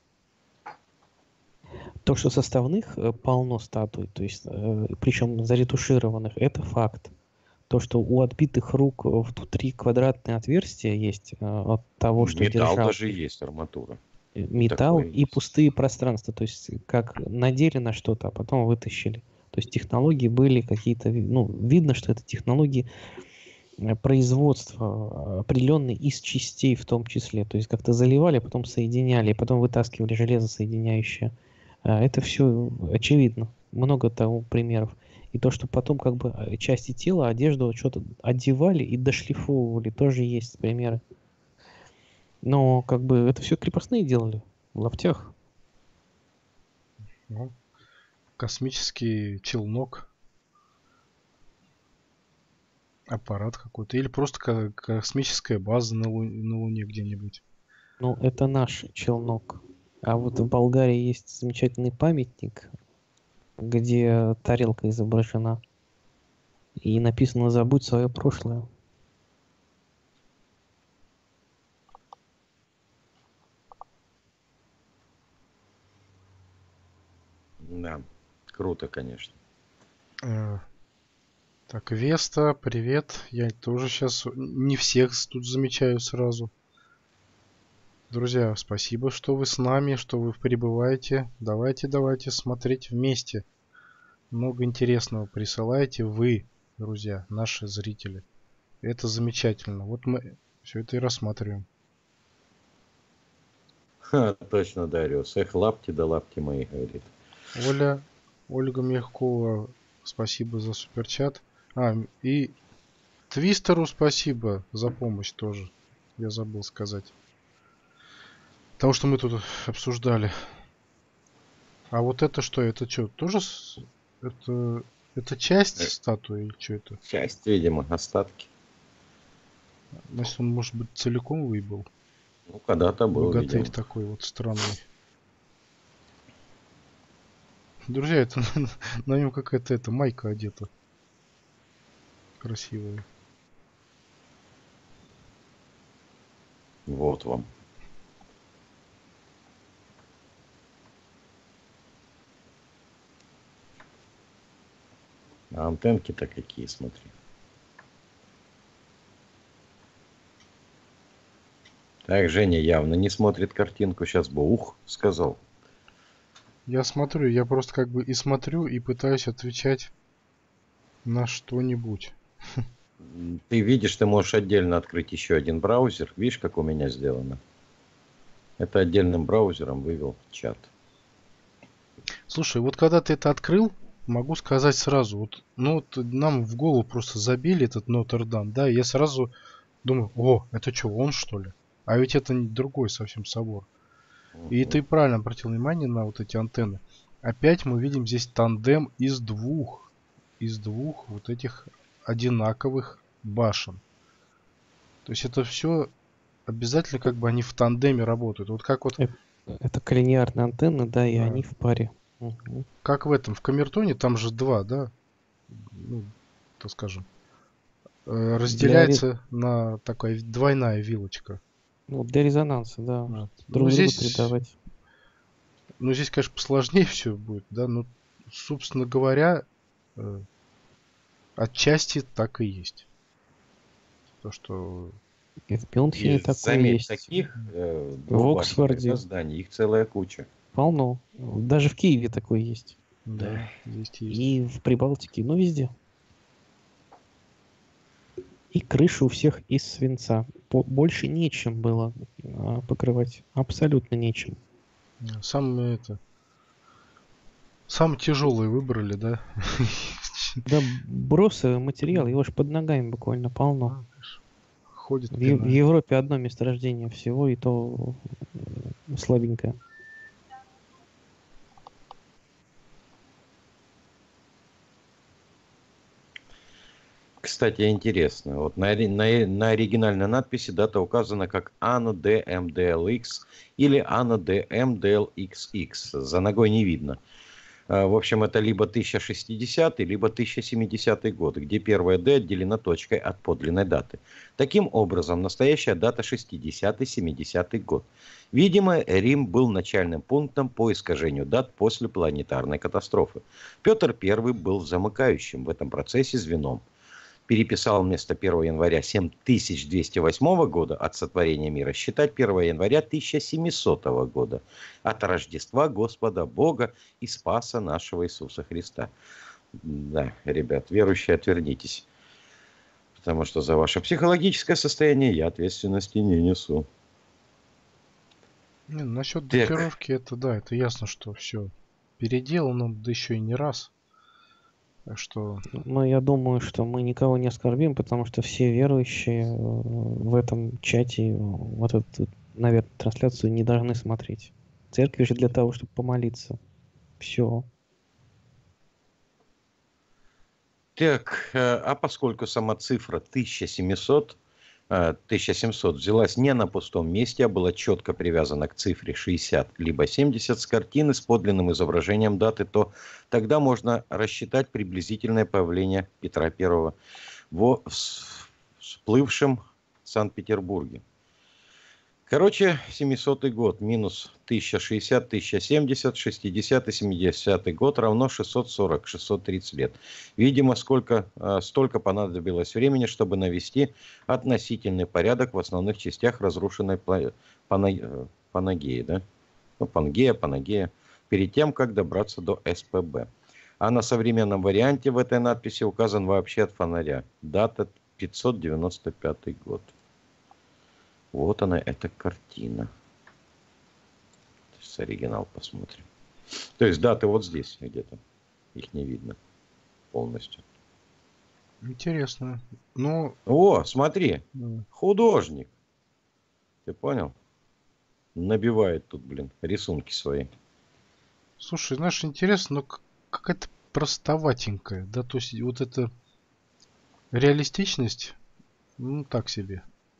То, что составных полно статуй, то есть, причем заретушированных, это факт. То, что у отбитых рук внутри квадратные отверстия есть от того, что
металл даже есть, арматура.
Металл и пустые пространства. То есть, как надели на что-то, а потом вытащили. То есть, технологии были какие-то... Ну, видно, что это технологии производства определенные из частей в том числе. То есть, как-то заливали, потом соединяли, потом вытаскивали железо соединяющее. Это все очевидно. Много того примеров. И то, что потом как бы части тела, одежду что-то одевали и дошлифовывали, тоже есть примеры. Но как бы это все крепостные делали в лаптях.
Ну, космический челнок. аппарат какой-то. Или просто космическая база на Луне где-нибудь.
Ну, это наш челнок. А вот в Болгарии есть замечательный памятник, где тарелка изображена. И написано «Забудь свое прошлое».
Да, круто, конечно.
Э, Так, Веста, привет. Я тоже сейчас не всех тут замечаю сразу. Друзья, спасибо, что вы с нами, что вы прибываете. Давайте смотреть вместе. Много интересного присылаете вы, друзья, наши зрители. Это замечательно. Вот мы все это и рассматриваем.
Ха, точно, Дариус. Эх, лапти да лапти мои, говорит.
Ольга Мягкова, спасибо за суперчат. И Твистеру спасибо за помощь тоже. Я забыл сказать. Того, что мы тут обсуждали. А вот это что? Это что? Тоже это часть статуи или что это?
Часть, видимо, остатки.
Значит, он может быть целиком выбыл.
Ну, когда-то был,
Богатырь
видимо.
такой вот странный. Друзья, это на нем какая-то майка одета. Красивая.
Вот вам. А антенки-то какие, смотри. Так, Женя явно не смотрит картинку. Сейчас бы ух сказал.
Я смотрю, я просто как бы и смотрю, и пытаюсь отвечать на что-нибудь.
Ты видишь, ты можешь отдельно открыть еще один браузер. Видишь, как у меня сделано? Это отдельным браузером вывел в чат.
Слушай, вот когда ты это открыл, могу сказать сразу, вот, ну вот нам в голову просто забили этот Нотр-Дам, да, и я сразу думаю, о, это что, он что ли? А ведь это другой совсем собор. И ты правильно обратил внимание на вот эти антенны. Опять мы видим здесь тандем из двух вот этих одинаковых башен. То есть это все обязательно как бы они в тандеме работают. Вот как вот...
Это коллинеарные антенны, да, и
Да.
они в паре. Угу.
Как в этом, в камертоне, там же два, да? Ну, так скажем. Разделяется на такая двойная вилочка.
Ну, для резонанса, да.
Вот.
Друг
Ну,
другу
здесь,
передавать.
ну, здесь, конечно, посложнее все будет, да, но, собственно говоря, отчасти так и есть. То, что...
И в Мюнхене такое
заметь,
есть.
таких
В Оксфорде
зданий, их целая куча.
полно. Даже в Киеве такое есть.
Да, здесь есть.
И в Прибалтике, ну везде. И крыши у всех из свинца. Больше нечем было покрывать. Абсолютно нечем.
Самое тяжелое выбрали, да?
Да бросовый материал, его же под ногами буквально полно.
Ходит
В Европе одно месторождение всего, и то слабенькое.
Кстати, интересно. Вот на оригинальной надписи дата указана как Anno DMDLX или Anno DMDLXX. За ногой не видно. В общем, это либо 1060, либо 1070 год, где первая D отделена точкой от подлинной даты. Таким образом, настоящая дата 60-70 год. Видимо, Рим был начальным пунктом по искажению дат после планетарной катастрофы. Петр I был замыкающим в этом процессе звеном. Переписал вместо 1 января 7208 года от сотворения мира считать 1 января 1700 года от Рождества Господа Бога и Спаса нашего Иисуса Христа. Да, ребят, верующие, отвернитесь. Потому что за ваше психологическое состояние я ответственности не несу.
Не, насчет датировки, это да, это ясно, что все переделано, да еще и не раз. Так что...
Но я думаю, что мы никого не оскорбим, потому что все верующие в этом чате вот эту, наверное, трансляцию не должны смотреть. Церковь же для того, чтобы помолиться. Все.
Так, а поскольку сама цифра 1700 взялась не на пустом месте, а была четко привязана к цифре 60 либо 70 с картины с подлинным изображением даты, то тогда можно рассчитать приблизительное появление Петра I в всплывшем Санкт-Петербурге. Короче, 700 год минус 1060, 1070, 60 и 70 год равно 640, 630 лет. Видимо, столько понадобилось времени, чтобы навести относительный порядок в основных частях разрушенной Панагеи, да? Ну, Пангея, перед тем, как добраться до СПБ. А на современном варианте в этой надписи указан вообще от фонаря. Дата 595 год. Вот она, эта картина. С оригинал посмотрим. То есть даты вот здесь где-то. Их не видно полностью.
Интересно. Ну,
О, смотри. Художник. Ты понял? Набивает тут, рисунки свои.
слушай, знаешь, интересно, но какая-то простоватенькая, да, то есть вот эта реалистичность, ну, так себе.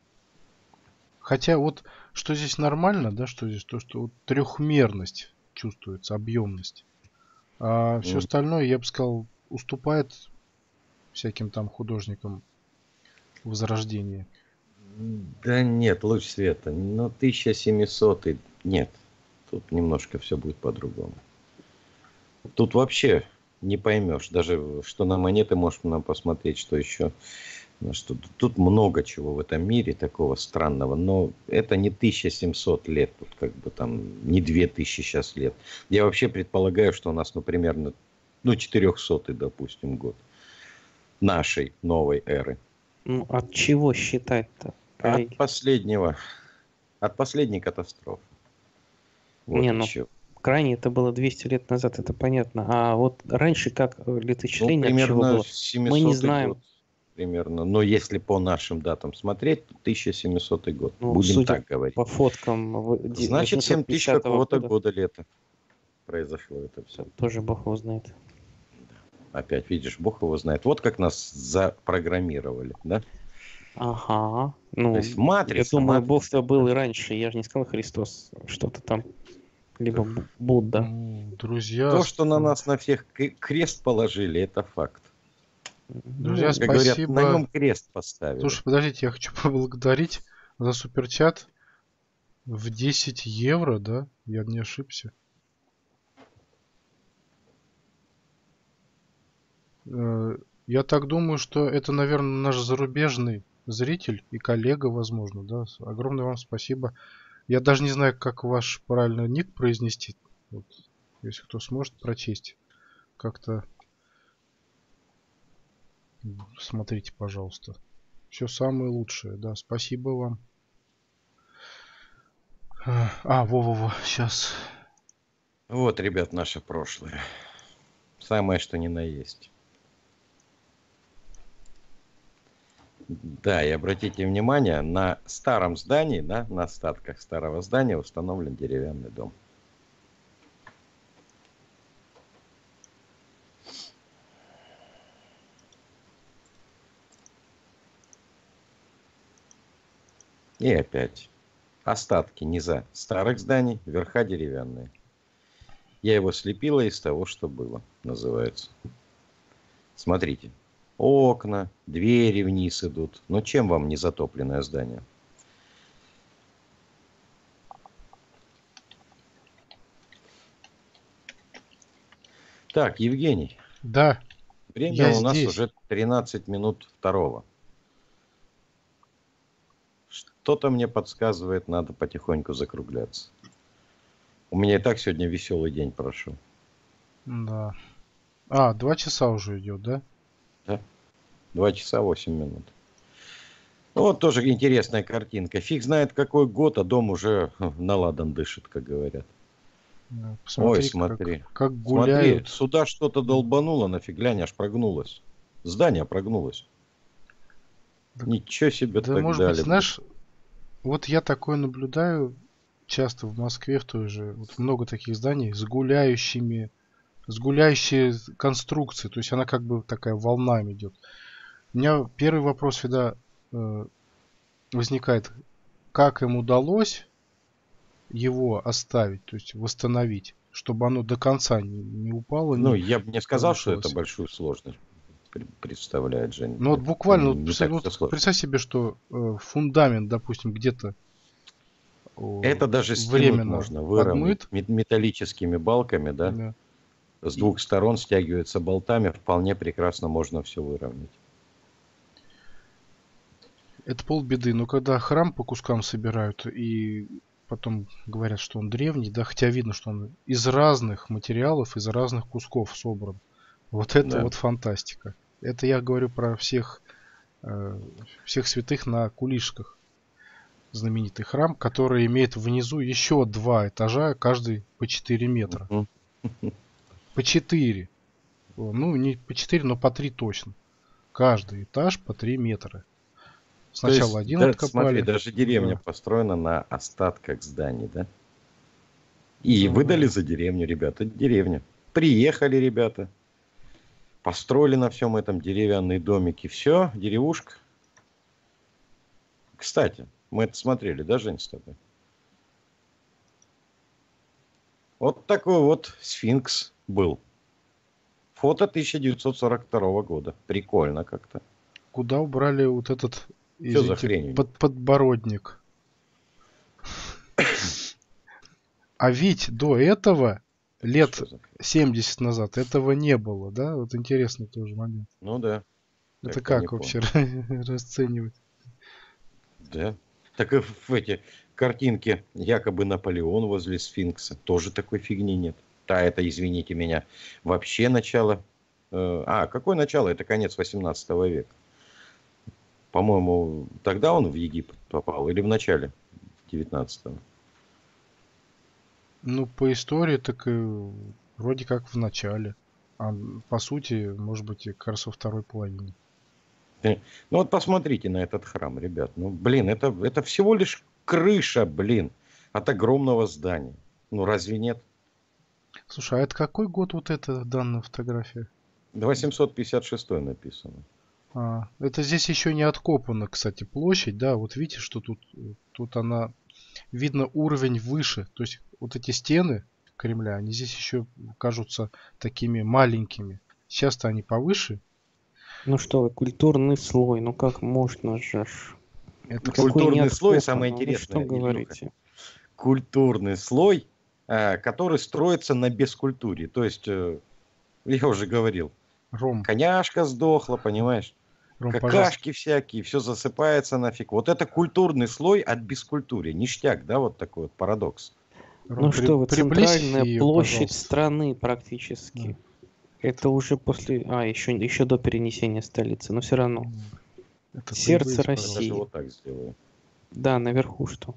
Хотя вот, что здесь нормально, да, что здесь, то, что вот трехмерность чувствуется, объемность. А все остальное, я бы сказал, уступает всяким там художникам Возрождения.
Да нет, луч света. Но 1700 нет. Тут немножко все будет по-другому. Тут вообще не поймешь. Даже что на монеты можно посмотреть, что еще. Что тут много чего в этом мире такого странного. Но это не 1700 лет. Тут как бы там не 2000 сейчас лет. Я вообще предполагаю, что у нас, ну, примерно 400, допустим, год нашей новой эры.
Ну, от чего считать-то?
От последней катастрофы. Вот
не, ну,
еще.
крайне это было 200 лет назад, это понятно. А вот раньше как летоисчисление от чего
Примерно
было?
700
Мы не знаем.
год. Примерно. Но если по нашим датам смотреть, то 1700 год.
Ну,
Будем
судя
так говорить.
по фоткам
Значит, 7000
850
какого-то года лета произошло это все.
Тоже Бог его знает.
Опять, видишь, Бог его знает. Вот как нас запрограммировали, да?
Ага. Ну,
То есть матрица.
я думаю, Бог-то был и раньше. Я же не сказал Христос. Что-то там. Либо Будда.
Ну, друзья,
То, что на нас на всех крест положили, это факт.
Друзья,
Как говорят,
спасибо.
на нем крест поставили.
Слушай, подождите, я хочу поблагодарить за суперчат в 10 евро, да? Я не ошибся. Я так думаю, что это, наверное, наш зарубежный зритель и коллега, возможно, да. Огромное вам спасибо. Я даже не знаю, как ваш правильно ник произнести. Вот, если кто сможет прочесть, как-то смотрите, пожалуйста. Все самое лучшее, да. Спасибо вам. Во-во-во, сейчас.
Вот, ребят, наше прошлое. Самое, что ни на есть. Да, и обратите внимание, на старом здании, да, на остатках старого здания установлен деревянный дом. И опять. Остатки низа старых зданий, верха деревянные. Я его слепила из того, что было, называется. Смотрите. Окна, двери вниз идут. Но чем вам не затопленное здание? Так, Евгений.
Да.
Время у нас уже 13 минут второго. Что-то мне подсказывает, надо потихоньку закругляться. У меня и так сегодня веселый день прошел.
Да. 2 часа уже идет, да?
Да. 2 часа 8 минут. Вот тоже интересная картинка. Фиг знает какой год, а дом уже наладан дышит, как говорят.
Да, посмотри,
ой, смотри.
Как гуляют.
Смотри, сюда что-то долбануло, нафиг глянь, аж прогнулось. Здание прогнулось. Так, ничего себе,
да,
так
может
дали.
Быть, знаешь, вот я такое наблюдаю часто в Москве в той же. Вот много таких зданий с гуляющими с гуляющей конструкцией, то есть она как бы такая волнами идет. У меня первый вопрос всегда возникает, как им удалось его оставить, то есть восстановить, чтобы оно до конца не упало,
Ну,
не
я бы не сказал, что это
разрушилось.
большую сложность представляет, Жень.
Ну вот
Это
буквально,
не так все сложно.
представь себе, что фундамент, допустим, где-то
Это даже стянуть
временно
можно, выровнять
подмыт.
металлическими балками, да?
Да.
С двух сторон стягивается болтами, вполне прекрасно можно все выровнять.
Это полбеды, но когда храм по кускам собирают и потом говорят, что он древний, да, хотя видно, что он из разных материалов, из разных кусков собран. Вот это
Да.
вот фантастика. Это я говорю про всех святых на Кулишках. Знаменитый храм, который имеет внизу еще 2 этажа, каждый по 4 метра. По 4. Ну, не по 4, но по 3 точно. Каждый этаж по 3 метра. Сначала один откопали.
Смотри, даже деревня построена на остатках зданий, да? И выдали за деревню, ребята, деревня. Приехали ребята, построили на всем этом деревянные домики. Все, деревушка. Кстати, мы это смотрели, да, Жень, с тобой? Вот такой вот сфинкс был. Фото 1942 года. Прикольно как-то.
Куда убрали вот этот
за хрень?
Подбородник? А ведь до этого, лет 70 назад, этого не было, да? Вот интересный тоже момент.
Ну да.
Это как вообще расценивать?
Да. Так и в эти картинки якобы Наполеон возле сфинкса. Тоже такой фигни нет. Да, это, извините меня, вообще начало... какое начало? Это конец 18 века. По-моему, тогда он в Египет попал или в начале 19-го?
Ну, по истории, так и вроде как в начале. А по сути, может быть, и как раз во второй половине.
Ну вот посмотрите на этот храм, ребят. Ну, блин, это всего лишь крыша, блин, от огромного здания. Ну, разве нет?
Слушай, а это какой год вот эта данная фотография?
856 написано.
Это здесь еще не откопана, кстати, площадь, да, вот видите, что тут она, видно уровень выше, то есть вот эти стены Кремля, они здесь еще кажутся такими маленькими. Сейчас-то они повыше.
Ну что вы, культурный слой, ну как можно же?
Это культурный слой, самое интересное.
Что говорите?
Культурный слой, который строится на бескультуре. То есть, я уже говорил, коняшка сдохла, понимаешь? Какашки всякие, все засыпается нафиг. Вот это культурный слой от бескультуры. Ништяк, да, вот такой вот парадокс.
Ну что вы, центральная площадь страны практически. Это уже после... еще до перенесения столицы, но все равно. Это сердце России.
Я даже вот так сделаю.
Да, наверху что.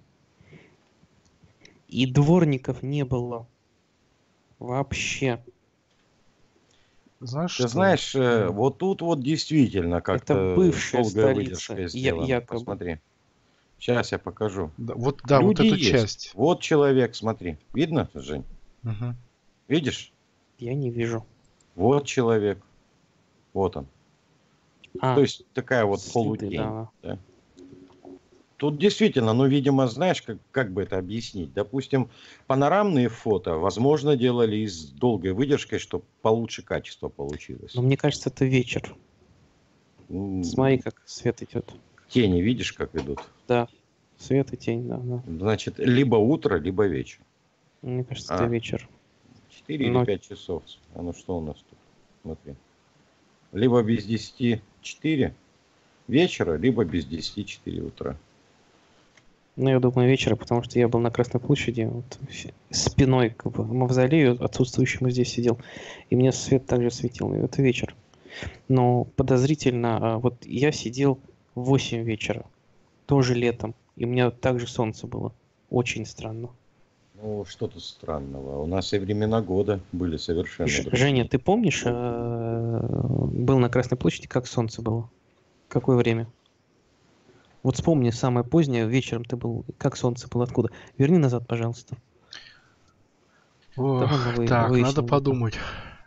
И дворников не было. Вообще.
Знаешь,
знаешь, вот тут вот действительно как-то
это бывшая
долгая выдержка сделана.
Якобы.
Посмотри. Сейчас я покажу.
Да, вот эту
есть.
часть.
Вот человек, смотри. Видно, Жень?
Угу.
Видишь?
Я не вижу.
Вот человек. Вот он. То есть такая вот полутень. Да. Тут действительно, ну, видимо, знаешь, как бы это объяснить. Допустим, панорамные фото, возможно, делали с долгой выдержкой, чтобы получше качество получилось.
Но мне кажется, это вечер. Смотри, как свет идет.
Тени, видишь, как идут?
Да, свет и тень, да.
Значит, либо утро, либо вечер.
Мне кажется, это вечер.
4 или 5 часов. А ну что у нас тут? Смотри. Либо без 10 4 вечера, либо без 10 4 утра.
Ну, я думаю, вечера, потому что я был на Красной площади, вот, спиной к мавзолею отсутствующему здесь сидел, и мне свет также светил. И это вечер. Но подозрительно, вот я сидел в 8 вечера, тоже летом, и у меня также солнце было. Очень странно.
Ну, что тут странного? У нас и времена года были совершенно другие.
Женя, ты помнишь, был на Красной площади, как солнце было? Какое время? Вот вспомни, самое позднее, вечером ты был, как солнце было, откуда? Верни назад, пожалуйста.
Так, надо подумать.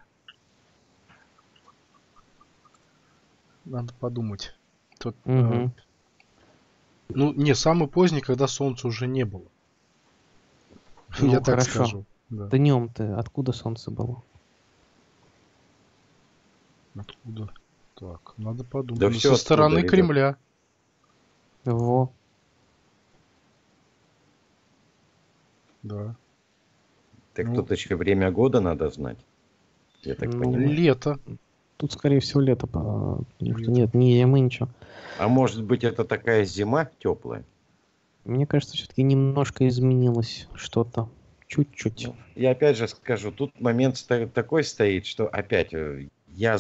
Надо подумать. Тут,
Мгм.
ну, не, самый поздний, когда солнца уже не было.
Ну,
Я так
хорошо.
скажу. Да.
Днем-то откуда солнце было?
Откуда? Так, надо подумать.
Да
Ну,
все
со
оттуда,
стороны
ребят.
Кремля.
Во.
Да.
Так
Ну,
тут еще время года надо знать, я так
Ну,
понимаю.
лето.
тут, скорее всего, лето, потому что
Лето.
нет ни зимы, ничего.
А может быть, это такая зима теплая?
Мне кажется, все-таки немножко изменилось что-то. Чуть-чуть.
Ну, я опять же скажу, тут момент такой стоит, что опять я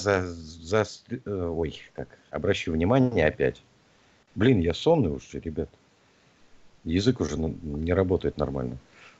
ой, как, обращу внимание опять. Блин, я сонный уже, ребят. Язык уже не работает нормально.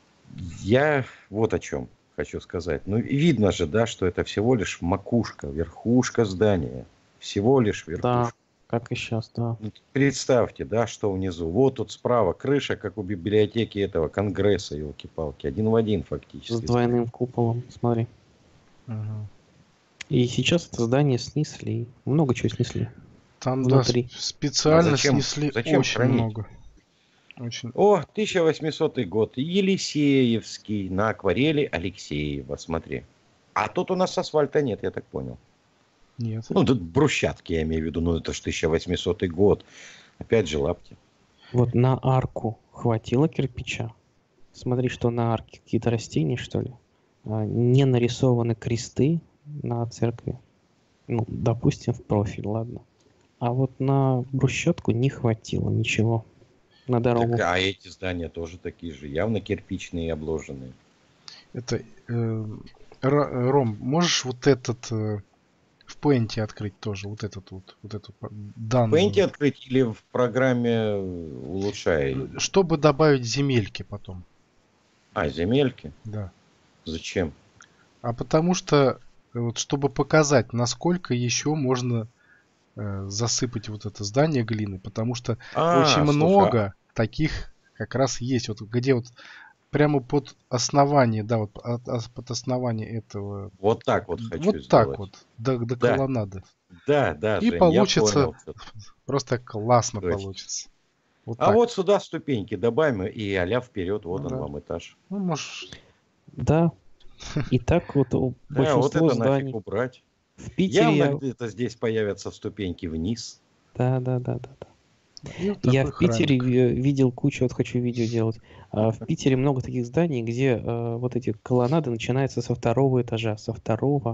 Я вот о чем хочу сказать. Ну, и видно же, да, что это всего лишь макушка, верхушка здания. Всего лишь
Да,
верхушка.
как и сейчас, да.
Ну, представьте, да, что внизу. Вот тут справа крыша, как у библиотеки этого Конгресса, елки-палки. Один в один фактически.
С двойным куполом, смотри.
Мгм.
И сейчас это здание снесли. Много чего снесли.
Там,
Внутри.
да, специально
А зачем
снесли очень
хранить?
много. Очень.
О, 1800 год. Елисеевский на акварели Алексеева, смотри. А тут у нас асфальта нет, я так понял.
Нет.
Ну, тут брусчатки, я имею в виду. Ну, это ж 1800 год. Опять же лапти.
Вот на арку хватило кирпича. Смотри, что на арке какие-то растения, что ли. Не нарисованы кресты на церкви. Ну, допустим, в профиль, ладно. А вот на брусчатку не хватило ничего. На дорогу.
Так, а эти здания тоже такие же. Явно кирпичные и обложенные.
Это, Ром, можешь вот этот в Пенте открыть тоже, вот этот вот эту
В
данную,
Paint открыть или в программе улучшай?
чтобы добавить земельки потом,
А, земельки?
да.
Зачем?
А потому что вот чтобы показать, насколько еще можно засыпать вот это здание глиной, потому что очень
Слушай,
много таких как раз есть, вот где вот прямо под основание, да, вот под основание этого,
вот так вот хочу
вот
сделать.
так вот, до
Да.
колоннады.
Да,
И
Жень,
получится
я понял.
просто классно
Точно.
получится. Вот
А
так.
вот сюда ступеньки добавим и а-ля вперед, вот
Ну
он
да.
вам этаж.
Ну, может,
Да. И так вот
Да, вот
большинство
это нафиг
зданий.
убрать.
В Питере
Явно
я...
где-то здесь появятся ступеньки вниз.
Да.
и вот
Я
такой
в Питере
храмик.
видел кучу, вот хочу видео делать. В Питере много таких зданий, где вот эти колоннады начинаются со второго этажа, со второго.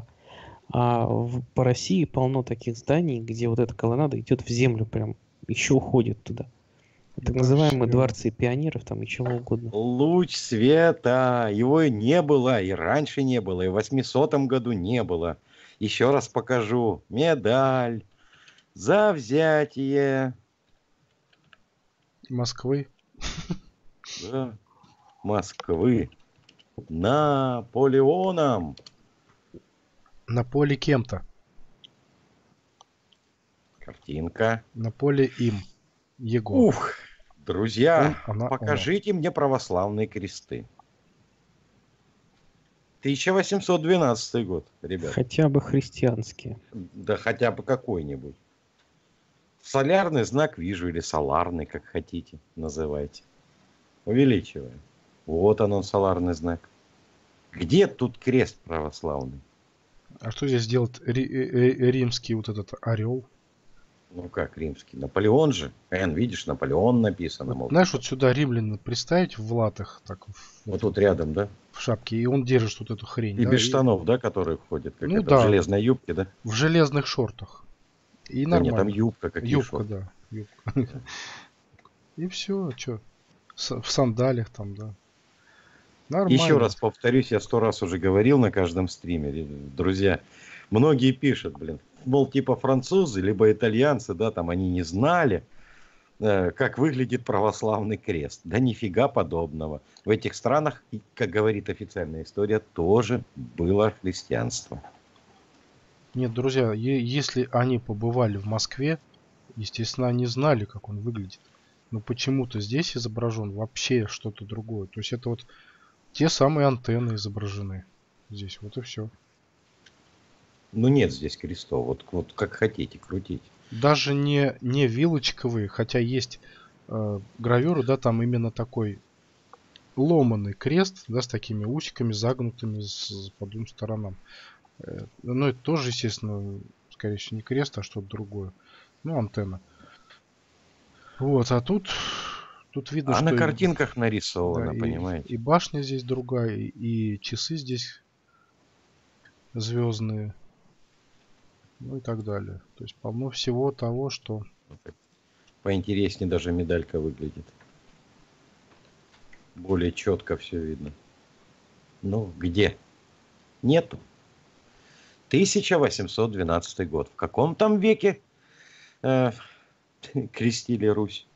По России полно таких зданий, где вот эта колоннада идет в землю прям, еще уходит туда. Так
Да,
называемые
всё
дворцы пионеров там и чего угодно.
Луч света. Его и не было, и раньше не было, и в 800 году не было. Еще раз покажу. Медаль за взятие
Москвы.
да, Москвы Наполеоном.
На поле кем-то.
Картинка.
На поле им. Его.
Ух, друзья,
Он, она,
покажите мне православные кресты. 1812 год, ребят.
Хотя бы христианские.
Да хотя бы какой-нибудь. Солярный знак вижу, или соларный, как хотите, называйте. Увеличиваем. Вот он, соларный знак. Где тут крест православный?
А что здесь делает римский вот этот орел?
Ну как римский? Наполеон же. Видишь, Наполеон написано.
Вот,
Мол,
знаешь, вот сюда римляна приставить в латах, так
вот тут рядом, да?
в шапке, и он держит вот эту хрень,
И
да?
без штанов, да, которые ходят, как
Ну
это,
да.
в железной юбке, да?
В железных шортах. И
Да нет,
нормально.
там юбка, какие
Юбка,
шорты.
да. Юбка. И все, что? В сандалиях там, да. Нормально.
Еще раз повторюсь, я 100 раз уже говорил на каждом стриме, друзья. Многие пишут, мол, типа французы, либо итальянцы, да, там они не знали, как выглядит православный крест. Да нифига подобного. В этих странах, как говорит официальная история, тоже было христианство.
Нет, друзья, если они побывали в Москве, естественно, они знали, как он выглядит. Но почему-то здесь изображен вообще что-то другое. То есть это вот те самые антенны изображены здесь. Вот и все.
Ну нет здесь крестов. Вот как хотите, крутить.
Даже не вилочковые, хотя есть гравюры, да, там именно такой ломаный крест, да, с такими усиками загнутыми по двум сторонам. Ну, это тоже, естественно, скорее всего, не крест, а что-то другое. Ну, антенна. Вот, а тут видно,
А на
что
картинках
да,
нарисовано,
и
понимаете?
башня здесь другая, и часы здесь звездные, ну и так далее. То есть полно всего того, что...
Вот так. Поинтереснее даже медалька выглядит. Более четко все видно. Ну, где? Нету. 1812 год. В каком там веке э, крестили Русь?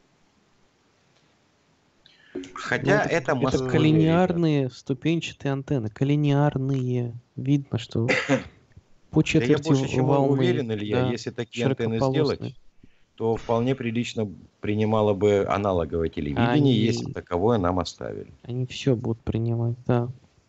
Ну,
Хотя это
это
Московия, ребят.
коллинеарные ступенчатые антенны. Коллинеарные. Видно, что по
Да я
четверти
больше чем
волны,
уверен, Илья,
да,
если такие антенны
широкополосные.
сделать, то вполне прилично принимало бы аналоговое телевидение, если
Они,
таковое нам оставили.
они все будут принимать, да.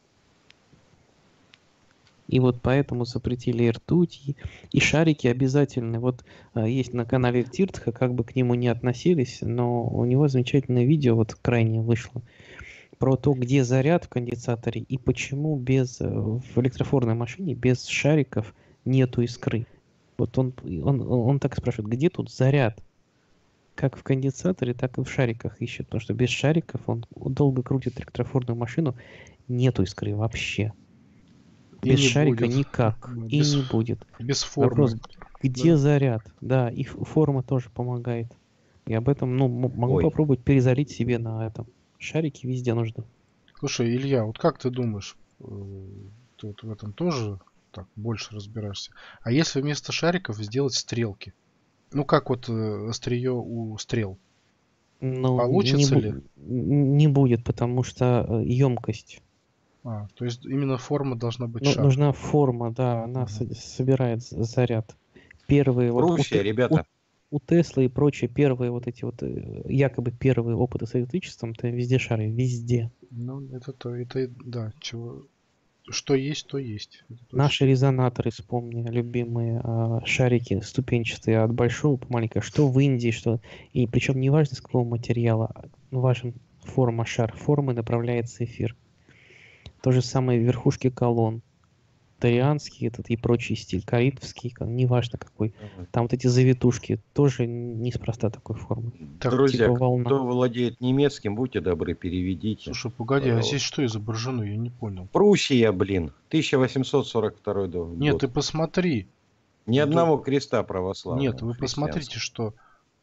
И вот поэтому запретили и ртуть, и шарики обязательны. Вот есть на канале Тиртха, как бы к нему не относились, но у него замечательное видео, вот крайне вышло, про то, где заряд в конденсаторе и почему в электрофорной машине без шариков нету искры. Вот он так спрашивает, где тут заряд? Как в конденсаторе, так и в шариках ищет. Потому что без шариков он долго крутит электрофорную машину, нету искры вообще.
И
Без
не
шарика
будет.
никак. И
Без,
не будет.
без
Вопрос,
формы.
где
Да.
заряд? Да, и форма тоже помогает. И об этом, ну, могу
Ой,
попробовать перезалить себе на этом. Шарики везде нужны.
Слушай, Илья, вот как ты думаешь, ты вот в этом тоже так больше разбираешься? А если вместо шариков сделать стрелки? Ну, как вот острие у стрел.
Но
Получится ли?
не будет, потому что емкость.
То есть именно форма должна быть
Ну,
шар.
нужна форма, да, она
Ага.
собирает заряд. Первые вот
Пруссия, ребята.
у Теслы и прочие первые вот эти вот якобы первые опыты с электричеством-то везде шары, везде.
Ну, это, да, чего, что есть, то есть. Это точно.
Наши резонаторы, вспомни, любимые шарики ступенчатые от большого по маленькому, что в Индии, что... И причем не важно, с какого материала, важен форма шар, формы направляется эфир. То же самое верхушки колонн. Тарианский этот и прочий стиль, коринфский, неважно какой. Там вот эти завитушки тоже неспроста такой формы.
Так,
Друзья,
Типа волна.
кто владеет немецким, будьте добры, переведите.
слушай, погоди, а здесь
Пожалуйста.
что изображено? Я не понял.
Пруссия, блин. 1842
Нет, ты
год.
посмотри.
Ни одного креста православного,
Нет, вы посмотрите,
христианского.
что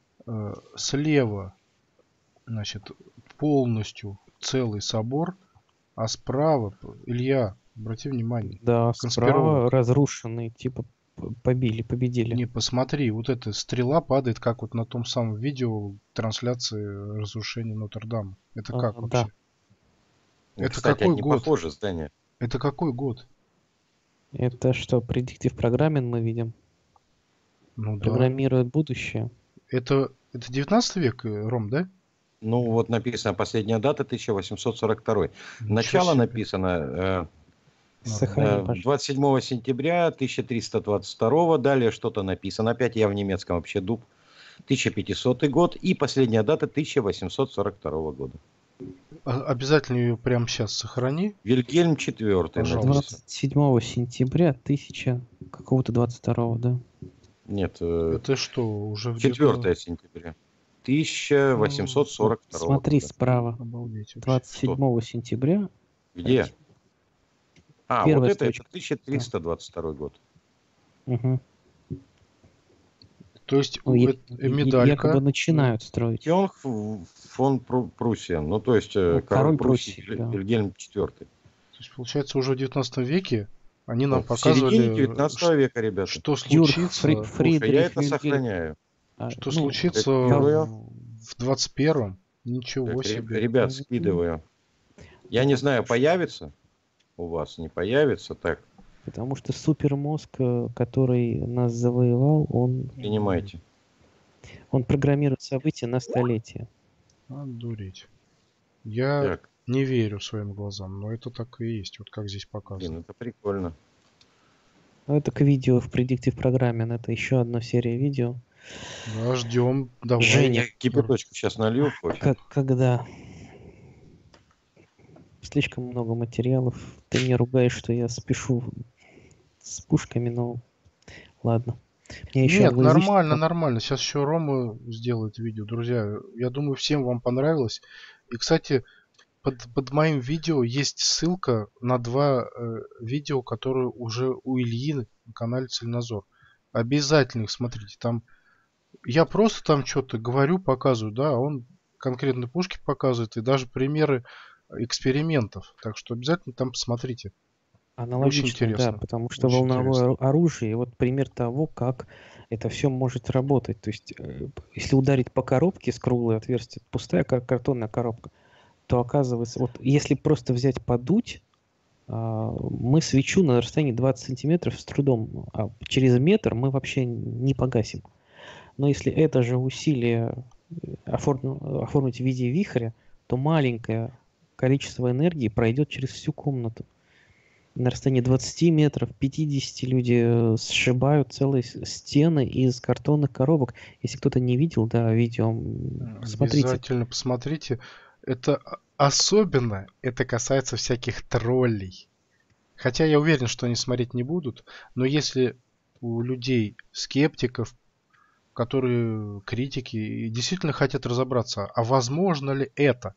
слева, значит, полностью целый собор, а справа, Илья, обрати внимание,
Да, справа
конспиролог.
разрушенный, типа победили.
Не, посмотри, вот эта стрела падает, как вот на том самом видео трансляции разрушения Нотр-Дама. Это как
Да,
вообще? Это
Кстати,
какой
они
год?
похожи, здания.
Это какой год?
это что, предиктив программинг мы видим?
Ну да.
Программирует будущее.
Это 19 век, Ром, да?
Ну, вот написано, последняя дата 1842.
Ничего
Начало
себе.
написано
Сохрани,
27 сентября 1322. Далее что-то написано. Опять я в немецком вообще дуб. 1500 год. И последняя дата 1842 года.
Обязательно ее прямо сейчас сохрани.
Вильгельм IV
Пожалуйста.
написано.
27 сентября 1000 какого-то 22, да?
Нет,
Это что, уже
4 сентября 1842
Смотри
года.
справа.
Обалдеть вообще.
27 сентября.
Где? А, вот
Первая
это
строчка.
1322 год.
Угу.
То есть
Ну,
медалька.
якобы начинают строить.
Кёнг фон Пруссия. Ну, то есть король
король
Пруссии
Пруссии, да.
Вильгельм IV.
То есть, получается, уже в 19 веке они нам
В середине
показывали,
19 века, ребята.
что
Дюрк
случится,
Слушай, я
Фридрих
это
Вильгельм.
сохраняю.
что
Ну,
случится
Копирую.
в 21-м. Ничего
Так,
себе.
ребят, скидываю. Я не знаю, появится у вас, не появится. Так,
Потому что супермозг, который нас завоевал,
принимайте.
он программирует события на столетие.
Дуреть. Я
Так,
не верю своим глазам, но это так и есть, вот как здесь показано.
блин, это прикольно.
Это к видео в Predictive программе. Это еще одна серия видео.
Да, ждем. Давай.
Женя,
Я кипяточку сейчас налью в кофе.
когда слишком много материалов, ты мне ругаешь, что я спешу с пушками, но ладно. Мне еще
Нет, нормально,
англоязычный
нормально. Сейчас еще Рома сделает видео, друзья. Я думаю, всем вам понравилось. И, кстати, под моим видео есть ссылка на 2 видео, которые уже у Ильи на канале Цельнозор. Обязательно их смотрите. Там я просто там что-то говорю, показываю, да, а он конкретно пушки показывает и даже примеры экспериментов. Так что обязательно там посмотрите. Очень
аналогичный, да,
интересно.
потому что
Очень
волновое
интересно.
оружие, вот пример того, как это все может работать. То есть, если ударить по коробке с круглой отверстием, пустая картонная коробка, то оказывается, вот если просто взять подуть, мы свечу на расстоянии 20 сантиметров с трудом, а через метр мы вообще не погасим. Но если это же усилие оформить в виде вихря, то маленькое количество энергии пройдет через всю комнату. На расстоянии 20 метров, 50 люди сшибают целые стены из картонных коробок. Если кто-то не видел, да, видео, смотрите.
Обязательно посмотрите. Это особенно это касается всяких троллей. Хотя я уверен, что они смотреть не будут. Но если у людей, скептиков, которые критики и действительно хотят разобраться, а возможно ли это?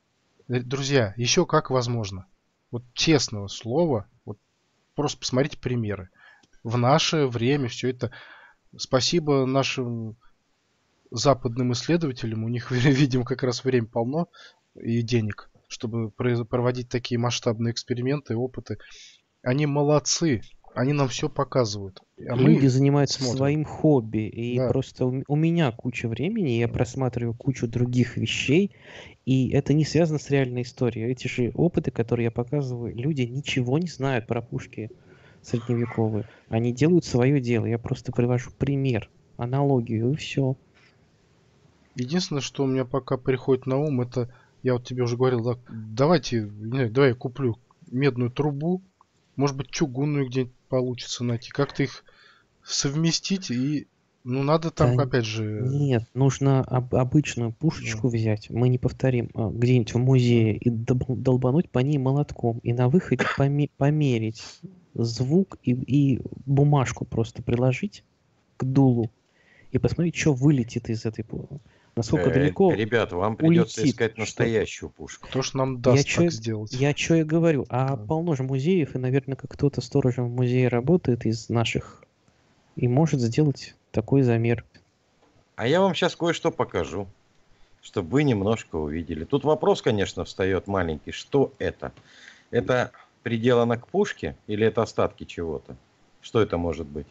Друзья, еще как возможно. Вот честного слова, вот просто посмотрите примеры. В наше время все это... Спасибо нашим западным исследователям, у них, видимо, как раз время полно и денег, чтобы проводить такие масштабные эксперименты, опыты. Они молодцы, они нам все показывают. А
Люди
мы
занимаются
смотрим.
своим хобби, и
Да.
просто у меня куча времени, я просматриваю кучу других вещей, и это не связано с реальной историей. Эти же опыты, которые я показываю, люди ничего не знают про пушки средневековые. Они делают свое дело. Я просто привожу пример, аналогию, и все.
Единственное, что у меня пока приходит на ум, это, я вот тебе уже говорил, да, давайте, не знаю, давай я куплю медную трубу, может быть, чугунную где-нибудь получится найти, как-то их совместить и, ну, надо там,
Да
опять же,
нет, нужно обычную пушечку взять, мы не повторим, где-нибудь в музее и долбануть по ней молотком, и на выходе померить звук и бумажку просто приложить к дулу и посмотреть, что вылетит из этой насколько далеко
Ребята, вам придется
улетит
искать
что-то.
настоящую пушку.
кто ж нам
Я
даст
чё,
так сделать?
я чё и говорю, а
Да.
полно же музеев, и, наверное, как кто-то сторожем в музее работает из наших, и может сделать такой замер.
А я вам сейчас кое-что покажу, чтобы вы немножко увидели. Тут вопрос, конечно, встает маленький. Что это? Это приделано к пушке или это остатки чего-то? Что это может быть?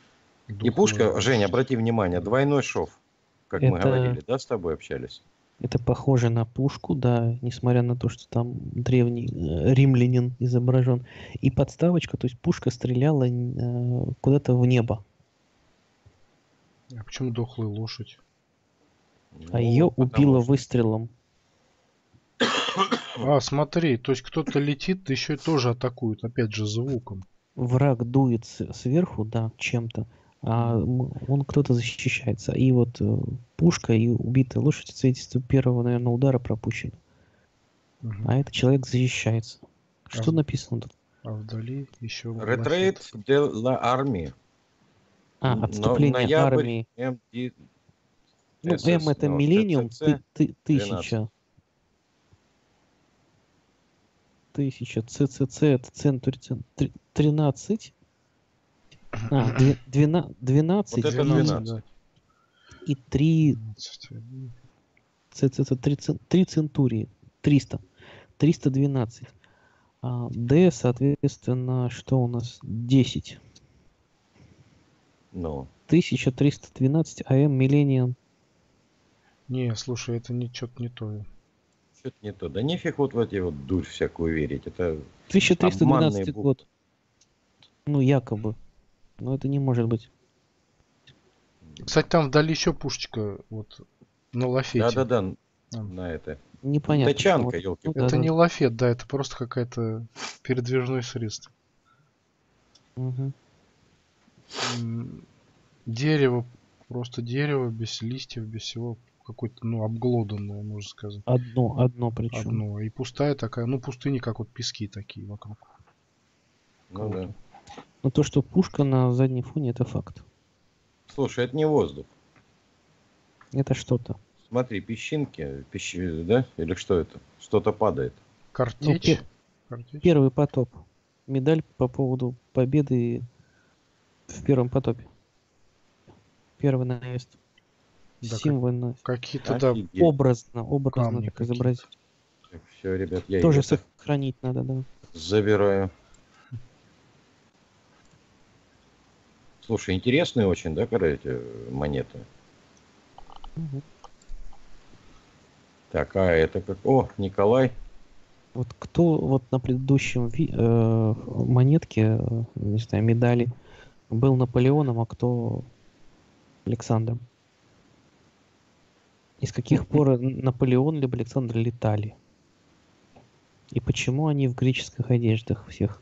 И пушка, Жень, обрати внимание, двойной шов, как мы говорили, да, с тобой общались?
Это похоже на пушку, да, несмотря на то, что там древний римлянин изображен. И подставочка, то есть пушка стреляла куда-то в небо.
А почему дохлая лошадь?
А ее убило выстрелом.
А, смотри, то есть кто-то летит, еще и тоже атакует, опять же, звуком.
Враг дует сверху, да, чем-то, а он кто-то защищается. И вот пушка и убитая лошадь — свидетельство первого, наверное, удара пропущено. А этот человек защищается. Что написано тут?
А вдали еще
Retreat de la Army.
Отступление армии. Ну, М это миллениум, 1000. 1000, ЦЦЦ это центури 13. 12.
Вот это 12.
И 3 ЦЦЦ 3 центурии. 300. 312. Д, соответственно, что у нас? 10.
Ну.
1312, АМ миллениум.
Не, слушай, это что-то не то.
Что-то не то. Да нифиг вот в эти вот дурь всякую верить. Это
1312 год. Ну, якобы. Но это не может быть.
Кстати, там вдали еще пушечка, вот, на лафете.
Да-да-да, на это.
Непонятно.
Тачанка, елки.
Это не лафет, да, это просто какая-то передвижное средство.
Угу.
Дерево, просто дерево, без листьев, без всего. Какое-то, ну, обглоданное, можно сказать.
Одно причем.
Одно. И пустая такая, ну, пустыни, как вот пески такие вокруг.
Ну да.
Круто.
Но то, что пушка на заднем фоне, это факт.
Слушай, это не воздух.
Это что-то.
Смотри, песчинки, да? Или что это? Что-то падает.
Картечь.
Первый потоп. Медаль по поводу победы в первом потопе. Первый наезд.
Да,
Символьно.
какие-то, да,
Офигеть.
Образно
камни
так изобразить.
Все, ребят, я
Тоже
это
сохранить надо, да.
забираю. Слушай, интересные очень, да, эти монеты?
Мгм.
Так, а это как... О, Николай.
Вот кто вот на предыдущем монетке, не знаю, медали, был Наполеоном, а кто Александром? И с каких пор Наполеон либо Александр летали? И почему они в греческих одеждах всех?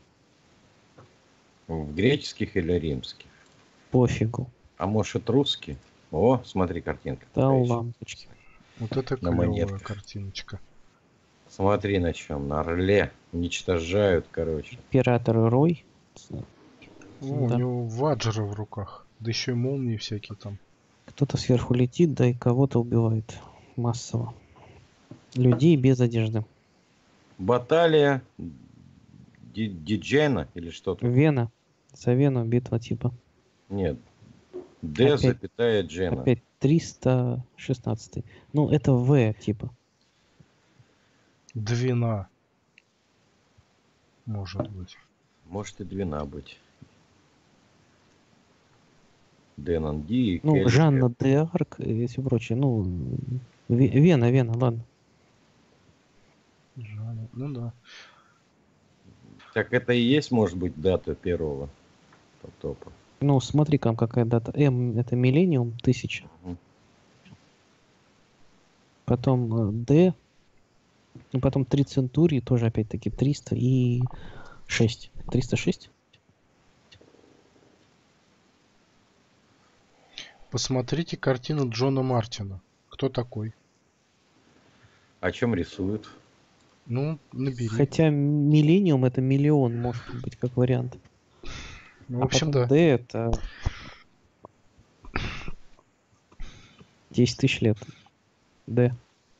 В греческих или римских?
Пофигу.
А может русский? О, смотри, картинка.
Да
какая ещё.
лампочки.
вот это
На
клевая
монетках.
картиночка.
Смотри на чем. На орле. Уничтожают, короче.
Император Рой.
О, у
Да.
него ваджеры в руках. Да еще и молнии всякие там.
Кто-то сверху летит, да и кого-то убивает массово. Людей без одежды.
Баталия Диджена или что-то.
Вена. За Вену битва типа.
Нет. Д,
Опять.
запятая Джена.
Опять 316. Ну, это В типа.
Двина. Может быть.
Может и Двина быть. Денон Ди и
Ну,
Кель.
Жанна де Арк и все прочее. Ну, Вена, ладно.
Жаль. Ну да.
Так это и есть, может быть, дата первого потопа.
Ну, смотри, там какая дата. М это миллениум, 1000.
Мгм.
Потом Д. И потом 3 центурии, тоже опять-таки 300 и 6. 306?
Посмотрите картину Джона Мартина. Кто такой?
О чем рисуют?
Ну, набери.
Хотя миллениум это миллион, может быть, как вариант.
Ну, в
А
общем,
потом
да.
D это 10 тысяч лет. D.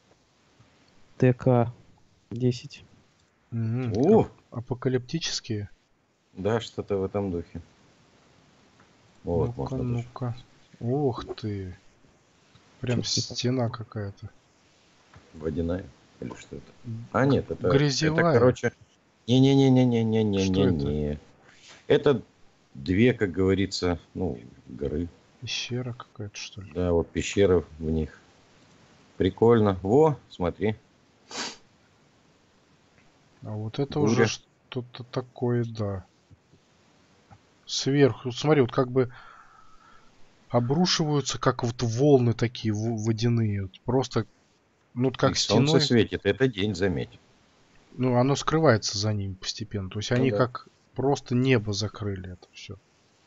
ТК 10.
О,
Апокалиптические.
да, что-то в этом духе. Вот,
Ну-ка,
можно даже.
ну-ка. Ух ты. Прям
Чё ты так?
стена какая-то.
Водяная. Или что это? А, нет, это,
Грязевая.
короче...
Что это?
Не-не-не-не-не-не-не-не-не. Это две, как говорится, ну, горы.
Пещера какая-то, что ли?
Да, вот пещеры в них. Прикольно. Во, смотри.
А вот это
Буря.
уже что-то такое, да. Сверху, смотри, вот как бы обрушиваются, как вот волны такие водяные. Вот просто, ну, вот
И
как
солнце
стеной.
светит. Это день, заметь.
Ну, оно скрывается за ним постепенно. То есть
Ну
они
да.
как просто небо закрыли это все.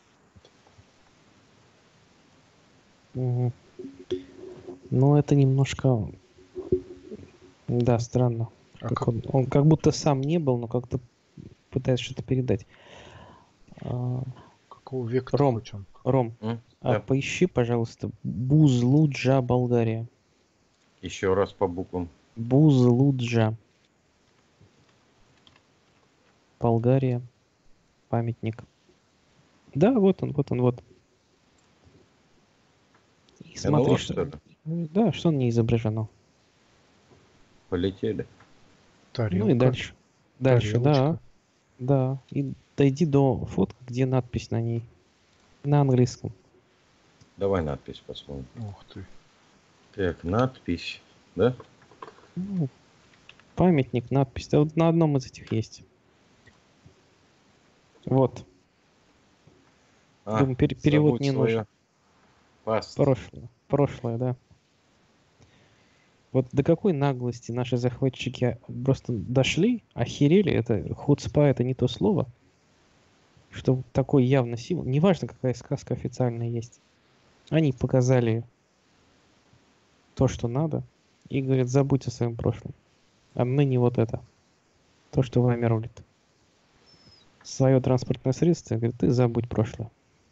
Мгм. Ну, это немножко... Да, странно.
А
Как
как,
он как будто сам не был, но как-то пытается что-то передать. А,
какого века ты
Ром,
хочешь он?
Ром,
Да.
поищи, пожалуйста, Бузлуджа, Болгария.
Еще раз по буквам.
Бузлуджа, Болгария, памятник. Да, вот он. И смотри,
НЛО,
что...
что ли?
Да, что не изображено.
Полетели.
Ну и
Тарелка.
дальше. Дальше, да.
Тарелочка.
Да. И дойди до фотки, где надпись на ней. На английском.
Давай надпись посмотрим.
Ух ты.
Так, надпись. Да?
Ну, памятник, надпись. Да вот на одном из этих есть. Вот.
А,
Думаю, перевод
забудь
не нужен.
свое паст.
Прошлое, да. Вот до какой наглости наши захватчики просто дошли, охерели. Это хуцпа, это не то слово. что такой явно символ, неважно, какая сказка официальная есть, они показали то, что надо, и говорят, забудь о своем прошлом. А ныне вот это, то, что вами рулит. Свое транспортное средство, говорит, ты забудь прошлое.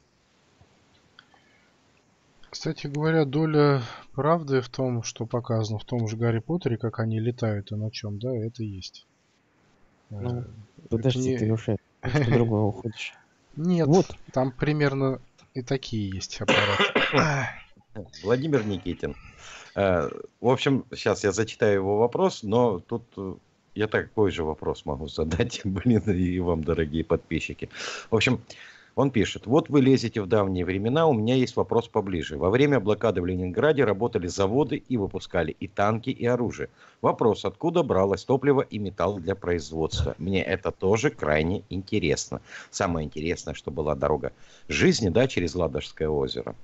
Кстати говоря, доля правды в том, что показано в том же Гарри Поттере, как они летают и на чем, да, это есть.
Ну,
Это
подожди, ты
не...
уже в другое уходишь.
Нет,
Вот,
там примерно и такие есть аппараты.
Владимир Никитин. В общем, сейчас я зачитаю его вопрос, но тут я такой же вопрос могу задать, блин, и вам, дорогие подписчики. В общем, он пишет: вот вы лезете в давние времена, у меня есть вопрос поближе. Во время блокады в Ленинграде работали заводы и выпускали и танки, и оружие. Вопрос: откуда бралось топливо и металл для производства? Мне это тоже крайне интересно. Самое интересное, что была дорога жизни, да, через Ладожское озеро.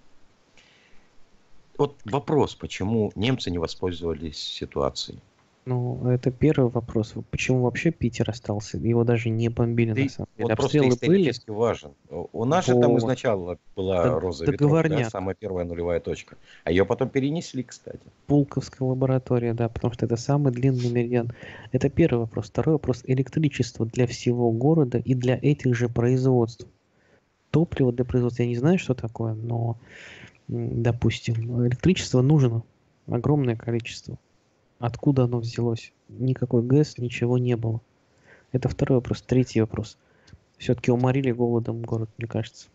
Вот вопрос, почему немцы не воспользовались ситуацией?
ну, это первый вопрос. Почему вообще Питер остался? Его даже не бомбили, на самом деле.
Вот просто
Обстрелы были.
исторически важен. У нас же там
Вот.
изначально была роза ветров, да,
Договорняк.
самая первая нулевая точка. А ее потом перенесли, кстати.
Пулковская лаборатория, да, потому что это самый длинный меридиан. Это первый вопрос. Второй вопрос. Электричество для всего города и для этих же производств. Топливо для производства, я не знаю, что такое, но, допустим, электричество нужно. Огромное количество. Откуда оно взялось? Никакой ГЭС, ничего не было. Это второй вопрос. Третий вопрос. Все-таки уморили голодом город, мне кажется.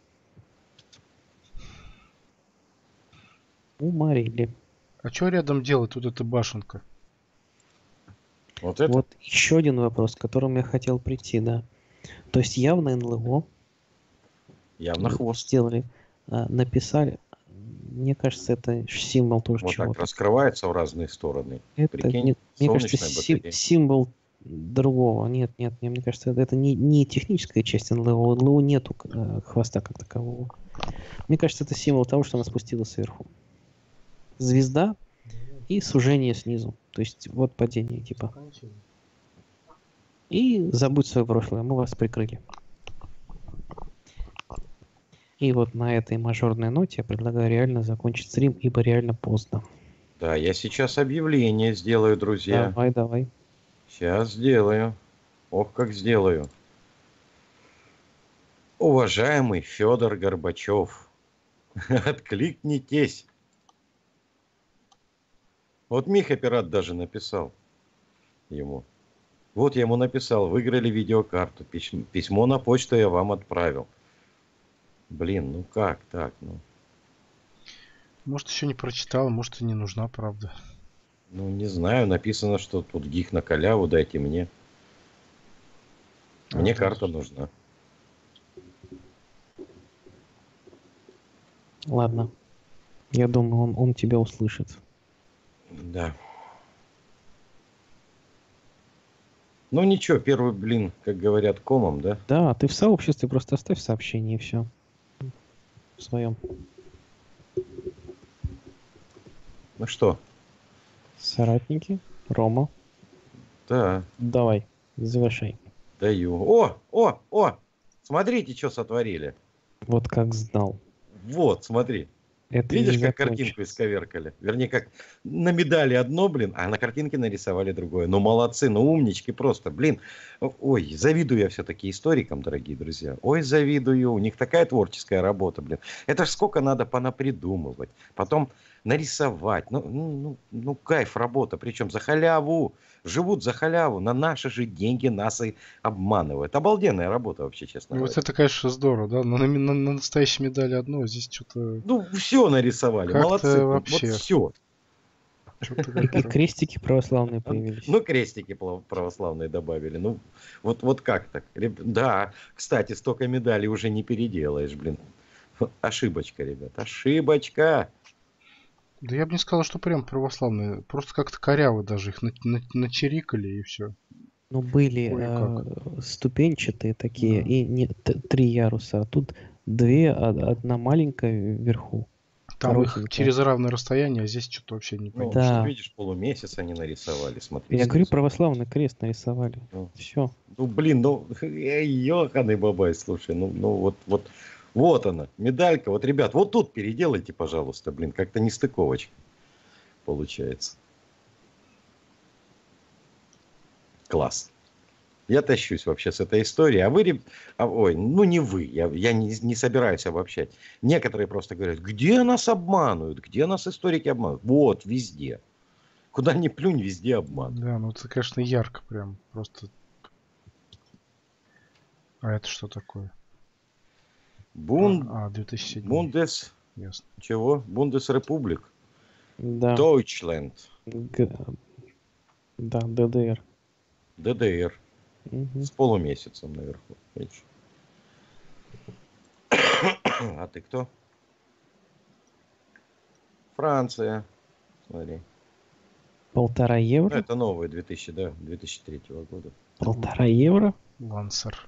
Уморили.
А что рядом делать вот эта башенка?
Вот это?
Вот еще один вопрос, к которому я хотел прийти, да. То есть явно НЛО
Явно хвост.
сделали, написали. Мне кажется, это символ тоже
Вот так
чего-то.
раскрывается в разные стороны.
Это,
Прикинь,
мне кажется,
солнечная батарея.
символ другого. Нет, мне кажется, это не техническая часть НЛО. У НЛО нету хвоста как такового. Мне кажется, это символ того, что она спустилась сверху. Звезда и сужение снизу. То есть вот падение типа. И забудь свое прошлое, мы вас прикрыли. И вот на этой мажорной ноте я предлагаю реально закончить стрим, ибо реально поздно.
Да, я сейчас объявление сделаю, друзья.
Давай.
Сейчас сделаю. Ох, как сделаю. Уважаемый Федор Горбачев, откликнитесь. Вот Миха Пират даже написал ему. Вот я ему написал: выиграли видеокарту. Письмо на почту я вам отправил. Блин, ну как так? Ну,
Может, еще не прочитал, может, и не нужна, правда.
ну не знаю, написано, что тут гих на халяву, дайте мне. Мне карта нужна.
Ладно. Я думаю, он тебя услышит.
Да. Ну ничего, первый блин, как говорят, комом, да?
Да, ты в сообществе просто оставь сообщение и все. В своем.
Ну что?
Соратники. Рома.
Да,
Давай, завершай.
даю. О! Смотрите, что сотворили.
Вот как знал.
Вот, смотри.
Это
Видишь,
не
как
закончится.
картинку исковеркали? Вернее, как на медали одно, блин, а на картинке нарисовали другое. Ну, молодцы, ну, умнички просто, блин. Ой, завидую я все-таки историкам, дорогие друзья. Ой, завидую. У них такая творческая работа, блин. Это ж сколько надо понапридумывать. Потом нарисовать. Ну, кайф работа. Причем за халяву. Живут за халяву. На наши же деньги нас и обманывают. Обалденная работа вообще, честно
Ну,
говоря.
вот это, конечно, здорово, да? На настоящей медали одно, а здесь что-то...
Ну, все нарисовали.
Как-то
Молодцы.
вообще.
Вот все.
И крестики православные появились.
Ну, крестики православные добавили. Ну, вот как так? Да, кстати, столько медалей уже не переделаешь, блин. Ошибочка, ребят, ошибочка.
Да я бы не сказал, что прям православные. Просто как-то коряво даже их начерикали и все.
Ну, были
Кое-как.
ступенчатые такие,
Да.
и 3 яруса. А тут 2, одна маленькая вверху.
Там их
коротенькая.
через равное расстояние, а здесь что-то вообще не
Ну,
понятно.
Да.
что, видишь, полумесяц они нарисовали, смотри.
Я говорю,
снизу.
православный крест нарисовали.
Ну,
Все.
ну, блин, ну, ёханый бабай, слушай, ну, вот она, медалька. Вот, ребят, вот тут переделайте, пожалуйста, блин, как-то нестыковочка получается. Класс. Я тащусь вообще с этой историей. А вы, ой, ну не вы, я не собираюсь обобщать. Некоторые просто говорят, где нас обманывают, где нас историки обманывают. Вот, везде. Куда ни плюнь, везде обман.
Да, ну это, конечно, ярко прям. Просто. А это что такое?
Бун,
2007.
Бундес,
Ясно.
чего? Бундесрепублик.
Да.
Deutschland.
Да, ДДР.
ДДР.
Мгм.
С полумесяцем наверху. Видишь? А ты кто? Франция. Смотри.
1,5
Ну,
евро?
это новое 2003 года.
1,5 евро?
Лансер.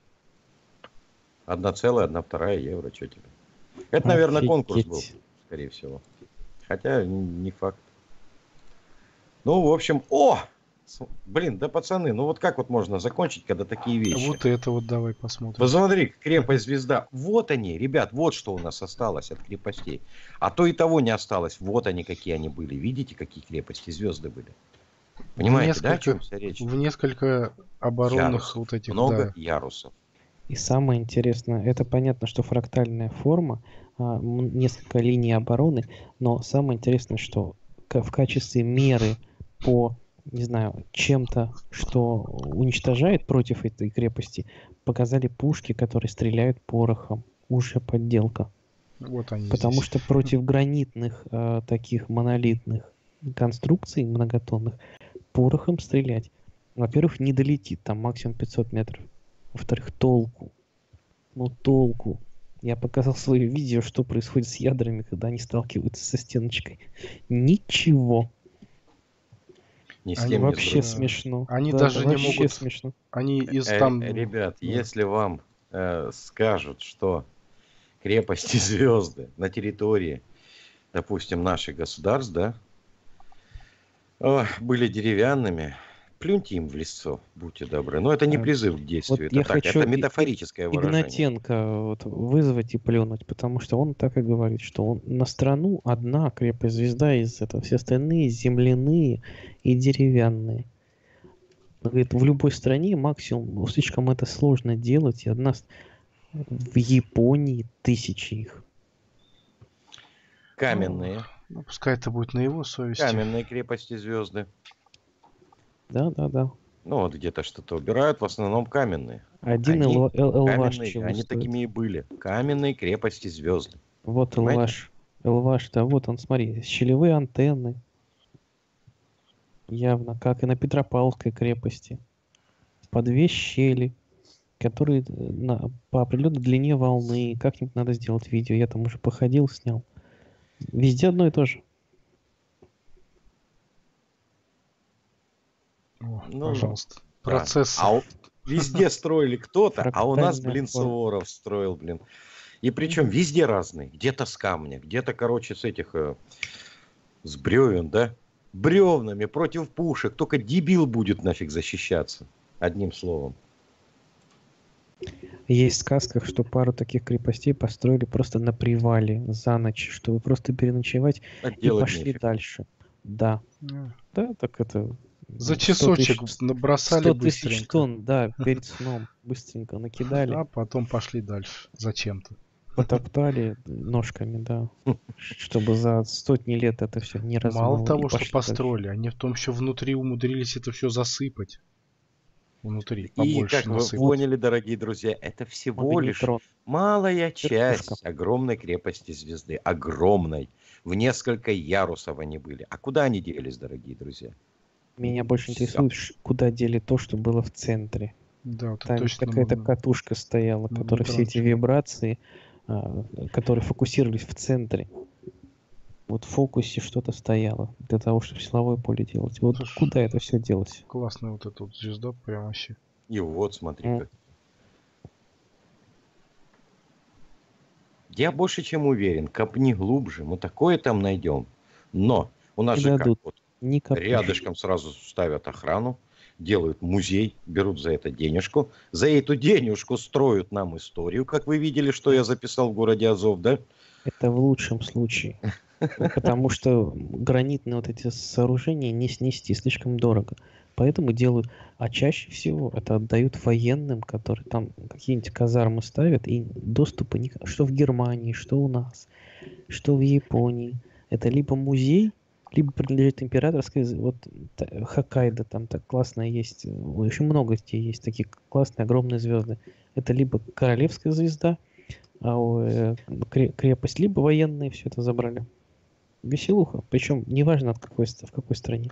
1,1/2 евро. Что тебе? Это, наверное, конкурс был,
Офигеть.
скорее всего. Хотя не факт. Ну, в общем, блин, да пацаны, ну вот как вот можно закончить, когда такие вещи?
Вот это вот давай посмотрим.
Посмотри, крепость Звезда. Вот они, ребят, вот что у нас осталось от крепостей. А то и того не осталось. Вот они, какие они были. Видите, какие крепости, звезды были? Понимаете, да, о чем вся речь?
В несколько оборонных
Ярусов.
вот этих,
Много
да.
ярусов.
И самое интересное, это понятно, что фрактальная форма, несколько линий обороны, но самое интересное, что в качестве меры по, не знаю, чем-то, что уничтожает против этой крепости, показали пушки, которые стреляют порохом. Уже подделка.
Вот они
Потому
здесь.
что против гранитных таких монолитных конструкций многотонных порохом стрелять, во-первых, не долетит, там максимум 500 метров. Во-вторых, толку. Ну, толку. Я показал свое видео, что происходит с ядрами, когда они сталкиваются со стеночкой. Ничего.
Ни с
Они
тем, ни с
Вообще
другим.
смешно.
Они
Да,
даже не
вообще
могут.
смешно.
Они из там.
Ребят,
ну,
если вам скажут, что крепости звезды на территории, допустим, наших государств, да, были деревянными, плюньте им в лицо, будьте добры. Но это не призыв к действию,
Вот
это
я
так,
хочу
это метафорическое выражение.
Игнатенко вот вызвать и плюнуть, потому что он так и говорит, что он на страну одна крепость звезда из этого, все остальные земляные и деревянные. Он говорит, в любой стране максимум, слишком это сложно делать, и в Японии тысячи их.
Каменные,
Ну, пускай это будет на его совести.
каменные крепости звезды.
Да.
Ну, вот где-то что-то убирают, в основном каменные.
Один
Они
Элваш
каменные,
чего
они
стоит?
такими и были. Каменные крепости звезды.
Вот
Понимаете?
Элваш, да, вот он, смотри, щелевые антенны. Явно, как и на Петропавловской крепости. По 2 щели, которые по определенной длине волны. Как-нибудь надо сделать видео. Я там уже походил, снял. Везде одно и то же.
О,
Ну,
пожалуйста.
да.
Процесс.
Везде строили кто-то, а у нас,
Фрактальная
блин,
форма.
Суворов строил, блин. И причем везде разные. Где-то с камня, где-то, короче, с этих, с бревен, да? Бревнами против пушек. Только дебил будет нафиг защищаться. Одним словом.
Есть в сказках, что пару таких крепостей построили просто на привале за ночь, чтобы просто переночевать
А
и
делать
пошли
нефиг.
дальше. Да.
Ну,
Да, так это...
За
100
часочек
тысяч-
набросали
100 тысяч
быстренько.
тонн, да, перед сном быстренько накидали,
А потом пошли дальше. Зачем-то.
потоптали ножками, да, чтобы за сотни лет это все не размыло.
Мало того,
и
что
пошли
построили, они в том еще внутри умудрились это все засыпать. Внутри
И
побольше
как вы
насыпать.
поняли, дорогие друзья, это всего лишь
Магнетрон.
малая
Верхушка.
часть огромной крепости звезды. Огромной. В несколько ярусов они были. А куда они делись, дорогие друзья?
Меня больше
Всё.
интересует, куда дели то, что было в центре.
Да, вот это
Там
точно
какая-то
магнит-
катушка стояла, которая все эти
магнетрончик.
вибрации, которые фокусировались в центре. Вот в фокусе что-то стояло для того, чтобы силовое поле делать. Вот
Слушай,
куда это все делось?
Классная вот эта вот звезда, прям вообще.
И вот, смотри-ка. Я больше чем уверен, копни глубже, мы такое там найдем. Но у нас
Не
же как
дадут.
вот
Не копнешь.
рядышком сразу ставят охрану, делают музей, берут за это денежку. За эту денежку строят нам историю, как вы видели, что я записал в городе Азов, да?
Это в лучшем случае. Потому что гранитные вот эти сооружения не снести, слишком дорого. Поэтому делают, а чаще всего это отдают военным, которые там какие-нибудь казармы ставят, и доступа что в Германии, что у нас, что в Японии. Это либо музей, либо принадлежит императорской, вот Хоккайдо, там так классно есть, очень много где есть такие классные огромные звезды. Это либо королевская звезда, крепость, либо военные все это забрали. Веселуха, причем неважно в какой стране.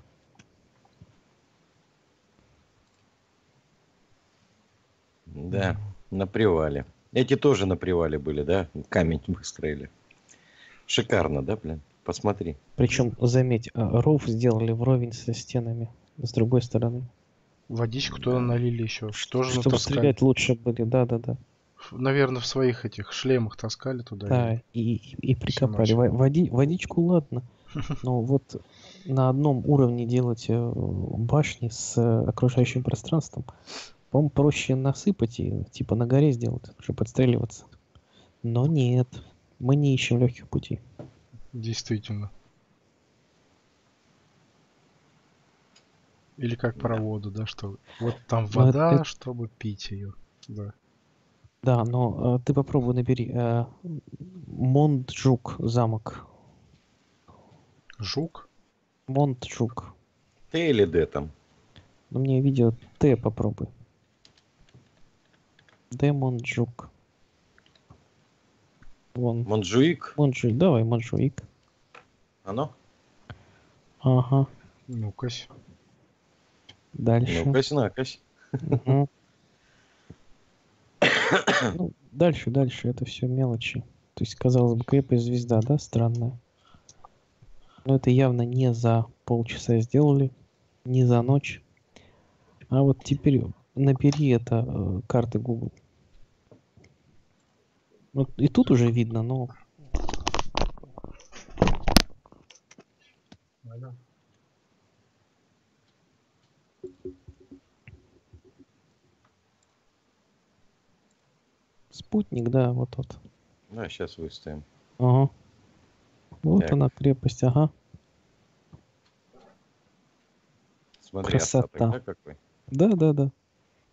Да, на привале. Эти тоже на привале были, да? Камень выстроили. Шикарно, да, блин? Посмотри.
Причем, заметь, ров сделали вровень со стенами с другой стороны.
Водичку туда налили еще. Тоже
Чтобы
натаскали.
стрелять лучше были, да.
Наверное, в своих этих шлемах таскали туда.
Да, и прикопали.
Всё
Водичку, ладно. Но вот на одном уровне делать башни с окружающим пространством, по-моему, проще насыпать и типа на горе сделать, чтобы подстреливаться. Но нет, мы не ищем легких путей.
Действительно. Или как про воду, да, что вот там
Но
вода, чтобы пить ее. Да.
Да, но ты попробуй набери Монджук замок.
Жук?
Монджук.
Т или Д там?
Ну, мне видео Т попробуй. Д Монджук. Вон.
Монджуик?
Монджуик. Давай, Монджуик.
Оно?
Ага.
Ну-кась.
Дальше.
Ну-кась, накась.
Мгм. Ну, дальше. Это все мелочи. То есть, казалось бы, крепость звезда, да, странная. Но это явно не за полчаса сделали, не за ночь. А вот теперь набери это карты Google. Вот и тут уже видно, но спутник, да, вот тот.
Да, сейчас выставим.
Ага. Вот
Так.
она, крепость, ага.
Смотри,
Красота.
остаток, да, какой?
Да.
И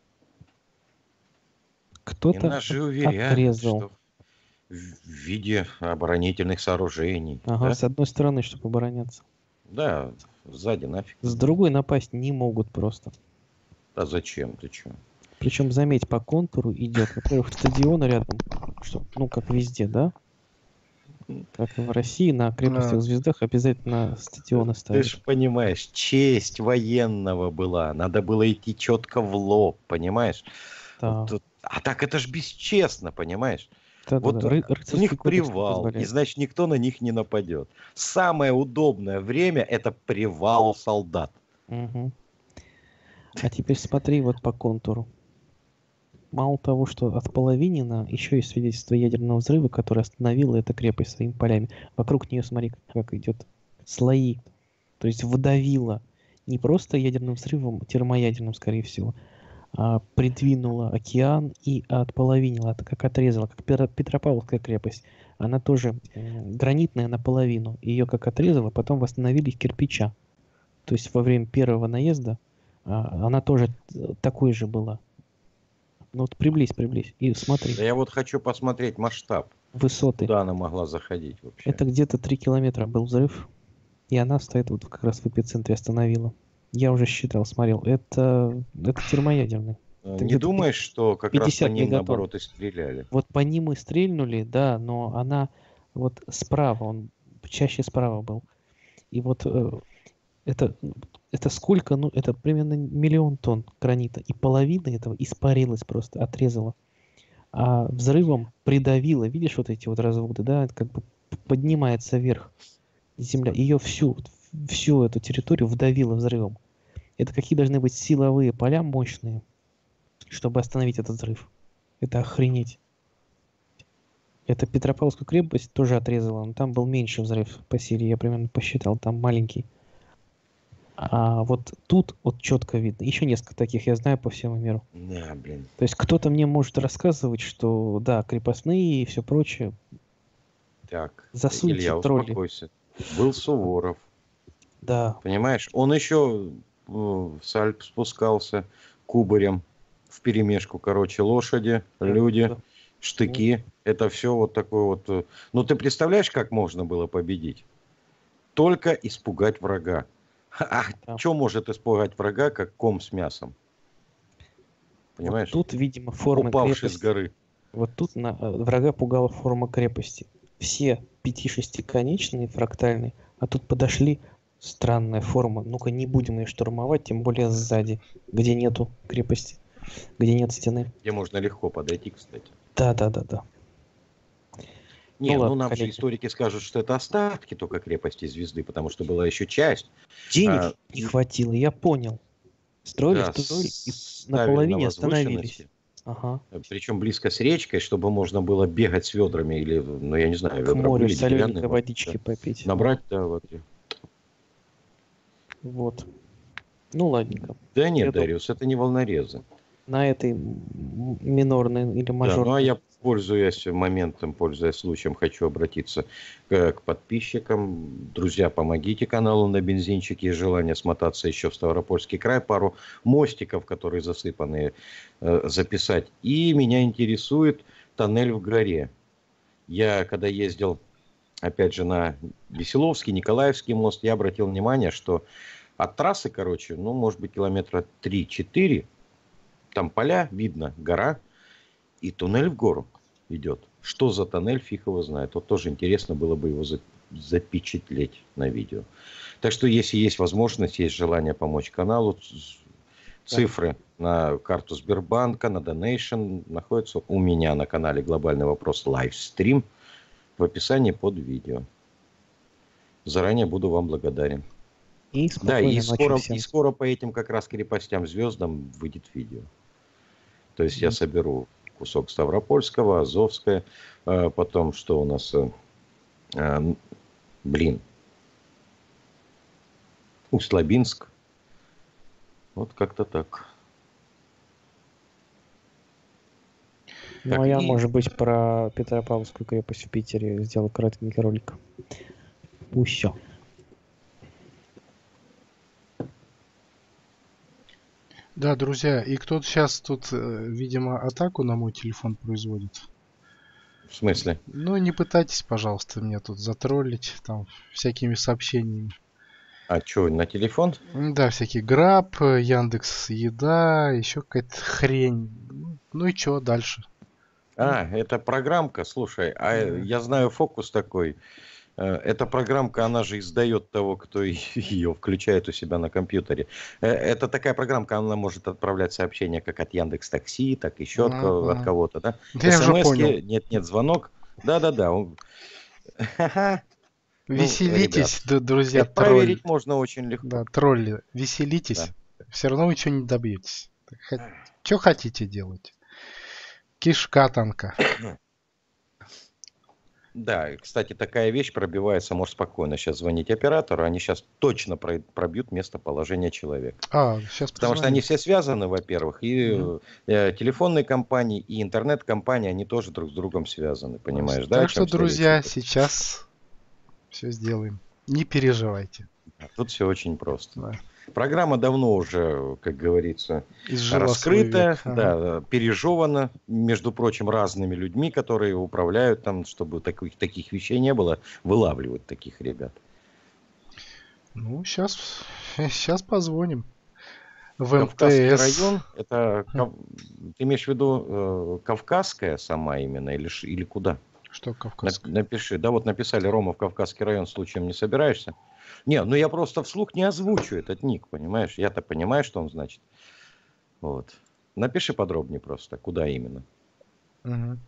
Кто-то
нас же уверяют,
отрезал.
что в виде оборонительных сооружений.
Ага,
Да?
с одной стороны, чтобы обороняться.
Да, сзади нафиг.
С другой напасть не могут просто.
Да зачем, ты чё?
Причем, заметь, по контуру идет, во-первых, стадион рядом, что, ну, как везде, да? Как и в России, на крепостях звездах обязательно стадионы
Ты
ставят.
же понимаешь, честь военного была. Надо было идти четко в лоб, понимаешь?
Да.
Вот, а так это ж бесчестно, понимаешь?
Да.
Вот у
Рыцарский
них
кодекс не
привал, и
позволяет.
значит никто на них не нападет. Самое удобное время это привал солдат.
Угу. А теперь смотри вот по контуру. Мало того, что отполовинено, еще есть свидетельство ядерного взрыва, которое остановило эту крепость своими полями. Вокруг нее, смотри, как идет слои. То есть выдавило не просто ядерным взрывом, термоядерным, скорее всего, а придвинула океан и отполовинила, как отрезала, как Петропавловская крепость. Она тоже гранитная наполовину. Ее как отрезала, потом восстановили из кирпича. То есть во время первого наезда она тоже такой же была. Ну вот приблизь. И смотри.
Да я вот хочу посмотреть масштаб.
Высоты.
Куда она могла заходить вообще?
Это где-то 3 километра был взрыв. И она стоит вот как раз в эпицентре, остановила. Я уже считал, смотрел. Это термоядерный. Это
Не думаешь, что как раз по
50
ним
мегатонн.
наоборот и стреляли?
Вот по ним и стрельнули, да, но она вот справа, он чаще справа был. И вот это сколько, ну, это примерно 1 000 000 тонн гранита. И половина этого испарилась просто, отрезала. А взрывом придавило, видишь вот эти вот разводы, да, это как бы поднимается вверх земля. Ее всю эту территорию вдавило взрывом. Это какие должны быть силовые поля мощные, чтобы остановить этот взрыв. Это охренеть. Это Петропавловскую крепость тоже отрезала, но там был меньше взрыв по Сирии, я примерно посчитал, там маленький. А вот тут вот четко видно. Еще несколько таких я знаю по всему миру.
Да, блин.
То есть кто-то мне может рассказывать, что да, крепостные и все прочее.
Так,
Засуньте
Илья,
тролли.
успокойся. Был Суворов.
Да.
Понимаешь, он еще с Альп спускался кубарем вперемешку, короче, лошади, люди,
Да.
штыки. Это все вот такое вот. Ну, ты представляешь, как можно было победить? Только испугать врага. А
Да.
что может испугать врага, как ком с мясом? Понимаешь?
Вот тут, видимо, форма
Упавший с
крепости.
горы.
Вот тут врага пугала форма крепости. Все 5-6-конечные, фрактальные, а тут подошли, странная форма. Ну-ка, не будем ее штурмовать, тем более сзади, где нету крепости, где нет стены.
Где можно легко подойти, кстати.
Да.
Не,
Ну
ну
ладно,
нам же
коллеги.
историки скажут, что это остатки только крепости Звезды, потому что была еще часть.
Денег не хватило, я понял. Строили
Да,
и на
ставили
половине
на
остановились.
возвышенности.
Ага.
Причем близко с речкой, чтобы можно было бегать с ведрами или, ну я не знаю,
К
ведра
морю
были деревянные,
солененькой
может,
водички
да.
попить.
Набрать, да, воды.
Вот. Ну ладненько.
Да нет,
Я думаю,
Дариус, это не волнорезы.
на этой минорной или
Да,
мажорной.
ну а я, пользуясь моментом, пользуясь случаем, хочу обратиться к подписчикам. Друзья, помогите каналу на бензинчике. Есть желание смотаться еще в Ставропольский край. Пару мостиков, которые засыпаны, записать. И меня интересует тоннель в горе. Я, когда ездил, опять же, на Веселовский, Николаевский мост, я обратил внимание, что от трассы, короче, ну, может быть, километра 3-4, там поля, видно, гора, и туннель в гору идет. Что за тоннель, фиг его знает. Вот тоже интересно было бы его запечатлеть на видео. Так что, если есть возможность, есть желание помочь каналу, цифры на карту Сбербанка, на Donation находятся у меня на канале «Глобальный вопрос» лайвстрим в описании под видео. Заранее буду вам благодарен.
И
Да,
спокойной ночи всем.
и скоро по этим как раз крепостям звездам выйдет видео. То есть я соберу кусок Ставропольского, Азовское, потом что у нас, Усть-Лабинск. Вот как-то так.
Ну,
Так,
а я,
и-
может быть, про Петропавловскую крепость в Питере сделал коротенький ролик. Все.
Да, друзья, и кто-то сейчас тут, видимо, атаку на мой телефон производит.
В смысле?
Ну, не пытайтесь, пожалуйста, меня тут затроллить там всякими сообщениями.
А что, на телефон?
Да, всякие Граб, Яндекс Еда, еще какая-то хрень. Ну и что дальше?
Это программка, слушай, я знаю фокус такой. Эта программка, она же издает того, кто ее включает у себя на компьютере. Это такая программка, она может отправлять сообщения как от Яндекс.Такси, так еще от
Ага.
кого-то, да?
Да я уже понял.
Нет, звонок. Да-да-да. Ха-ха.
Веселитесь,
ребят,
друзья,
это проверить можно очень легко.
Да, тролли, веселитесь.
Да.
Все равно вы ничего не добьетесь. Что хотите делать? Кишка танка.
Да, кстати, такая вещь пробивается, может спокойно сейчас звонить оператору, они сейчас точно пробьют местоположение человека.
Сейчас
Потому что они все связаны, во-первых, и телефонные компании, и интернет-компании, они тоже друг с другом связаны, понимаешь, да?
Так что, друзья, сейчас все сделаем. Не переживайте.
Тут все очень просто.
Да.
Программа давно уже, как говорится,
Изжила
раскрыта,
свой век.
да, пережевана, между прочим, разными людьми, которые управляют там, чтобы таких вещей не было, вылавливают таких ребят.
Ну, сейчас позвоним. В
Кавказский
МТС.
район, это, ты имеешь в виду Кавказская сама именно или куда?
Что Кавказская?
Напиши, да вот написали Рома в Кавказский район, случаем не собираешься? Не, ну я просто вслух не озвучу этот ник, понимаешь? Я-то понимаю, что он значит. Вот. Напиши подробнее просто, куда именно.
Угу.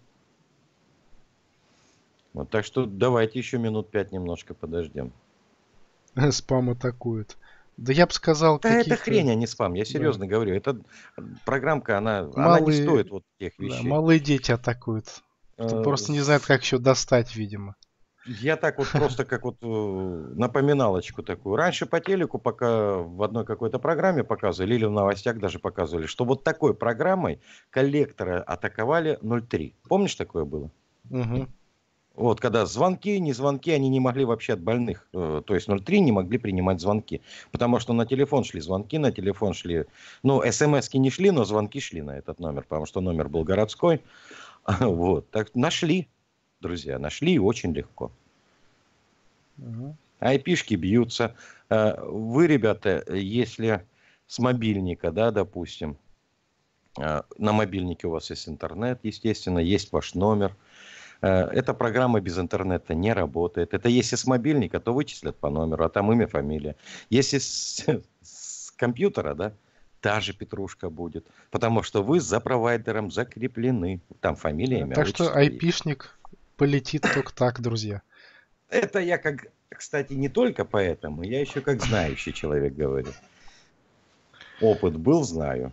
Вот, так что давайте еще минут 5 немножко подождем.
Спам атакует. Да я бы сказал,
Да это хрень, а не спам, я серьезно говорю. Эта программка, она не стоит вот тех вещей.
Малые дети атакуют. Кто просто не знает, как еще достать, видимо.
Я так вот просто как вот напоминалочку такую. Раньше по телеку пока в одной какой-то программе показывали, или в новостях даже показывали, что вот такой программой коллекторы атаковали 0,3. Помнишь, такое было?
Угу.
Вот, когда звонки, не звонки, они не могли вообще от больных, то есть 0,3 не могли принимать звонки. Потому что на телефон шли звонки, на телефон шли, ну, смс-ки не шли, но звонки шли на этот номер, потому что номер был городской. Вот, так нашли, друзья, нашли и очень легко.
Угу.
IP-шки бьются. Вы, ребята, если с мобильника, да, допустим, на мобильнике у вас есть интернет, естественно, есть ваш номер. Эта программа без интернета не работает. Это если с мобильника, то вычислят по номеру, а там имя, фамилия. Если с компьютера, да, та же петрушка будет. Потому что вы за провайдером закреплены. Там фамилия, имя,
Так что
отчество есть.
айпишник полетит только так, друзья.
Это я как, кстати, не только поэтому, я еще как знающий человек говорю. Опыт был, знаю.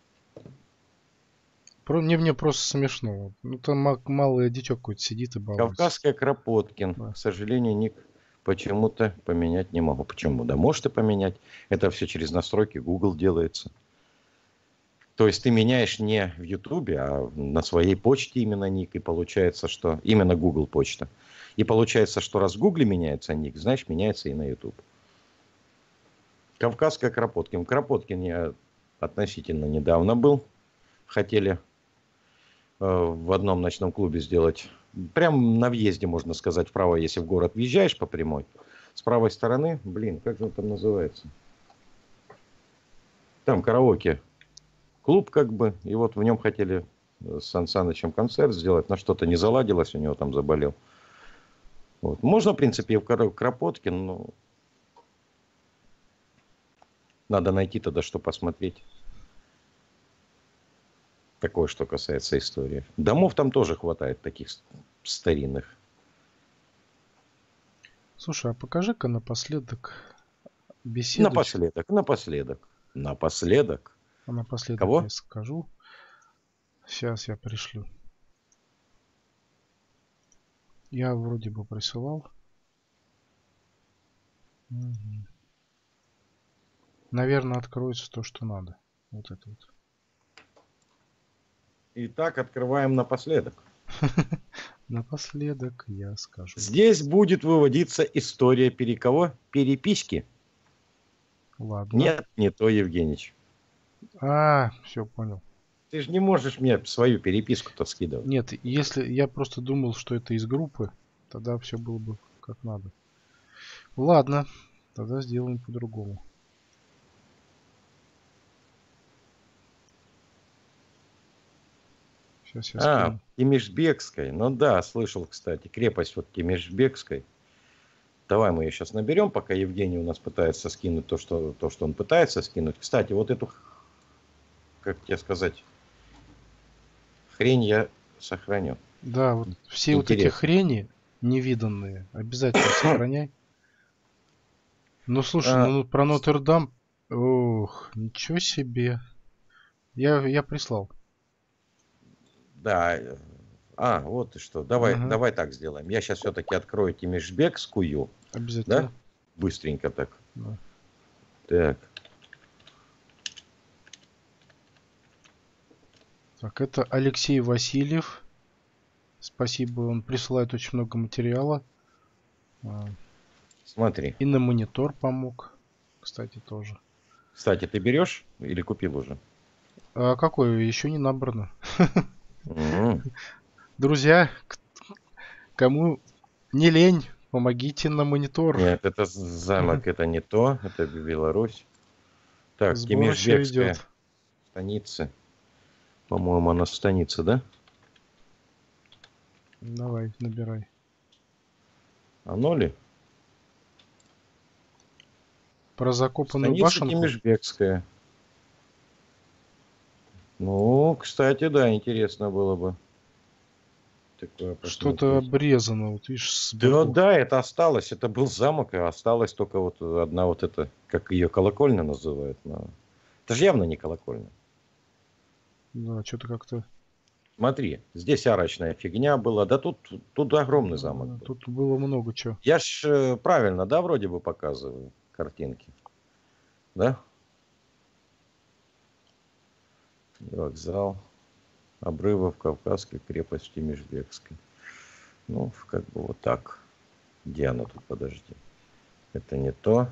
Мне просто смешно. Ну там малый дитё какой-то сидит и балуется.
Кавказская Кропоткин.
Да.
К сожалению, ник почему-то поменять не могу. Почему? Да можете поменять. Это все через настройки Google делается. То есть ты меняешь не в Ютубе, а на своей почте именно ник. И получается, что именно Google почта. И получается, что раз в Гугле меняется ник, значит меняется и на YouTube. Кавказская Кропоткин. Кропоткин я относительно недавно был. Хотели в одном ночном клубе сделать. Прям на въезде, можно сказать, вправо, если в город въезжаешь по прямой. С правой стороны, блин, как он там называется? Там караоке. Клуб как бы. И вот в нем хотели с Сан Санычем концерт сделать. Но что-то не заладилось, у него там заболел. Вот. Можно, в принципе, и в Кропоткин, но надо найти тогда, что посмотреть. Такое, что касается истории. Домов там тоже хватает таких старинных.
Слушай, а покажи-ка напоследок беседочку.
Напоследок.
А напоследок
Кого?
я скажу. Сейчас я пришлю. Я вроде бы присылал. Угу. Наверное, откроется то, что надо. Вот это вот.
Итак, открываем напоследок.
Напоследок я скажу.
Здесь будет выводиться история кого? Переписки.
Ладно.
Нет, не то, Евгеньевич.
Все понял.
Ты же не можешь мне свою переписку-то скидывать.
Нет, если я просто думал, что это из группы, тогда все было бы как надо. Ладно, тогда сделаем по-другому. Сейчас я скину.
Кемешбекской. Ну да, слышал, кстати. Крепость вот Кемешбекской. Давай мы ее сейчас наберем, пока Евгений у нас пытается скинуть то, что он пытается скинуть. Кстати, вот эту, как тебе сказать, хрень я сохраню.
Да, вот все
Интересно.
вот эти хрени невиданные обязательно сохраняй. Ну слушай, ну про Нотр-Дам, ох, ничего себе. Я прислал.
Да. Вот и что. Давай так сделаем. Я сейчас все-таки открою Кемешбекскую.
Обязательно.
Да? Быстренько так.
Да.
Так.
Так, это Алексей Васильев. Спасибо, он присылает очень много материала.
Смотри.
И на монитор помог, кстати, тоже.
Кстати, ты берешь или купил уже?
А какой? Еще не набрано. Друзья, кому не лень, помогите на монитор.
Нет, это замок, это не то, это Беларусь. Так,
Сбор еще
Кемешбекская
идет.
станица. По-моему, она станица, да?
Давай, набирай.
Оно ли?
Про закопанную
Станица
башенку?
Кемешбекская. Ну, кстати, да, интересно было бы.
Что-то обрезано, вот видишь, с
Да,
боков.
да, это осталось. Это был замок, и осталась только вот одна вот эта, как ее колокольня называют. Но... Это же явно не колокольня.
Да, что-то как-то
Смотри, здесь арочная фигня была, да тут огромный замок был.
Тут было много чего.
Я ж правильно, да, вроде бы показываю картинки, да? Вокзал, обрывов Кавказской крепости Межбекской. Ну, как бы вот так. Где она тут, подожди. Это не то.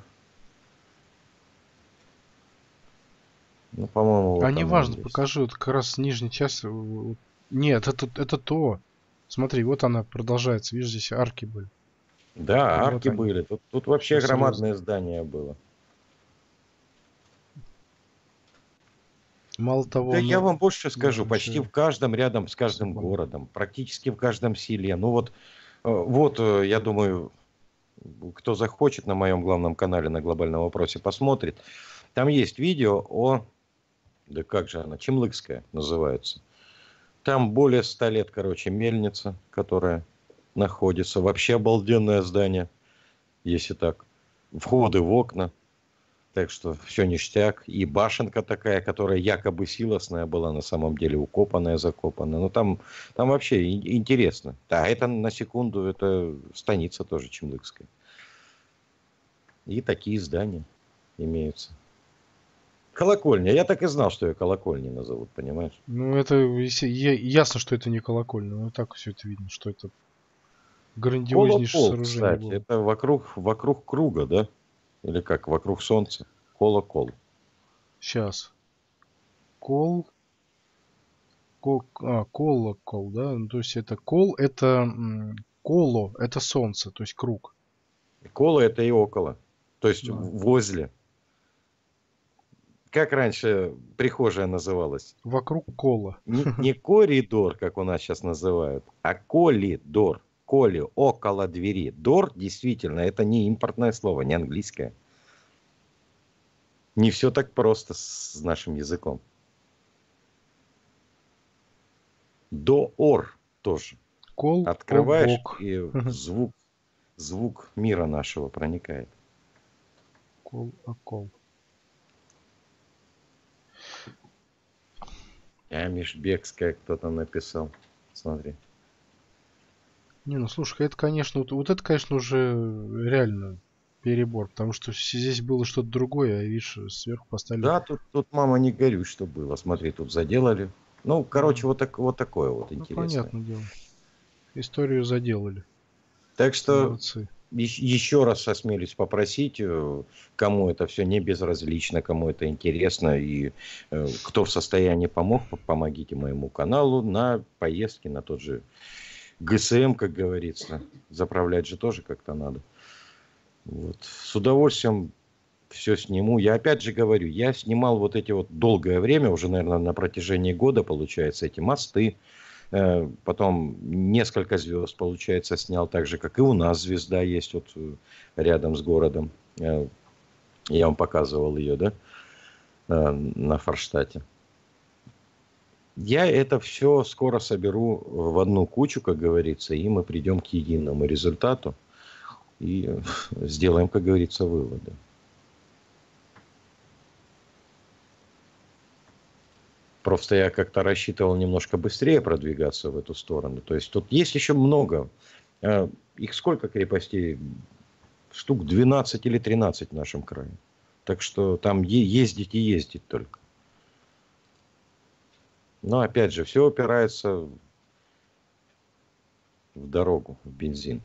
Ну, по-моему, вот
А
она
неважно,
есть.
покажи, вот как раз нижняя часть. Нет, это то. Смотри, вот она продолжается. Видишь, здесь арки были.
Да,
Вот
арки
они.
были. Тут вообще
Ну, серьезно.
громадное здание было.
Мало того,
Да я вам больше скажу,
да,
почти
еще
в каждом, рядом с каждым
собрано.
городом, практически в каждом селе. Ну вот, я думаю, кто захочет на моем главном канале на глобальном вопросе посмотрит. Там есть видео да как же она, Чемлыкская называется. Там более 100 лет, короче, мельница, которая находится. Вообще обалденное здание, если так. Входы в окна. Так что все ништяк. И башенка такая, которая якобы силосная была, на самом деле укопанная, закопанная. Но там вообще интересно. Да, это на секунду, это станица тоже Чемлыкская. И такие здания имеются. Колокольня. Я так и знал, что ее колокольней назовут, понимаешь?
Ну, это ясно, что это не колокольня. Ну, так все это видно, что это грандиознейшее
Колокол,
сооружение
кстати,
было.
это вокруг круга, да? Или как, вокруг солнца. Колокол.
Сейчас. Колокол, да? Ну, то есть это это коло, это солнце, то есть круг.
Коло это и около. То есть
Да.
возле. Как раньше прихожая называлась?
Вокруг кола.
Не коридор, как у нас сейчас называют, а колидор. Коли, около двери. Дор, действительно, это не импортное слово, не английское. Не все так просто с нашим языком. Доор тоже.
Кол,
Открываешь,
обок.
и звук мира нашего проникает.
Кол, окол.
Межбекская кто-то написал. Смотри.
Не, ну слушай, это, конечно, вот это, конечно, уже реально перебор, потому что здесь было что-то другое, а видишь, сверху поставили.
Да, тут мама не горюй, что было. Смотри, тут заделали. Ну, короче, вот такое вот
Ну,
интересное.
понятное дело. Историю заделали.
Так что
Молодцы.
еще раз осмелюсь попросить, кому это все не безразлично, кому это интересно, и кто в состоянии помогите моему каналу на поездки, на тот же ГСМ, как говорится. Заправлять же тоже как-то надо. Вот. С удовольствием все сниму. Я опять же говорю, я снимал вот эти вот долгое время, уже, наверное, на протяжении года, получается, эти мосты. Потом несколько звезд, получается, снял, так же, как и у нас звезда есть вот рядом с городом. Я вам показывал ее, да, на Форштате. Я это все скоро соберу в одну кучу, как говорится, и мы придем к единому результату и сделаем, как говорится, выводы. Просто я как-то рассчитывал немножко быстрее продвигаться в эту сторону. То есть тут есть еще много. Их сколько крепостей? Штук 12 или 13 в нашем крае. Так что там ездить и ездить только. Но опять же, все упирается в дорогу, в бензин.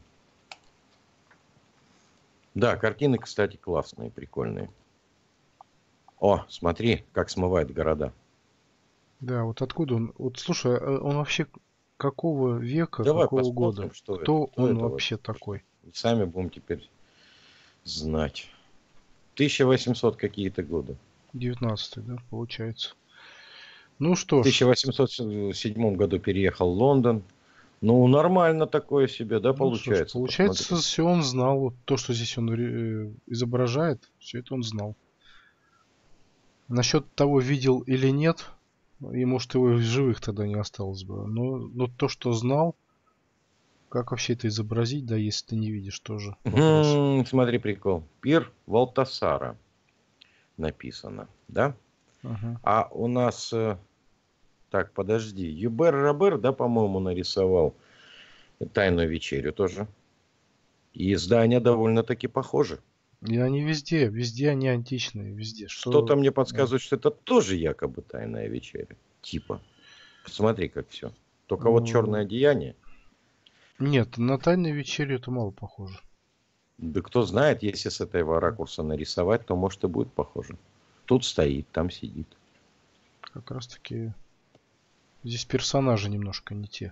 Да, картины, кстати, классные, прикольные. О, смотри, как смывает города.
Да, вот откуда он? Вот слушай, он вообще какого века,
Давай
какого года?
посмотрим, что это.
Кто
Кто
он
это
вообще
вообще?
такой?
Сами будем теперь знать. 1800 какие-то годы.
19-й, да, получается. Ну
В
что ж,
1807 году переехал в Лондон. Ну, нормально такое себе, да,
ну что ж,
получается.
получается,
Посмотри.
все он знал. Вот то, что здесь он изображает, все это он знал. Насчет того, видел или нет, и может его в живых тогда не осталось бы. Но то, что знал, как вообще это изобразить, да, если ты не видишь, тоже вопрос.
Смотри, прикол. Пир Валтасара написано, да?
Ага.
А у нас Так, подожди. Юбер Робер, да, по-моему, нарисовал «Тайную вечерю» тоже. И издания довольно-таки похожи.
И они везде они античные, везде.
Что-то
Что...
мне подсказывает, что это тоже якобы «Тайная вечеря». Типа. Посмотри, как все. Только вот черное одеяние.
Нет, на «Тайную вечерю» это мало похоже.
Да кто знает, если с этого ракурса нарисовать, то может и будет похоже. Тут стоит, там сидит.
Как раз таки здесь персонажи немножко не те.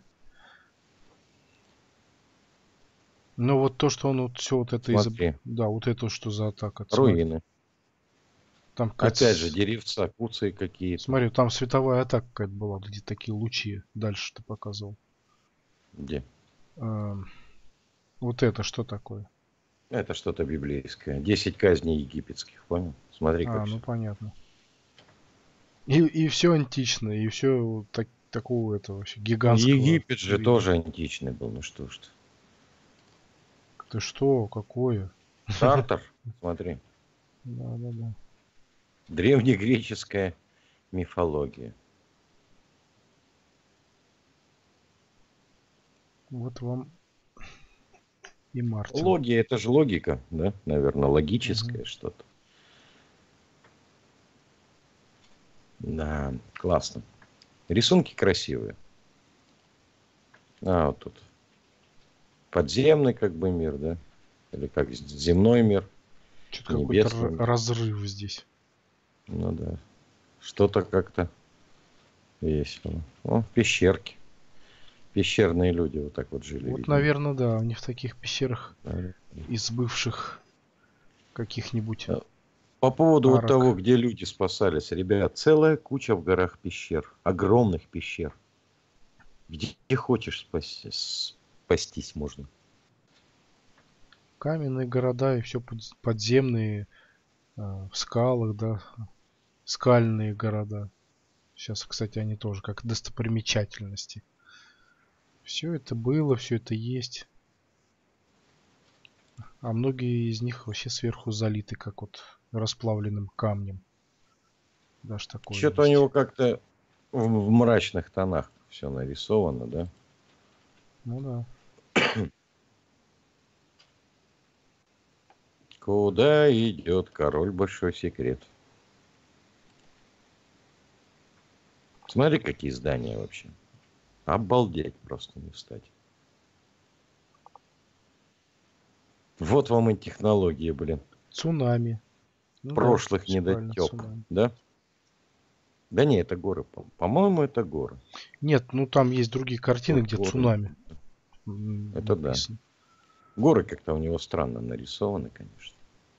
Но вот то, что он вот все вот это
Смотри,
Да, вот это что за атака. Смотри,
руины.
там какая-то...
Опять же, деревца, куцы какие-то.
Смотри, там световая атака какая-то была, где такие лучи дальше ты показывал.
Где?
Вот это что такое?
Это что-то библейское. 10 казней египетских, понял? Смотри, как
Ну
все.
понятно. И все античное, и все такого этого вообще гигантского
Египет же
вида.
тоже античный был, ну что ж ты.
Ты что, какое?
Тартар, смотри.
Да.
Древнегреческая мифология.
Вот вам и Мартин.
Логия, это же логика, да? Наверное, логическое
Мгм.
что-то. Да, классно. Рисунки красивые. Вот тут. Подземный как бы мир, да? Или как земной мир,
Что-то какой-то
небесный мир.
разрыв здесь.
Ну да. Что-то как-то весело. О, пещерки. Пещерные люди вот так вот жили,
Вот,
видимо.
наверное, да, они в таких пещерах
Да.
из бывших каких-нибудь
По поводу вот того,
арок.
где люди спасались, ребят, целая куча в горах пещер, огромных пещер. Где хочешь спастись можно.
Каменные города и все подземные, в скалах, да, скальные города. Сейчас, кстати, они тоже как достопримечательности. Все это было, все это есть. А многие из них вообще сверху залиты, как вот расплавленным камнем. Даже такое
Что-то у
есть.
него как-то в мрачных тонах все нарисовано, да?
Ну да.
Куда идет король? Большой секрет. Смотри, какие здания вообще. Обалдеть просто не встать. Вот вам и технологии, блин.
Цунами. Ну да,
Прошлых
все правильно,
недотеп,
цунами.
да? Да не, это горы. По-моему, это горы.
Нет, ну там есть другие картины, где
Горы.
цунами
Это да.
написано.
Горы как-то у него странно нарисованы, конечно.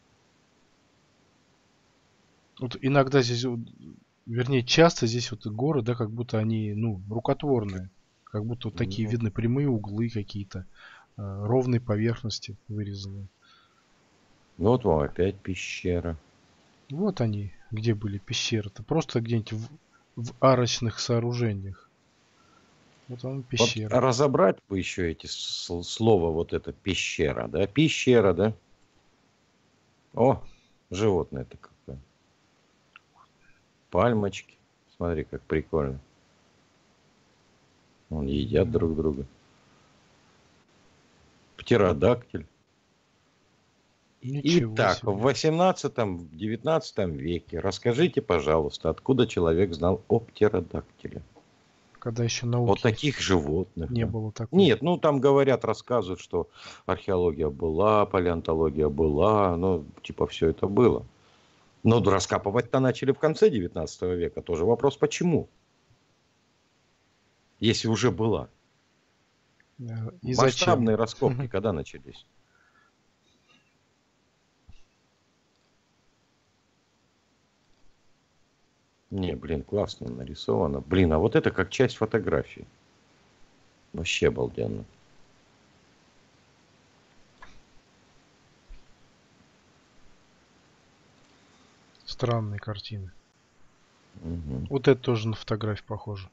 Вот иногда здесь, вернее, часто здесь вот горы, да, как будто они, ну, рукотворные. Как будто вот такие
Ну,
видны прямые углы какие-то, ровные поверхности вырезанные.
вот вам опять пещера.
Вот они, где были пещеры-то. Просто где-нибудь в арочных сооружениях. Вот вам
Вот
пещера.
разобрать бы еще эти слова, вот это пещера, да? Пещера, да? О, животное-то какое. Пальмочки. Смотри, как прикольно. Вон едят друг друга. Птеродактиль.
Ничего
Итак,
себе.
в 18-19 веке расскажите, пожалуйста, откуда человек знал о птеродактиле?
Когда еще
О
науки
таких животных.
не
Да.
было такой.
Нет, ну там говорят, рассказывают, что археология была, палеонтология была, ну типа все это было. Но раскапывать-то начали в конце 19 века. Тоже вопрос, почему? Если уже была.
И зачем?
Масштабные раскопки когда начались? Не, блин, классно нарисовано. Блин, а вот это как часть фотографии. Вообще обалденно.
Странные картины.
Угу.
Вот это тоже на фотографии похоже.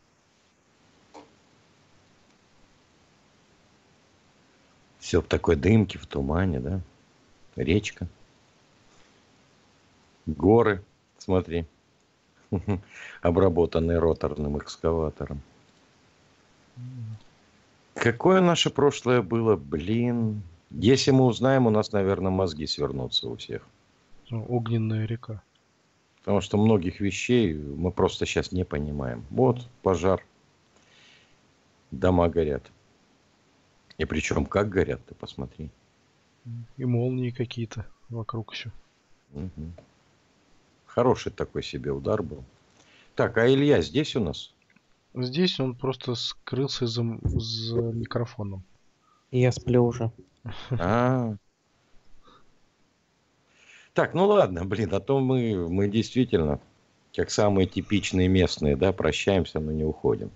Все в такой дымке, в тумане, да? Речка. Горы, смотри. обработанный роторным экскаватором. Какое наше прошлое было, блин. Если мы узнаем, у нас, наверное, мозги свернутся у всех.
Огненная река.
Потому что многих вещей мы просто сейчас не понимаем. Вот пожар. Дома горят. И причем как горят, ты посмотри.
И молнии какие-то вокруг еще.
Угу. Хороший такой себе удар был. Так, а Илья здесь у нас?
Здесь он просто скрылся за микрофоном.
Я сплю уже.
А. Так, ну ладно, блин, а то мы действительно, как самые типичные местные, да, прощаемся, но не уходим.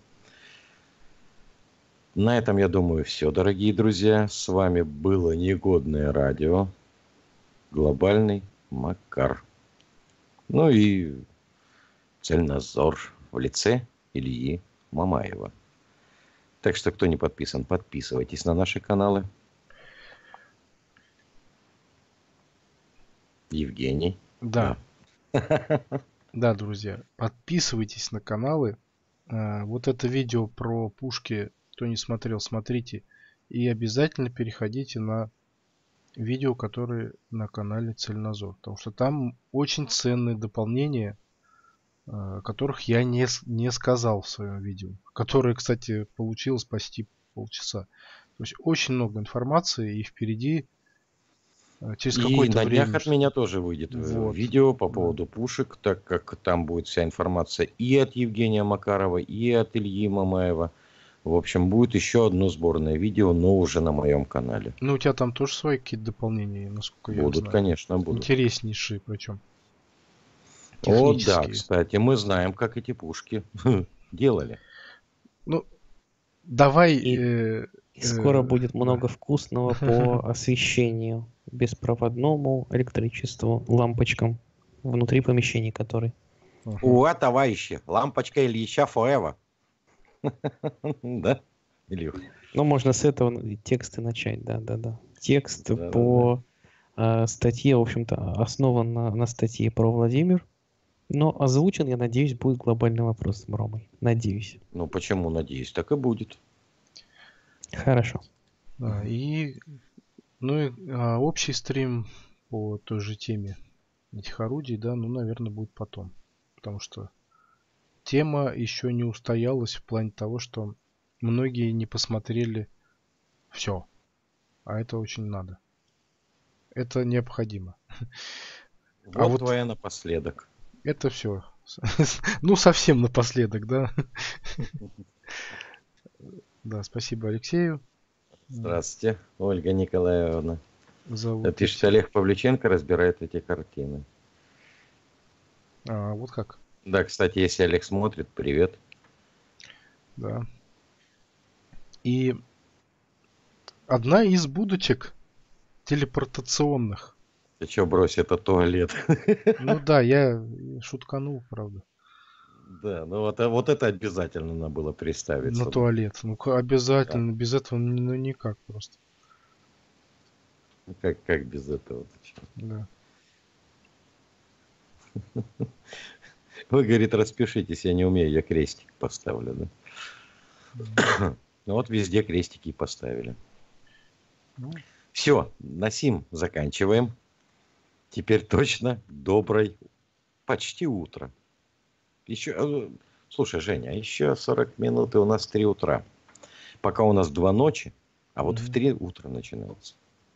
На этом, я думаю, все, дорогие друзья. С вами было Негодное радио. Глобальный Макар. Ну и Цельнозор в лице Ильи Мамаева. Так что, кто не подписан, подписывайтесь на наши каналы. Евгений.
Да. Да, друзья, подписывайтесь на каналы. Вот это видео про пушки, кто не смотрел, смотрите. И обязательно переходите на видео, которые на канале Цельнозор. Потому что там очень ценные дополнения, о которых я не сказал в своем видео. Которое, кстати, получилось почти полчаса. То есть очень много информации, и впереди через какое-то
на
время...
днях от меня тоже выйдет видео по поводу пушек, так как там будет вся информация и от Евгения Макарова, и от Ильи Мамаева. В общем, будет еще одно сборное видео, но уже на моем канале.
Ну, у тебя там тоже свои какие-то дополнения, насколько я знаю.
Будут, конечно, будут.
Интереснейшие причем.
О, да, кстати, мы знаем, как эти пушки делали.
Ну, давай...
И скоро будет много вкусного по освещению, беспроводному электричеству, лампочкам внутри помещений, которые.
Уа, товарищи, лампочка Ильича Forever. Да, Илюх?
Ну, можно с этого тексты начать, да. Текст по статье, в общем-то, основан на статье про Владимир. Но озвучен, я надеюсь, будет глобальный вопрос с Ромой. Надеюсь.
Ну, почему надеюсь? Так и будет.
Хорошо.
И общий стрим по той же теме этих орудий, да, ну, наверное, будет потом. Потому что тема еще не устоялась в плане того, что многие не посмотрели все. А это очень надо. Это необходимо.
Вот твоя напоследок.
Это все. Ну, совсем напоследок, да. Да, спасибо Алексею.
Здравствуйте, Ольга Николаевна. Пишет,
Алексей.
Олег Павличенко разбирает эти картины.
Вот как?
Да, кстати, если Олег смотрит, привет.
Да. И одна из будочек телепортационных.
Ты что, брось, это туалет.
Ну да, я шутканул, правда.
Да, ну вот это обязательно надо было представить.
На туалет. Ну обязательно, да. Без этого ну никак просто.
Как без этого?
Да.
Вы, говорит, распишитесь, я не умею, я крестик поставлю, да? Ну вот везде крестики поставили. Все, на сим заканчиваем. Теперь точно доброй почти утро. Еще, слушай, Женя, еще 40 минут, и у нас 3 утра. Пока у нас 2 ночи, а вот в 3 утра начинается.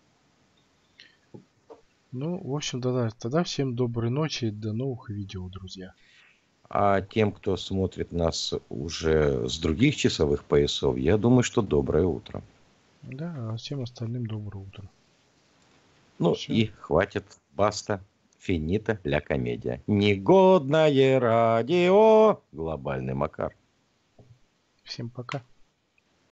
Ну, в общем, да, тогда всем доброй ночи и до новых видео, друзья.
А тем, кто смотрит нас уже с других часовых поясов, я думаю, что доброе утро.
Да, а всем остальным доброе утро.
Ну все. И хватит, баста, финита ля комедия. Негодное радио, глобальный Макар.
Всем пока.